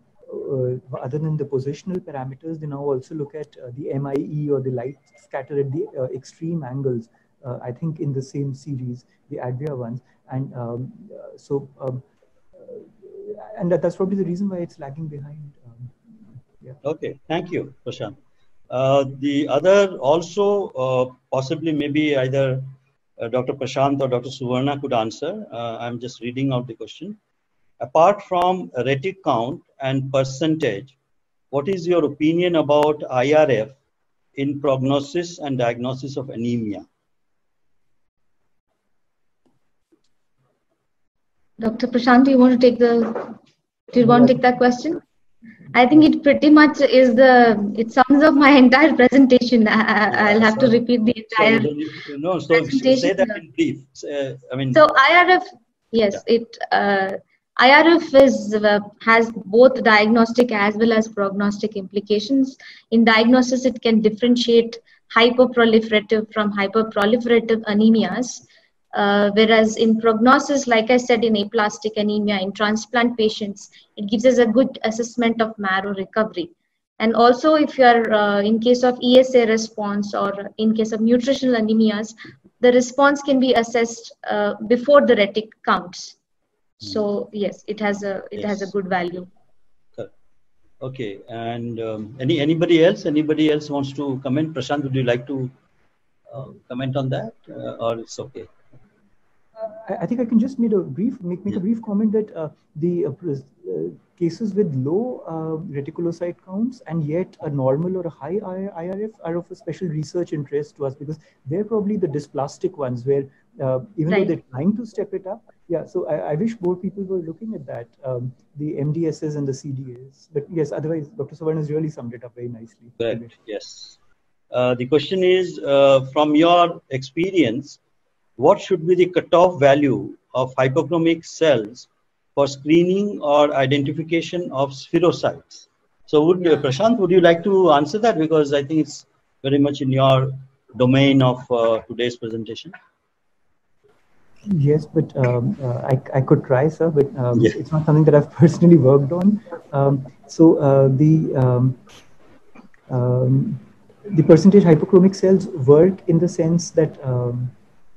uh, other than the positional parameters, they now also look at uh, the M I E or the light scatter at the uh, extreme angles. Uh, I think in the same series, the Advia ones, and um, uh, so um, uh, and that, that's probably the reason why it's lagging behind. Um, yeah. Okay, thank you, Prashant. Uh, the other also uh, possibly maybe either uh, Doctor Prashant or Doctor Suvarna could answer. Uh, I'm just reading out the question. Apart from retic count and percentage, what is your opinion about I R F in prognosis and diagnosis of anemia? Doctor Prashant, do you want to take the, do you want to take that question? I think it pretty much is the, it sums up my entire presentation. I, I, I'll have so, to repeat the entire so you, no, so presentation. Say that in brief. Uh, I mean. So I R F, yes, yeah. it, uh, I R F is, uh, has both diagnostic as well as prognostic implications. In diagnosis, it can differentiate hyperproliferative from hyperproliferative anemias. Uh, whereas in prognosis, like I said, in aplastic anemia, in transplant patients, it gives us a good assessment of marrow recovery. And also, if you are uh, in case of E S A response or in case of nutritional anemias, the response can be assessed uh, before the retic counts. So yes, it has a it yes. has a good value. Okay, and um, any anybody else? Anybody else wants to comment? Prashant, would you like to uh, comment on that, uh, or it's okay? I think I can just make a brief make, make yeah. a brief comment that uh, the uh, uh, cases with low uh, reticulocyte counts and yet a normal or a high I R F are of a special research interest to us, because they're probably the dysplastic ones where uh, even right. though they're trying to step it up. Yeah, so I, I wish more people were looking at that, um, the M D Ss and the C D As. But yes, otherwise, Doctor Suvarna has really summed it up very nicely. Correct, yes. Uh, the question is, uh, from your experience, what should be the cutoff value of hypochromic cells for screening or identification of spherocytes? So would uh, Prashant, would you like to answer that? Because I think it's very much in your domain of uh, today's presentation. Yes, but um, uh, I, I could try, sir, but um, yeah. it's not something that I've personally worked on. Um, so uh, the um, um, the percentage hypochromic cells work in the sense that um,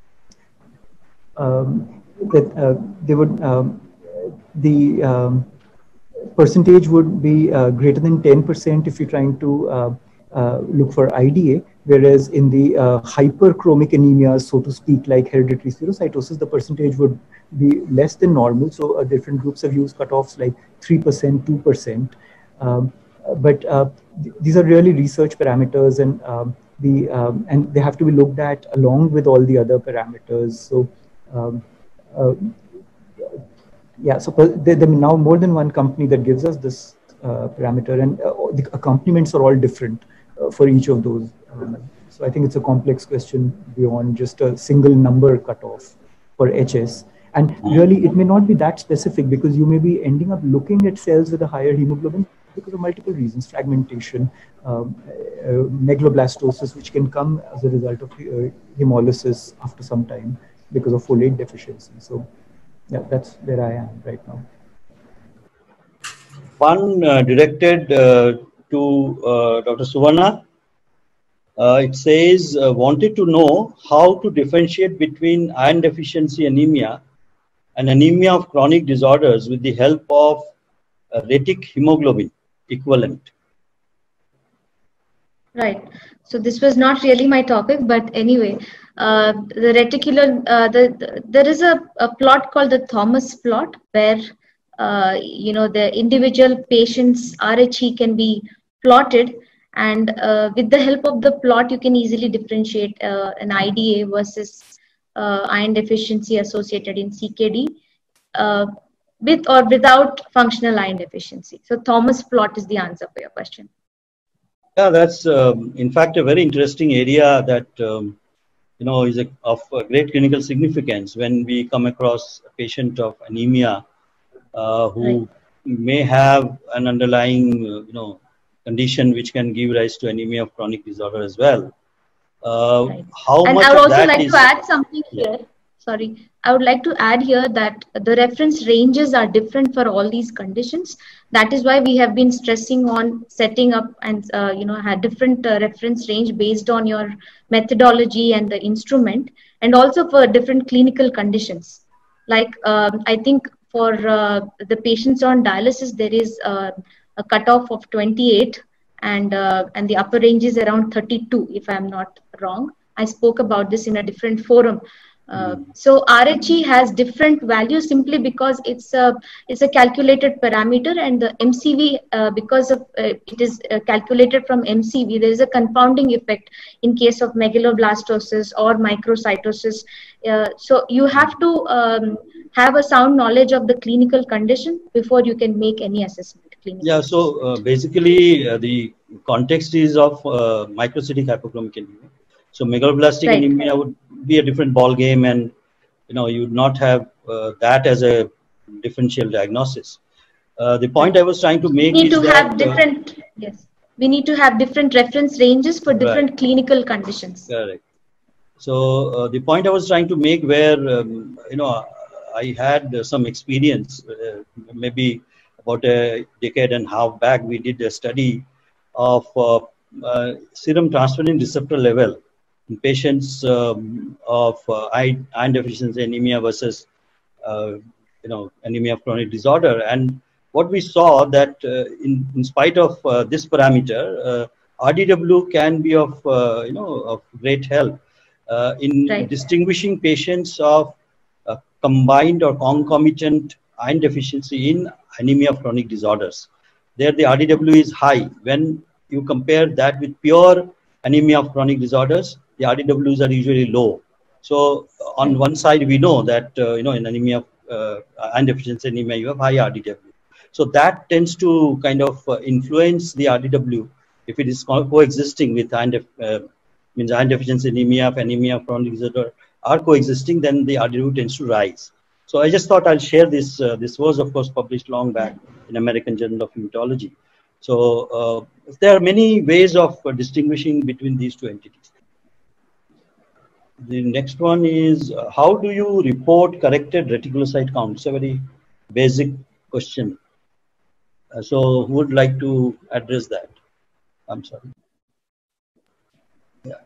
um, that uh, they would um, the um, percentage would be uh, greater than ten percent if you're trying to uh, uh, look for I D A. Whereas in the uh, hyperchromic anemias, so to speak, like hereditary spherocytosis, the percentage would be less than normal. So uh, different groups have used cutoffs like three percent, two percent. Um, but uh, th these are really research parameters, and um, the um, and they have to be looked at along with all the other parameters. So um, uh, yeah, so there, there are now more than one company that gives us this uh, parameter, and uh, the accompaniments are all different uh, for each of those. Um, so I think it's a complex question beyond just a single number cutoff for H S. And really, it may not be that specific, because you may be ending up looking at cells with a higher hemoglobin because of multiple reasons: fragmentation, um, uh, megaloblastosis, which can come as a result of uh, hemolysis after some time because of folate deficiency. So yeah, that's where I am right now. One uh, directed uh, to uh, Doctor Suvarna. Uh, it says, uh, wanted to know how to differentiate between iron deficiency anemia and anemia of chronic disorders with the help of uh, retic hemoglobin equivalent. Right. So this was not really my topic, but anyway, uh, the reticular, uh, the, the there is a, a plot called the Thomas plot, where uh, you know the individual patient's R H E can be plotted. And uh, with the help of the plot, you can easily differentiate uh, an I D A versus uh, iron deficiency associated in C K D uh, with or without functional iron deficiency. So Thomas plot is the answer for your question. Yeah, that's um, in fact a very interesting area that um, you know is a, of a great clinical significance when we come across a patient of anemia uh, who right. may have an underlying uh, you know. condition which can give rise to anemia of chronic disorder as well. Uh, right. How and much I would of also that like is, to add something here. Yeah. Sorry, I would like to add here that the reference ranges are different for all these conditions. That is why we have been stressing on setting up and uh, you know had different uh, reference range based on your methodology and the instrument, and also for different clinical conditions. Like um, I think for uh, the patients on dialysis, there is uh, a cutoff of twenty-eight, and uh, and the upper range is around thirty-two, if I'm not wrong. I spoke about this in a different forum. Uh, so R H E has different values simply because it's a it's a calculated parameter, and the M C V uh, because of uh, it is uh, calculated from M C V, there is a confounding effect in case of megaloblastosis or microcytosis. Uh, so you have to um, have a sound knowledge of the clinical condition before you can make any assessment. Yeah. So uh, basically, uh, the context is of uh, microcytic hypochromic anemia. So megaloblastic right. anemia would be a different ball game, and you know you would not have uh, that as a differential diagnosis. Uh, the point I was trying to make we need is to that, have different uh, yes we need to have different reference ranges for different right. clinical conditions. Correct. So uh, the point I was trying to make, where um, you know I had uh, some experience, uh, maybe about a decade and a half back, we did a study of uh, uh, serum transferrin receptor level in patients um, of uh, iron deficiency anemia versus uh, you know anemia of chronic disorder, and what we saw that uh, in, in spite of uh, this parameter, uh, R D W can be of uh, you know of great help uh, in right. distinguishing patients of uh, combined or concomitant iron deficiency in anemia of chronic disorders. There the R D W is high. When you compare that with pure anemia of chronic disorders, the R D Ws are usually low. So on one side, we know that uh, you know in anemia of uh, iron deficiency anemia, you have high R D W. So that tends to kind of uh, influence the R D W if it is co coexisting with iron, def uh, means iron deficiency anemia, of anemia of chronic disorder are coexisting, then the R D W tends to rise. So I just thought I'll share this. Uh, this was of course published long back in American Journal of Hematology. So uh, there are many ways of uh, distinguishing between these two entities. The next one is uh, how do you report corrected reticulocyte count? It's a very basic question. Uh, so who would like to address that? I'm sorry. Yeah.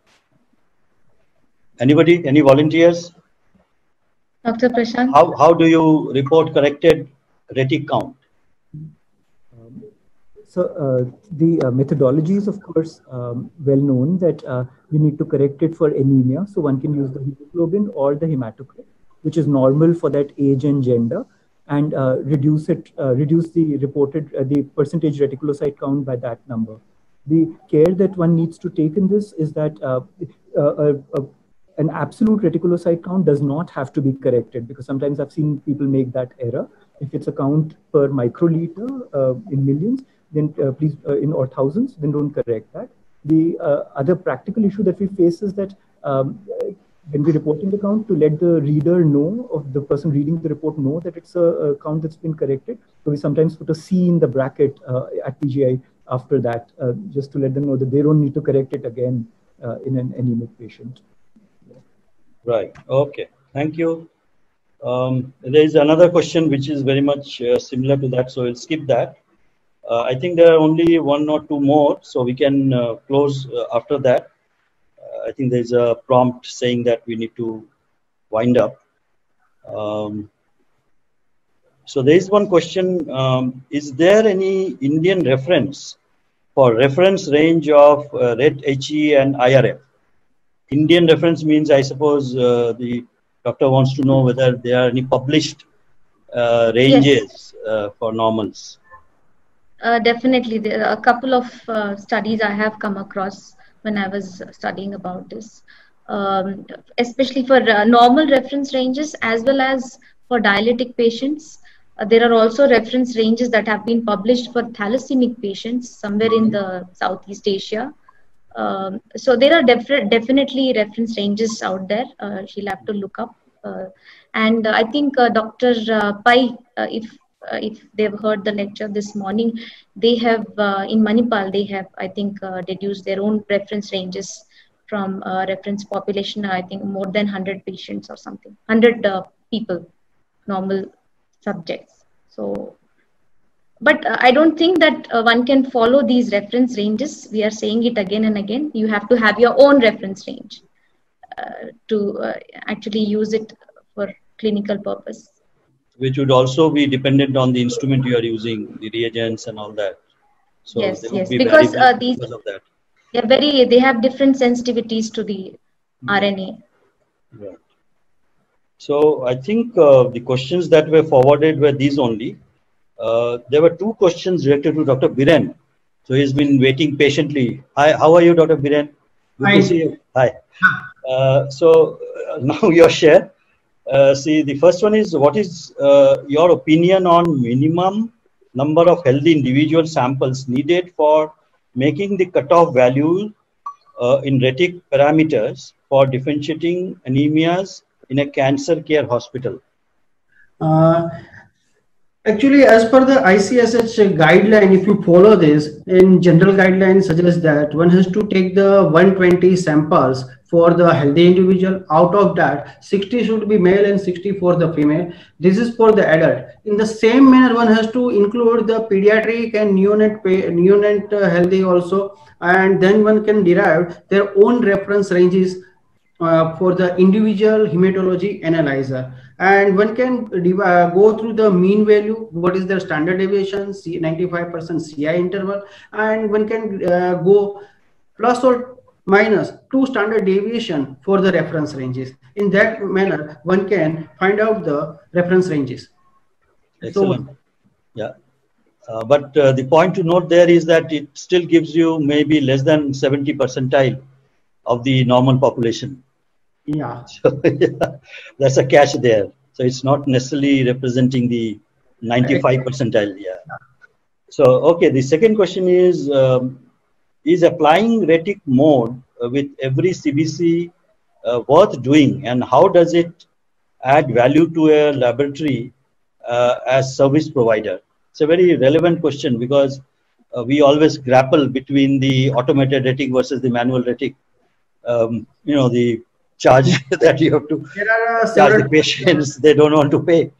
Anybody? Any volunteers? Doctor Prashant? How, how do you report corrected retic count? Um, so uh, the uh, methodology is of course um, well known that uh, you need to correct it for anemia. So one can use the hemoglobin or the hematocrit, which is normal for that age and gender, and uh, reduce it, uh, reduce the reported, uh, the percentage reticulocyte count by that number. The care that one needs to take in this is that uh, uh, uh, an absolute reticulocyte count does not have to be corrected, because sometimes I've seen people make that error. If it's a count per microliter uh, in millions, then uh, please, uh, in or thousands, then don't correct that. The uh, other practical issue that we face is that um, when we're reporting the count, to let the reader know, of the person reading the report know that it's a, a count that's been corrected. So we sometimes put a C in the bracket uh, at P G I after that, uh, just to let them know that they don't need to correct it again uh, in an anemic patient. Right. Okay. Thank you. Um, there is another question which is very much uh, similar to that, so we'll skip that. Uh, I think there are only one or two more, so we can uh, close uh, after that. Uh, I think there's a prompt saying that we need to wind up. Um, so there is one question. Um, is there any Indian reference for reference range of uh, R E T H E and I R F? Indian reference means, I suppose, uh, the doctor wants to know whether there are any published uh, ranges yes. uh, for normals. Uh, definitely. There are a couple of uh, studies I have come across when I was studying about this, um, especially for uh, normal reference ranges as well as for dialytic patients. Uh, there are also reference ranges that have been published for thalassemic patients somewhere in the Southeast Asia. Um, so there are def definitely reference ranges out there. Uh, she'll have to look up. Uh, and uh, I think uh, Doctor Uh, Pai, uh, if uh, if they've heard the lecture this morning, they have uh, in Manipal they have I think uh, deduced their own reference ranges from uh, reference population. I think more than one hundred patients or something, one hundred uh, people, normal subjects. So, but uh, I don't think that uh, one can follow these reference ranges. We are saying it again and again. You have to have your own reference range uh, to uh, actually use it for clinical purpose. Which would also be dependent on the instrument you are using, the reagents and all that. So yes, they would yes, be because uh, these because of that. They're very, they have different sensitivities to the R N A. Right. So I think uh, the questions that were forwarded were these only. Uh, there were two questions directed to Doctor Biren. So he's been waiting patiently. Hi, how are you, Doctor Biren? Good Hi. to see you. Hi. Uh, so uh, now your share. Uh, see, the first one is, what is uh, your opinion on minimum number of healthy individual samples needed for making the cutoff value uh, in retic parameters for differentiating anemias in a cancer care hospital? Uh, Actually, as per the I C S H guideline, if you follow this, in general guidelines suggest that one has to take the one hundred twenty samples for the healthy individual. Out of that, sixty should be male and sixty for the female. This is for the adult. In the same manner, one has to include the pediatric and neonate, neonate uh, healthy also, and then one can derive their own reference ranges uh, for the individual hematology analyzer. And one can uh, go through the mean value, what is their standard deviation, ninety-five percent C I interval, and one can uh, go plus or minus two standard deviation for the reference ranges. In that manner, one can find out the reference ranges. Excellent. So, yeah. Uh, but uh, the point to note there is that it still gives you maybe less than seventy percentile of the normal population. Yeah. So, yeah, that's a catch there. So it's not necessarily representing the ninety-five percentile. Yeah. So, okay. The second question is, um, is applying retic mode uh, with every C B C uh, worth doing, and how does it add value to a laboratory uh, as service provider? It's a very relevant question because uh, we always grapple between the automated retic versus the manual retic. Um, you know, the charge that you have to there are, uh, charge the patients, they don't want to pay.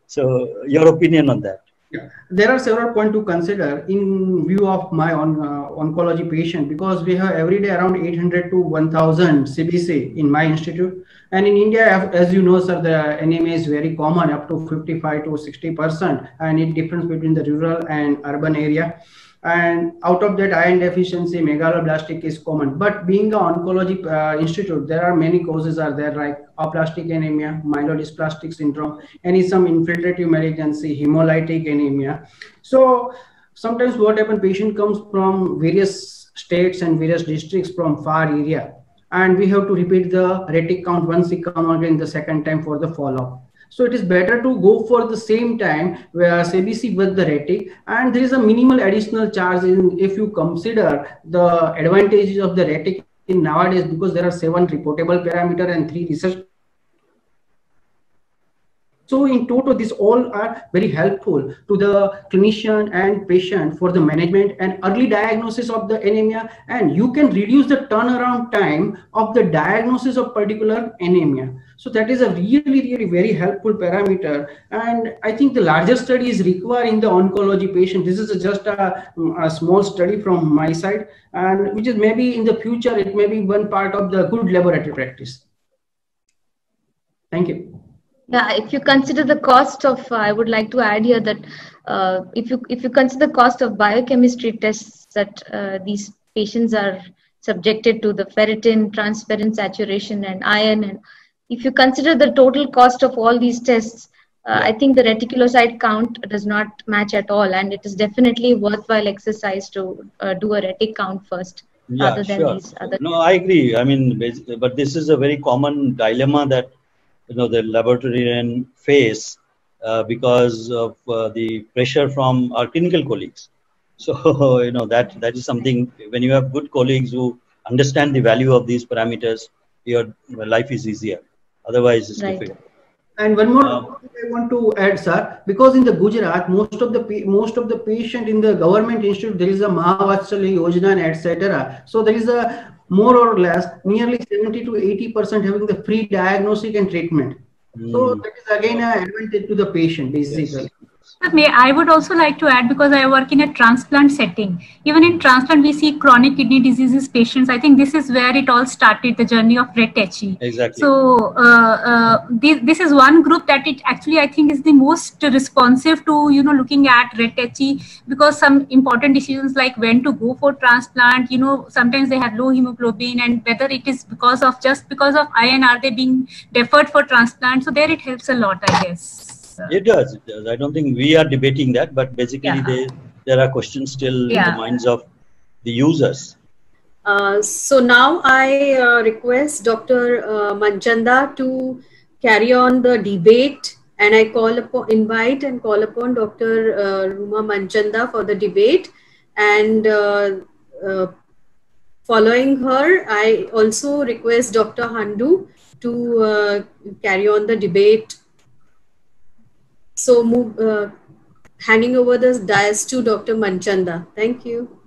So your opinion on that? Yeah, there are several points to consider in view of my on, uh, oncology patient, because we have every day around eight hundred to one thousand C B C in my institute. And in India, as you know, sir, the anemia is very common, up to fifty-five to sixty percent, and it differs between the rural and urban area. And out of that, iron deficiency, megaloblastic is common. But being an oncology uh, institute, there are many causes are there, like aplastic anemia, myelodysplastic syndrome, and some infiltrative malignancy, hemolytic anemia. So sometimes what happens, patient comes from various states and various districts from far area, and we have to repeat the retic count once we come again the second time for the follow-up. So it is better to go for the same time where C B C with the retic, and there is a minimal additional charge in if you consider the advantages of the retic in nowadays, because there are seven reportable parameter and three research. So in total, these all are very helpful to the clinician and patient for the management and early diagnosis of the anemia, and you can reduce the turnaround time of the diagnosis of particular anemia. So that is a really, really very helpful parameter. And I think the larger study is required in the oncology patient. This is just a, a small study from my side, and which is maybe in the future, it may be one part of the good laboratory practice. Thank you. Yeah, if you consider the cost of, uh, I would like to add here that uh, if you if you consider the cost of biochemistry tests that uh, these patients are subjected to, the ferritin, transferrin saturation, and iron, and if you consider the total cost of all these tests, uh, I think the reticulocyte count does not match at all, and it is definitely worthwhile exercise to uh, do a retic count first, yeah, rather than sure. these other. No, I agree. I mean, but this is a very common dilemma that you know the laboratorian face uh, because of uh, the pressure from our clinical colleagues. So you know that that is something, when you have good colleagues who understand the value of these parameters, your life is easier. Otherwise, it's right. difficult. And one more Um, I want to add, sir, because in the Gujarat, most of the most of the patient in the government institute, there is a Mahavatsali Yojana, et cetera. So there is a more or less nearly seventy to eighty percent having the free diagnostic and treatment. Mm. So that is again an advantage to the patient, basically. Yes. May I would also like to add, because I work in a transplant setting. Even in transplant, we see chronic kidney diseases patients. I think this is where it all started, the journey of Rettechi. Exactly. So uh, uh, this, this is one group that it actually, I think, is the most responsive to, you know, looking at Rettechi, because some important decisions like when to go for transplant, you know, sometimes they have low hemoglobin, and whether it is because of, just because of iron, are they being deferred for transplant? So there it helps a lot, I guess. It does, it does. I don't think we are debating that, but basically yeah. they, there are questions still yeah. in the minds of the users. Uh, so now I uh, request Doctor Uh, Manchanda to carry on the debate, and I call upon, invite and call upon Doctor Uh, Ruma Manchanda for the debate, and uh, uh, following her, I also request Doctor Handu to uh, carry on the debate. So, move, uh, handing over the dais to Doctor Manchanda. Thank you.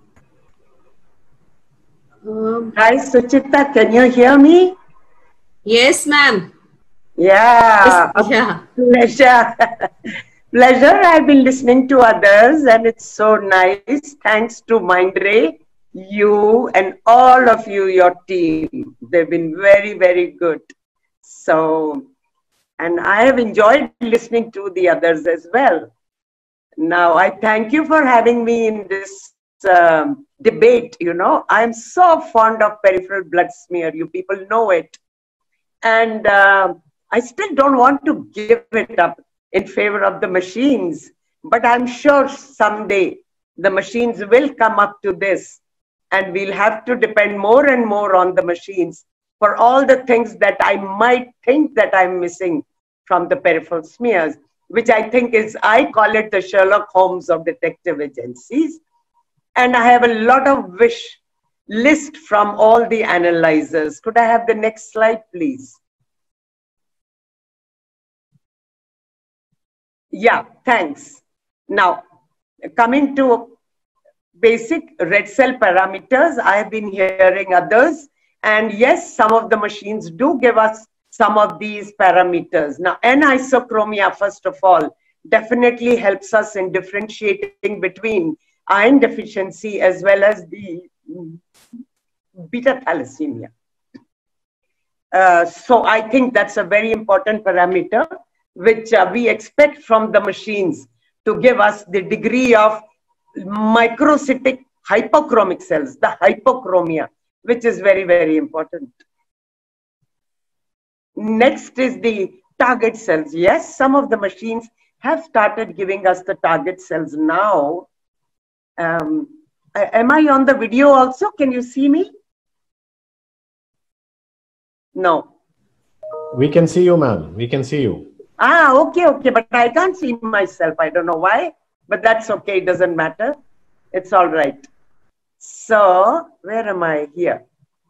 Um, Hi, Suchita. Can you hear me? Yes, ma'am. Yeah. Yes, yeah. Pleasure. Pleasure. I've been listening to others, and it's so nice. Thanks to Mindray, you, and all of you, your team. They've been very, very good. So, and I have enjoyed listening to the others as well. Now, I thank you for having me in this um, debate. You know, I'm so fond of peripheral blood smear. You people know it. And uh, I still don't want to give it up in favor of the machines. But I'm sure someday the machines will come up to this. And we'll have to depend more and more on the machines for all the things that I might think that I'm missing from the peripheral smears, which I think is, I call it the Sherlock Holmes of detective agencies. And I have a lot of wish list from all the analyzers. Could I have the next slide, please? Yeah, thanks. Now, coming to basic red cell parameters, I have been hearing others. And yes, some of the machines do give us some of these parameters. Now, anisochromia, first of all, definitely helps us in differentiating between iron deficiency as well as the beta thalassemia. Uh, so I think that's a very important parameter, which uh, we expect from the machines to give us the degree of microcytic hypochromic cells, the hypochromia, which is very, very important. Next is the target cells. Yes, some of the machines have started giving us the target cells now. Um, am I on the video also? Can you see me? No. We can see you, ma'am. We can see you. Ah, okay, okay. But I can't see myself. I don't know why, but that's okay. It doesn't matter. It's all right. So, where am I here?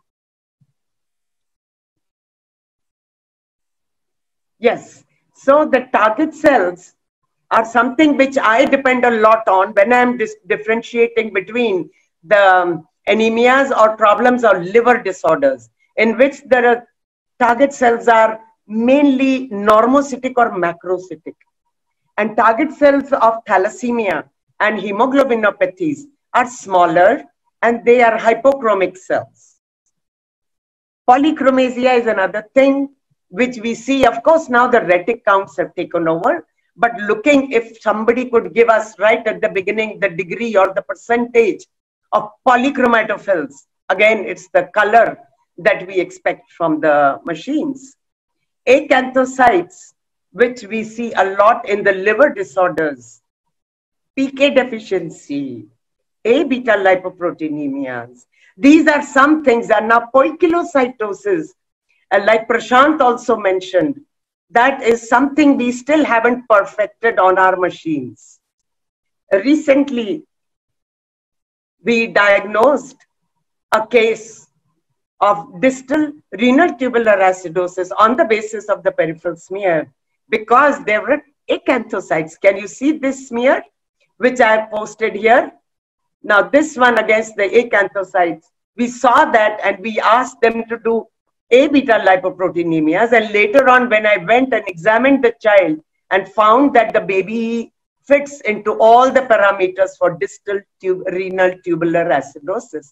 Yes. So the target cells are something which I depend a lot on when I'm differentiating between the um, anemias or problems or liver disorders, in which there are target cells are mainly normocytic or macrocytic. And target cells of thalassemia and hemoglobinopathies are smaller and they are hypochromic cells. Polychromasia is another thing which we see. Of course, now the retic counts have taken over, but looking if somebody could give us right at the beginning the degree or the percentage of polychromatophils, again, it's the color that we expect from the machines. Acanthocytes, which we see a lot in the liver disorders, P K deficiency, A beta lipoproteinemias. These are some things. And now poikilocytosis, uh, like Prashant also mentioned, that is something we still haven't perfected on our machines. Recently, we diagnosed a case of distal renal tubular acidosis on the basis of the peripheral smear because there were acanthocytes. Can you see this smear, which I have posted here? Now, this one against the acanthocytes, we saw that and we asked them to do A beta lipoproteinemias, and later on when I went and examined the child and found that the baby fits into all the parameters for distal tube, renal tubular acidosis.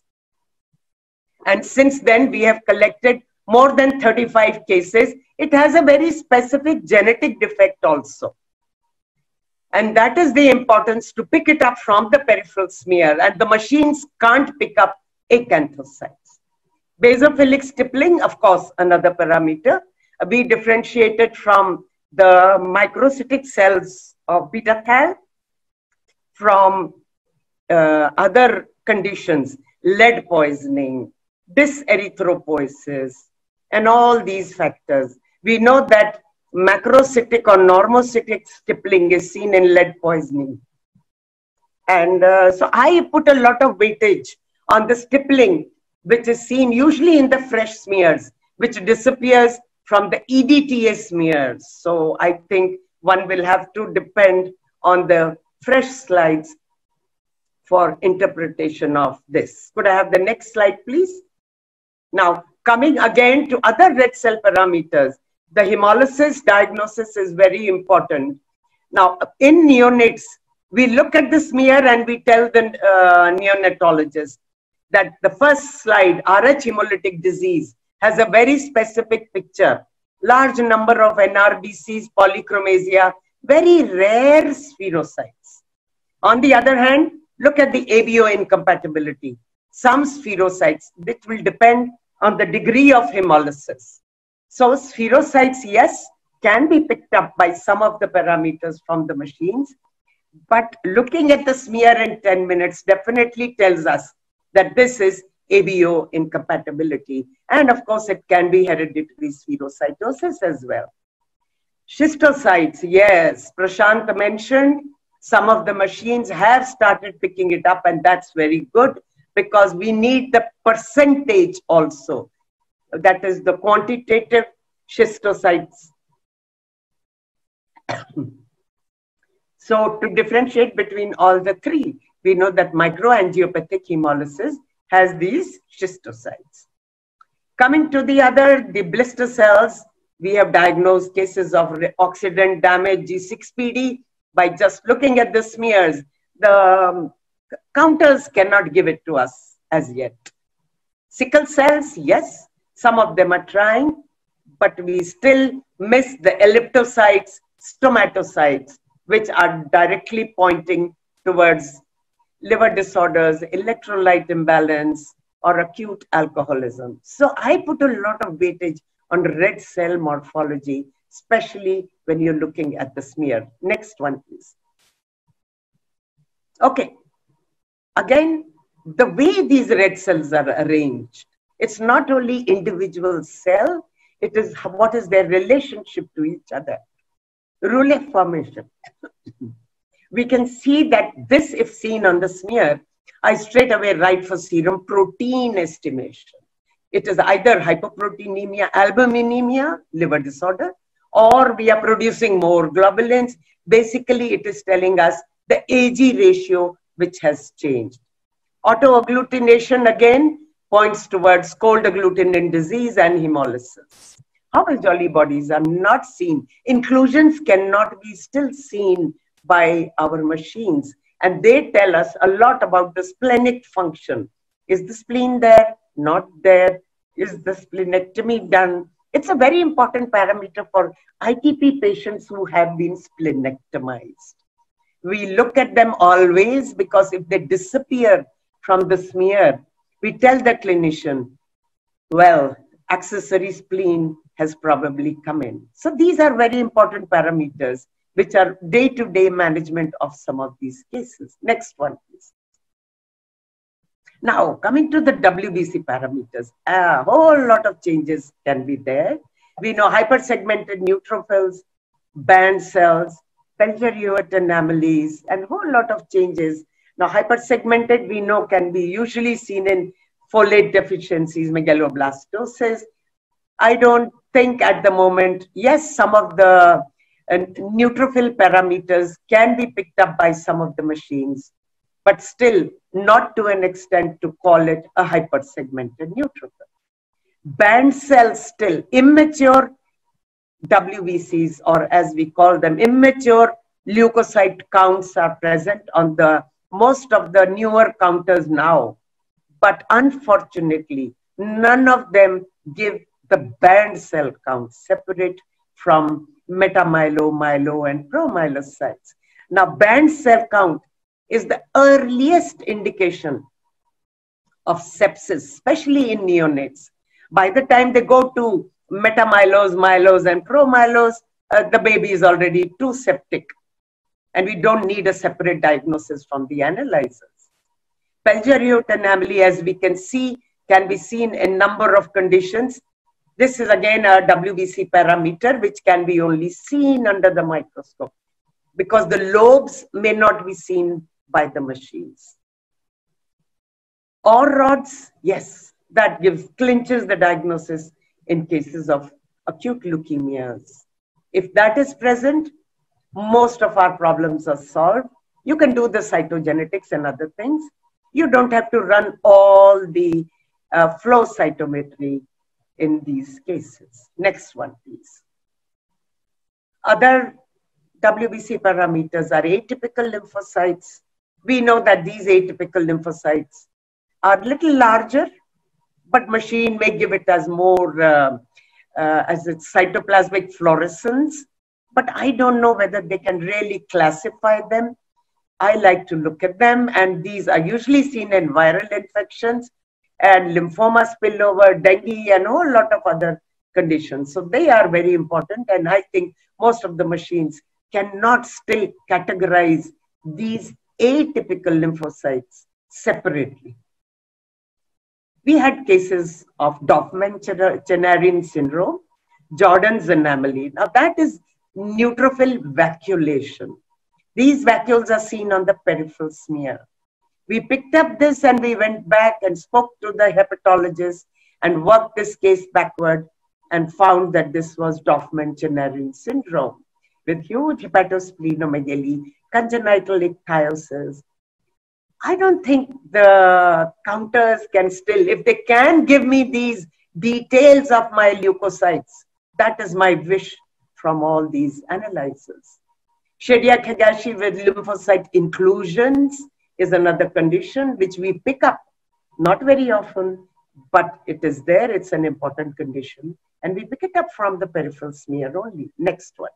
And since then, we have collected more than thirty-five cases. It has a very specific genetic defect also. And that is the importance to pick it up from the peripheral smear. And the machines can't pick up acanthocytes. Basophilic stippling, of course, another parameter. We differentiated from the microcytic cells of beta thal, from uh, other conditions, lead poisoning, dyserythropoiesis, and all these factors. We know that macrocytic or normocytic stippling is seen in lead poisoning. And uh, so I put a lot of weightage on the stippling, which is seen usually in the fresh smears, which disappears from the E D T A smears. So I think one will have to depend on the fresh slides for interpretation of this. Could I have the next slide, please? Now, coming again to other red cell parameters, the hemolysis diagnosis is very important. Now, in neonates, we look at the smear and we tell the uh, neonatologist that the first slide, R H hemolytic disease, has a very specific picture. Large number of N R B Cs, polychromasia, very rare spherocytes. On the other hand, look at the A B O incompatibility. Some spherocytes, which will depend on the degree of hemolysis. So spherocytes, yes, can be picked up by some of the parameters from the machines, but looking at the smear in ten minutes definitely tells us that this is A B O incompatibility. And of course, it can be hereditary spherocytosis as well. Schistocytes, yes, Prashant mentioned, some of the machines have started picking it up, and that's very good because we need the percentage also. That is the quantitative schistocytes. So to differentiate between all the three, we know that microangiopathic hemolysis has these schistocytes. Coming to the other, the blister cells, we have diagnosed cases of oxidant damage, G six P D, by just looking at the smears. The um, counters cannot give it to us as yet. Sickle cells, yes, some of them are trying, but we still miss the elliptocytes, stomatocytes, which are directly pointing towards liver disorders, electrolyte imbalance, or acute alcoholism. So I put a lot of weightage on red cell morphology, especially when you're looking at the smear. Next one, please. Okay. Again, the way these red cells are arranged, it's not only individual cell, it is what is their relationship to each other. Rouleau formation. We can see that this, if seen on the smear, I straight away write for serum protein estimation. It is either hypoproteinemia, albuminemia, liver disorder, or we are producing more globulins. Basically, it is telling us the A G ratio, which has changed. Autoagglutination, again, points towards cold agglutinin disease and hemolysis. How is Jolly bodies are not seen? Inclusions cannot be still seen by our machines. And they tell us a lot about the splenic function. Is the spleen there? Not there? Is the splenectomy done? It's a very important parameter for I T P patients who have been splenectomized. We look at them always because if they disappear from the smear, we tell the clinician, well, accessory spleen has probably come in. So these are very important parameters which are day-to-day management of some of these cases. Next one, please. Now, coming to the W B C parameters, a whole lot of changes can be there. We know hypersegmented neutrophils, band cells, Pelger-Hewitt anomalies, and a whole lot of changes. Now, hypersegmented, we know, can be usually seen in folate deficiencies, megaloblastosis. I don't think at the moment, yes, some of the uh, neutrophil parameters can be picked up by some of the machines, but still not to an extent to call it a hypersegmented neutrophil. band cells still, immature W B Cs, or as we call them, immature leukocyte counts are present on the most of the newer counters now. But unfortunately, none of them give the band cell count separate from metamyelo, myelo, and promyelocytes. Now, band cell count is the earliest indication of sepsis, especially in neonates. By the time they go to metamyelos, myelos, and promyelos, uh, the baby is already too septic. And we don't need a separate diagnosis from the analyzers. Pelgeriot anomaly, as we can see, can be seen in a number of conditions. This is again a W B C parameter, which can be only seen under the microscope because the lobes may not be seen by the machines. Or rods, yes, that gives, clinches the diagnosis in cases of acute leukemias. If that is present, most of our problems are solved. You can do the cytogenetics and other things. You don't have to run all the uh, flow cytometry in these cases. Next one, please. Other W B C parameters are atypical lymphocytes. We know that these atypical lymphocytes are a little larger, but machine may give it as more, uh, uh, as its cytoplasmic fluorescence. But I don't know whether they can really classify them. I like to look at them, and these are usually seen in viral infections and lymphoma spillover, dengue, and a whole lot of other conditions. So they are very important, and I think most of the machines cannot still categorize these atypical lymphocytes separately. We had cases of Dorfman-Chenarin syndrome, Jordan's anomaly. Now that is neutrophil vacuolation. These vacuoles are seen on the peripheral smear. We picked up this and we went back and spoke to the hepatologist and worked this case backward and found that this was Dorfman-Chenarin syndrome with huge hepatosplenomegaly, congenital ichthyosis. I don't think the counters can still, if they can give me these details of my leukocytes, that is my wish from all these analyzers. Shediac-Higashi with lymphocyte inclusions is another condition which we pick up, not very often, but it is there, it's an important condition, and we pick it up from the peripheral smear only. Next one.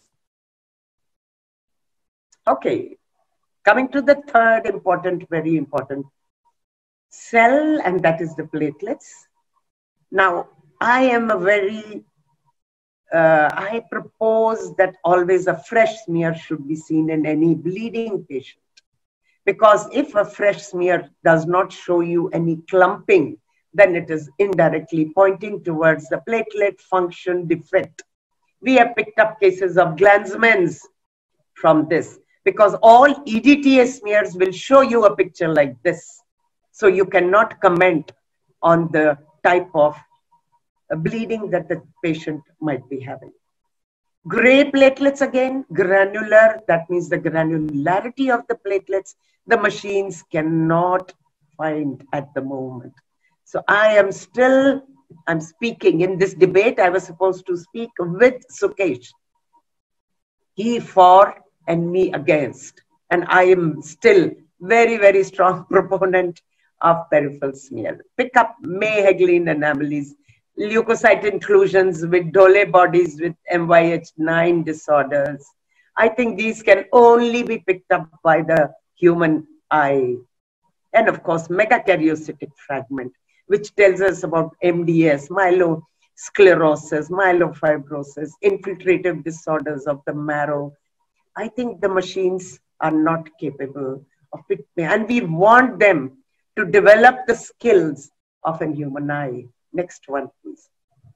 Okay, coming to the third important, very important cell, and that is the platelets. Now, I am a very, uh, I propose that always a fresh smear should be seen in any bleeding patient. Because if a fresh smear does not show you any clumping, then it is indirectly pointing towards the platelet function defect. We have picked up cases of Glanzmann's from this, because all E D T A smears will show you a picture like this. So you cannot comment on the type of bleeding that the patient might be having. Gray platelets again, granular, that means the granularity of the platelets, the machines cannot find at the moment. So I am still, I'm speaking in this debate, I was supposed to speak with Sukesh. He for and me against. And I am still very, very strong proponent of peripheral smear. Pick up May-Hegelin anomalies, leukocyte inclusions with Dole bodies with M Y H nine disorders. I think these can only be picked up by the human eye. And of course, megakaryocytic fragment, which tells us about M D S, myelosclerosis, myelofibrosis, infiltrative disorders of the marrow. I think the machines are not capable of it. And we want them to develop the skills of a human eye. Next one, please.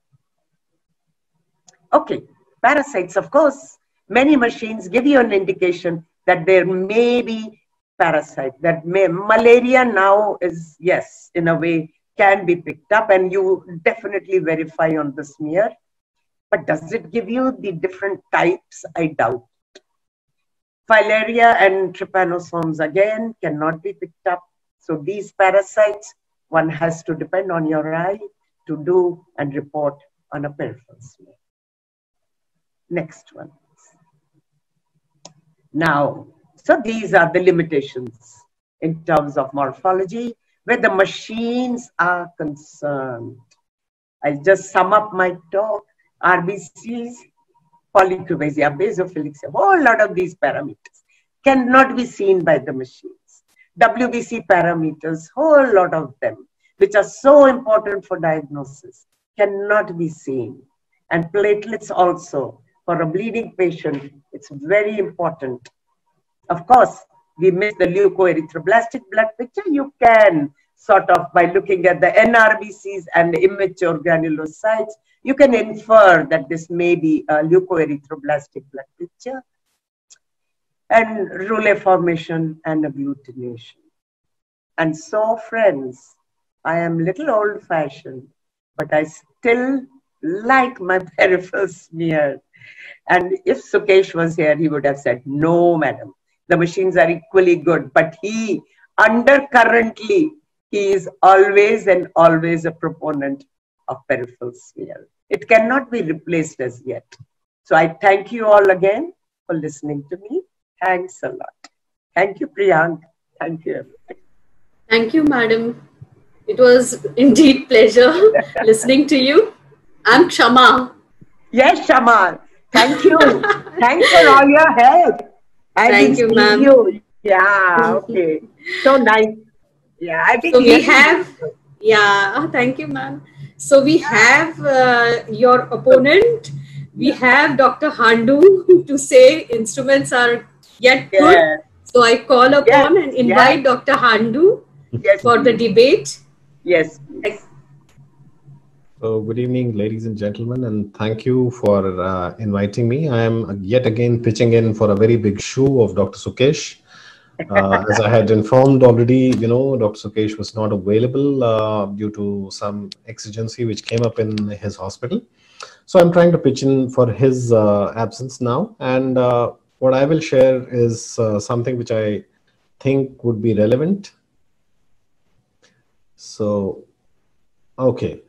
Okay, parasites, of course. Many machines give you an indication that there may be parasite, that may, malaria now is, yes, in a way, can be picked up and you definitely verify on the smear. But does it give you the different types? I doubt. Filaria and trypanosomes again cannot be picked up. So these parasites, one has to depend on your eye to do and report on a peripheral smear. Next one. Now, so these are the limitations in terms of morphology where the machines are concerned. I'll just sum up my talk. R B Cs, polycubasia, basophilic, a whole lot of these parameters cannot be seen by the machines. W B C parameters, whole lot of them, which are so important for diagnosis, cannot be seen. And platelets also, for a bleeding patient, it's very important. Of course, we miss the leukoerythroblastic blood picture. You can sort of, by looking at the N R B Cs and the immature granulocytes, you can infer that this may be a leukoerythroblastic blood picture. And rouleau formation and agglutination. And so, friends, I am little old-fashioned, but I still like my peripheral smear. And if Sukesh was here, he would have said, no, madam, the machines are equally good. But he, undercurrently, he is always and always a proponent of peripheral smear. It cannot be replaced as yet. So I thank you all again for listening to me. Thanks a lot. Thank you, Priyank. Thank you, everybody. Thank you, madam. It was indeed pleasure listening to you. I'm Kshama. Yes, Kshama. Thank you. Thanks for all your help. I Thank you, ma'am. You. Yeah, okay. So nice. Yeah, I think so we have, yeah, thank you, ma'am. So we have uh, your opponent. We have Doctor Handu to say instruments are yet good. Yes. So I call upon Yes. and invite Yes. Doctor Handu yes, for the debate. Yes. So good evening, ladies and gentlemen, and thank you for uh, inviting me. I am yet again pitching in for a very big shoe of Doctor Sukesh. Uh, as I had informed already, you know, Doctor Sukesh was not available uh, due to some exigency which came up in his hospital. So I'm trying to pitch in for his uh, absence now. And uh, what I will share is uh, something which I think would be relevant. So, okay.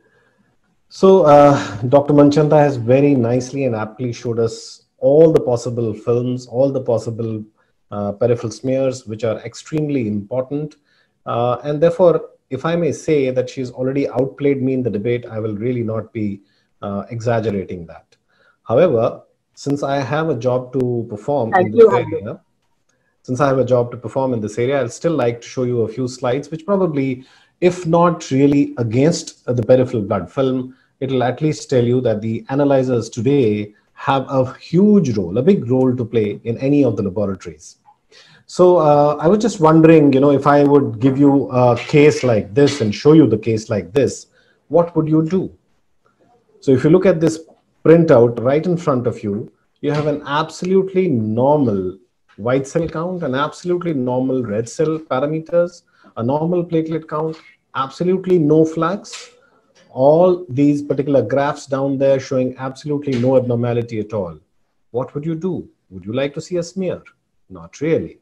So uh, Doctor Manchanda has very nicely and aptly showed us all the possible films, all the possible uh, peripheral smears, which are extremely important. Uh, and therefore, if I may say that she's already outplayed me in the debate, I will really not be uh, exaggerating that. However, since I have a job to perform Thank in you, this area, since I have a job to perform in this area, I'll still like to show you a few slides, which probably, if not really against the peripheral blood film, it'll at least tell you that the analyzers today have a huge role, a big role to play in any of the laboratories. So uh, I was just wondering, you know, if I would give you a case like this and show you the case like this, what would you do? So if you look at this printout right in front of you, you have an absolutely normal white cell count, an absolutely normal red cell parameters, a normal platelet count, absolutely no flags. All these particular graphs down there showing absolutely no abnormality at all. What would you do? Would you like to see a smear? Not really.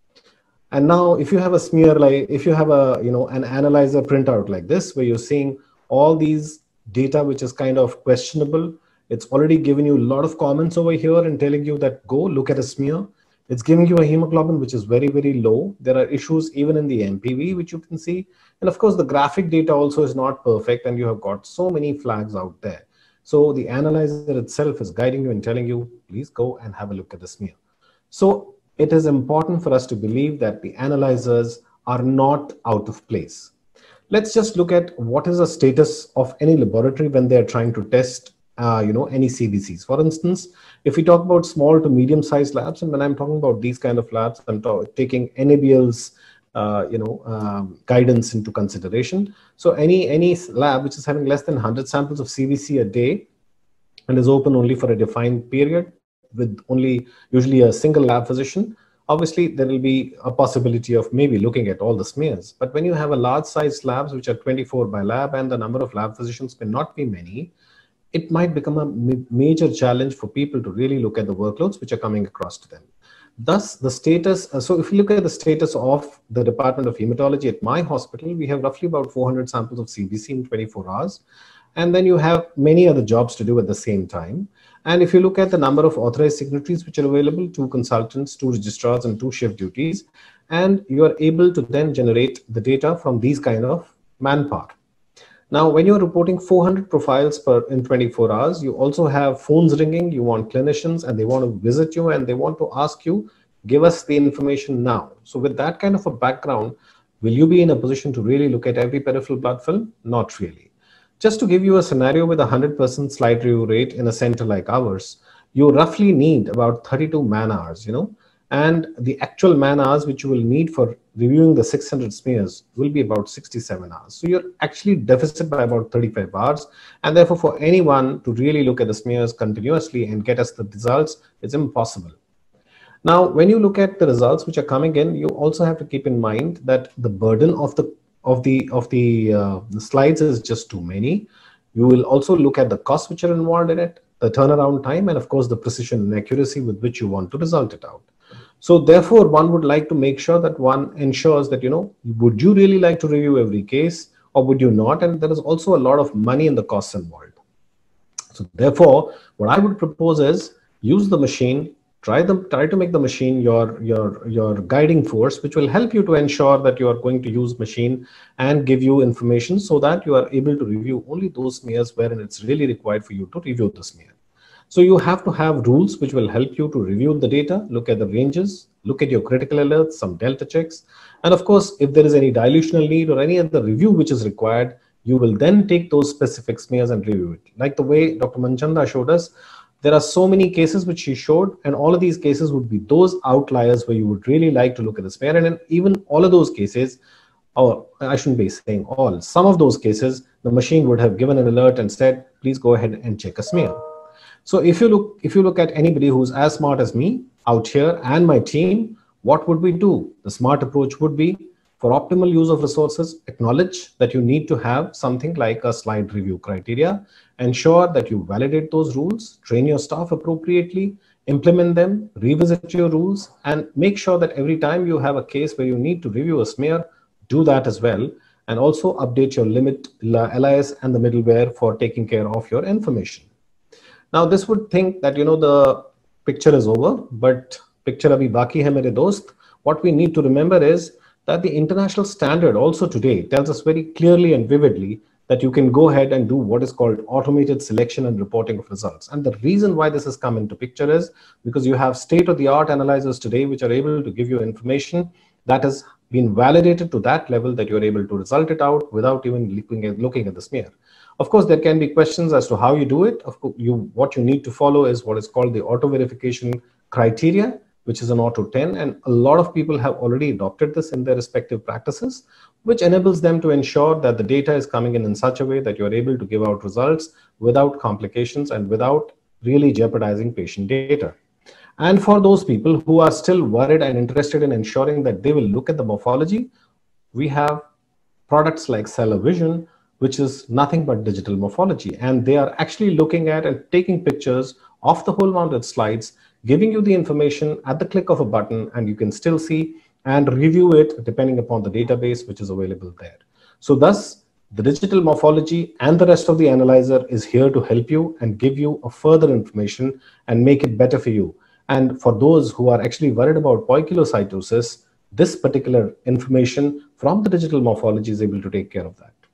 And now if you have a smear, like if you have a, you know, an analyzer printout like this, where you're seeing all these data, which is kind of questionable, it's already given you a lot of comments over here and telling you that go look at a smear. It's giving you a hemoglobin, which is very, very low. There are issues even in the M P V, which you can see. And of course, the graphic data also is not perfect, and you have got so many flags out there. So the analyzer itself is guiding you and telling you, please go and have a look at the smear. So it is important for us to believe that the analyzers are not out of place. Let's just look at what is the status of any laboratory when they're trying to test Uh, you know, any C B Cs. For instance, if we talk about small to medium-sized labs, and when I'm talking about these kind of labs, I'm taking N A B L's, uh, you know, um, guidance into consideration. So any any lab which is having less than one hundred samples of C B C a day and is open only for a defined period with only usually a single lab physician, obviously there will be a possibility of maybe looking at all the smears. But when you have a large-sized labs which are twenty-four by lab and the number of lab physicians may not be many, it might become a major challenge for people to really look at the workloads which are coming across to them. Thus, the status, uh, so if you look at the status of the Department of Hematology at my hospital, we have roughly about four hundred samples of C B C in twenty-four hours. And then you have many other jobs to do at the same time. And if you look at the number of authorized signatories which are available, two consultants, two registrars, and two shift duties, and you are able to then generate the data from these kind of manpower. Now, when you're reporting four hundred profiles per in twenty-four hours, you also have phones ringing, you want clinicians and they want to visit you and they want to ask you, give us the information now. So with that kind of a background, will you be in a position to really look at every peripheral blood film? Not really. Just to give you a scenario with a one hundred percent slide review rate in a center like ours, you roughly need about thirty-two man hours, you know, and the actual man hours which you will need for reviewing the six hundred smears will be about sixty-seven hours. So you're actually deficit by about thirty-five hours. And therefore, for anyone to really look at the smears continuously and get us the results, it's impossible. Now, when you look at the results which are coming in, you also have to keep in mind that the burden of the of the of the, uh, the slides is just too many. You will also look at the costs which are involved in it, the turnaround time, and of course the precision and accuracy with which you want to result it out. So therefore, one would like to make sure that one ensures that, you know, would you really like to review every case or would you not? And there is also a lot of money in the costs involved. So therefore, what I would propose is use the machine. Try, them, try to make the machine your, your, your guiding force, which will help you to ensure that you are going to use machine and give you information so that you are able to review only those smears wherein it's really required for you to review the smear. So you have to have rules which will help you to review the data, look at the ranges, look at your critical alerts, some delta checks. And of course, if there is any dilutional need or any other review which is required, you will then take those specific smears and review it. Like the way Doctor Manchanda showed us, there are so many cases which she showed, and all of these cases would be those outliers where you would really like to look at the smear. And in even all of those cases, or I shouldn't be saying all, some of those cases, the machine would have given an alert and said, please go ahead and check a smear. So if you look, if you look at anybody who's as smart as me out here and my team, what would we do? The smart approach would be, for optimal use of resources, acknowledge that you need to have something like a slide review criteria. Ensure that you validate those rules, train your staff appropriately, implement them, revisit your rules, and make sure that every time you have a case where you need to review a smear, do that as well. And also update your limit L I S and the middleware for taking care of your information. Now, this would think that, you know, the picture is over, but picture abhi baki hai mere dost. What we need to remember is that the international standard also today tells us very clearly and vividly that you can go ahead and do what is called automated selection and reporting of results. And the reason why this has come into picture is because you have state-of-the-art analyzers today which are able to give you information that has been validated to that level that you're able to result it out without even looking at, looking at the smear. Of course, there can be questions as to how you do it. Of course, you, what you need to follow is what is called the auto-verification criteria, which is an auto ten, and a lot of people have already adopted this in their respective practices, which enables them to ensure that the data is coming in in such a way that you're able to give out results without complications and without really jeopardizing patient data. And for those people who are still worried and interested in ensuring that they will look at the morphology, we have products like Cellar Vision, which is nothing but digital morphology. And they are actually looking at and taking pictures of the whole mounted slides, giving you the information at the click of a button, and you can still see and review it depending upon the database which is available there. So thus, the digital morphology and the rest of the analyzer is here to help you and give you a further information and make it better for you. And for those who are actually worried about poikilocytosis, this particular information from the digital morphology is able to take care of that.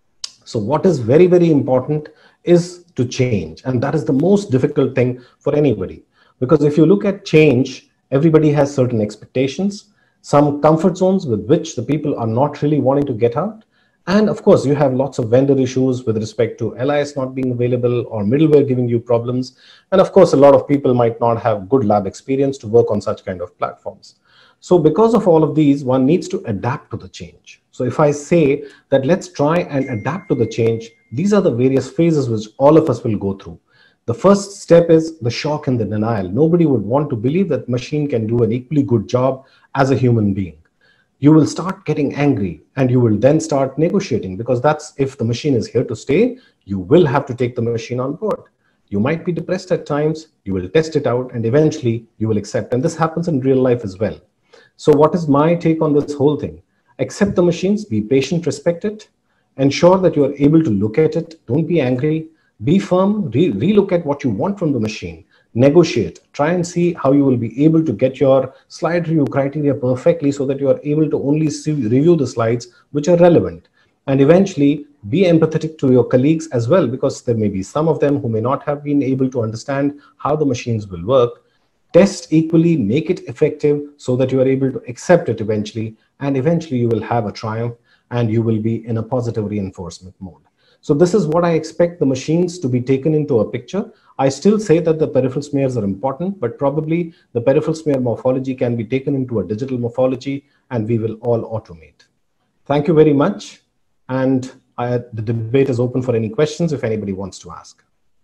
So what is very, very important is to change. And that is the most difficult thing for anybody. Because if you look at change, everybody has certain expectations, some comfort zones with which the people are not really wanting to get out. And of course, you have lots of vendor issues with respect to L I S not being available or middleware giving you problems. And of course, a lot of people might not have good lab experience to work on such kind of platforms. So because of all of these, one needs to adapt to the change. So if I say that let's try and adapt to the change, these are the various phases which all of us will go through. The first step is the shock and the denial. Nobody would want to believe that machine can do an equally good job as a human being. You will start getting angry and you will then start negotiating, because that's, if the machine is here to stay, you will have to take the machine on board. You might be depressed at times, you will test it out, and eventually you will accept. And this happens in real life as well. So what is my take on this whole thing? Accept the machines, be patient, respect it, ensure that you are able to look at it. Don't be angry, be firm, re relook at what you want from the machine, negotiate, try and see how you will be able to get your slide review criteria perfectly so that you are able to only see, review the slides which are relevant. And eventually be empathetic to your colleagues as well, because there may be some of them who may not have been able to understand how the machines will work. Test equally, make it effective so that you are able to accept it eventually, and eventually you will have a triumph and you will be in a positive reinforcement mode. So this is what I expect the machines to be taken into a picture. I still say that the peripheral smears are important, but probably the peripheral smear morphology can be taken into a digital morphology and we will all automate. Thank you very much. And I, the debate is open for any questions if anybody wants to ask.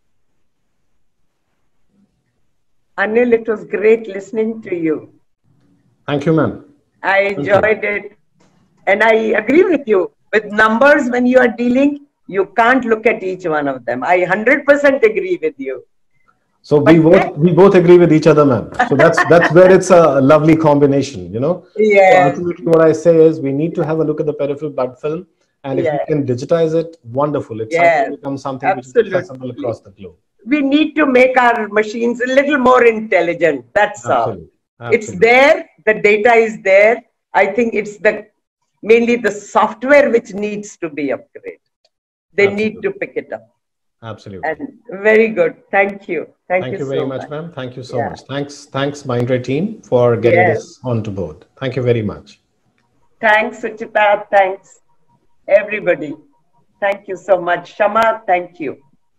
Anil, it was great listening to you. Thank you, ma'am. I enjoyed it. And I agree with you. With numbers, when you are dealing, you can't look at each one of them. I one hundred percent agree with you. So we both, we both agree with each other, ma'am. So that's, that's where it's a lovely combination, you know? Yeah. So ultimately what I say is we need to have a look at the peripheral blood film. And if yeah. we can digitize it, wonderful. It's yeah. something becomes something Absolutely. which is accessible across the globe. We need to make our machines a little more intelligent. That's Absolutely. all. Absolutely. It's there. The data is there. I think it's the mainly the software which needs to be upgraded. They Absolutely. Need to pick it up. Absolutely. And very good. Thank you. Thank, Thank you, you very so much, much. ma'am. Thank you so yeah. much. Thanks, thanks, Mindray team, for getting yes. this onto board. Thank you very much. Thanks, Suchita. Thanks, everybody. Thank you so much. Shama, thank you.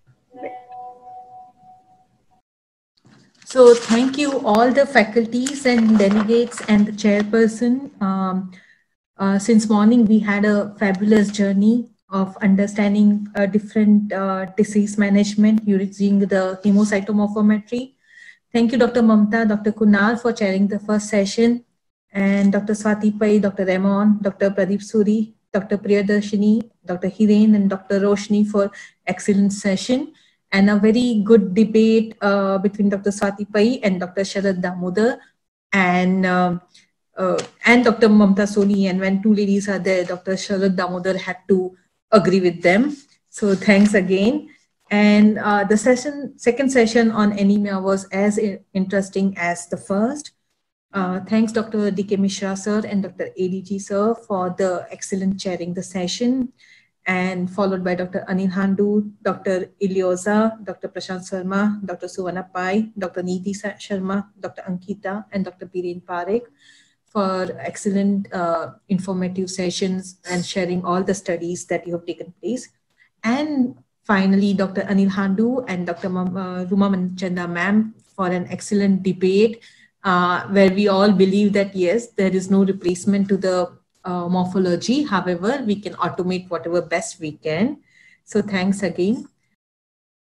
So thank you all the faculties and delegates and the chairperson. Um, uh, since morning, we had a fabulous journey of understanding uh, different uh, disease management using the hemocytomorphometry. Thank you, Doctor Mamta, Doctor Kunal for chairing the first session, and Doctor Swati Pai, Doctor Ramon, Doctor Pradeep Suri, Doctor Priyadarshini, Doctor Hiren, and Doctor Roshni for excellent session, and a very good debate uh, between Doctor Swati Pai and Doctor Sharad Damodar, and uh, uh, and Doctor Mamta Soni. And when two ladies are there, Doctor Sharad Damodar had to agree with them. So thanks again. And uh, the session, second session on anemia was as interesting as the first. Uh, thanks, Doctor D K Mishra sir and Doctor A D G sir for the excellent chairing the session, and followed by Doctor Anil Handu, Doctor Ilioza, Doctor Prashant Sharma, Doctor Suvarna Pai, Doctor Nidhi Sharma, Doctor Ankita, and Doctor Biren Parekh for excellent uh, informative sessions and sharing all the studies that you have taken place. And finally, Doctor Anil Handu and Doctor Uh, Ruma Manchanda ma'am for an excellent debate uh, where we all believe that yes, there is no replacement to the uh, morphology. However, we can automate whatever best we can. So thanks again.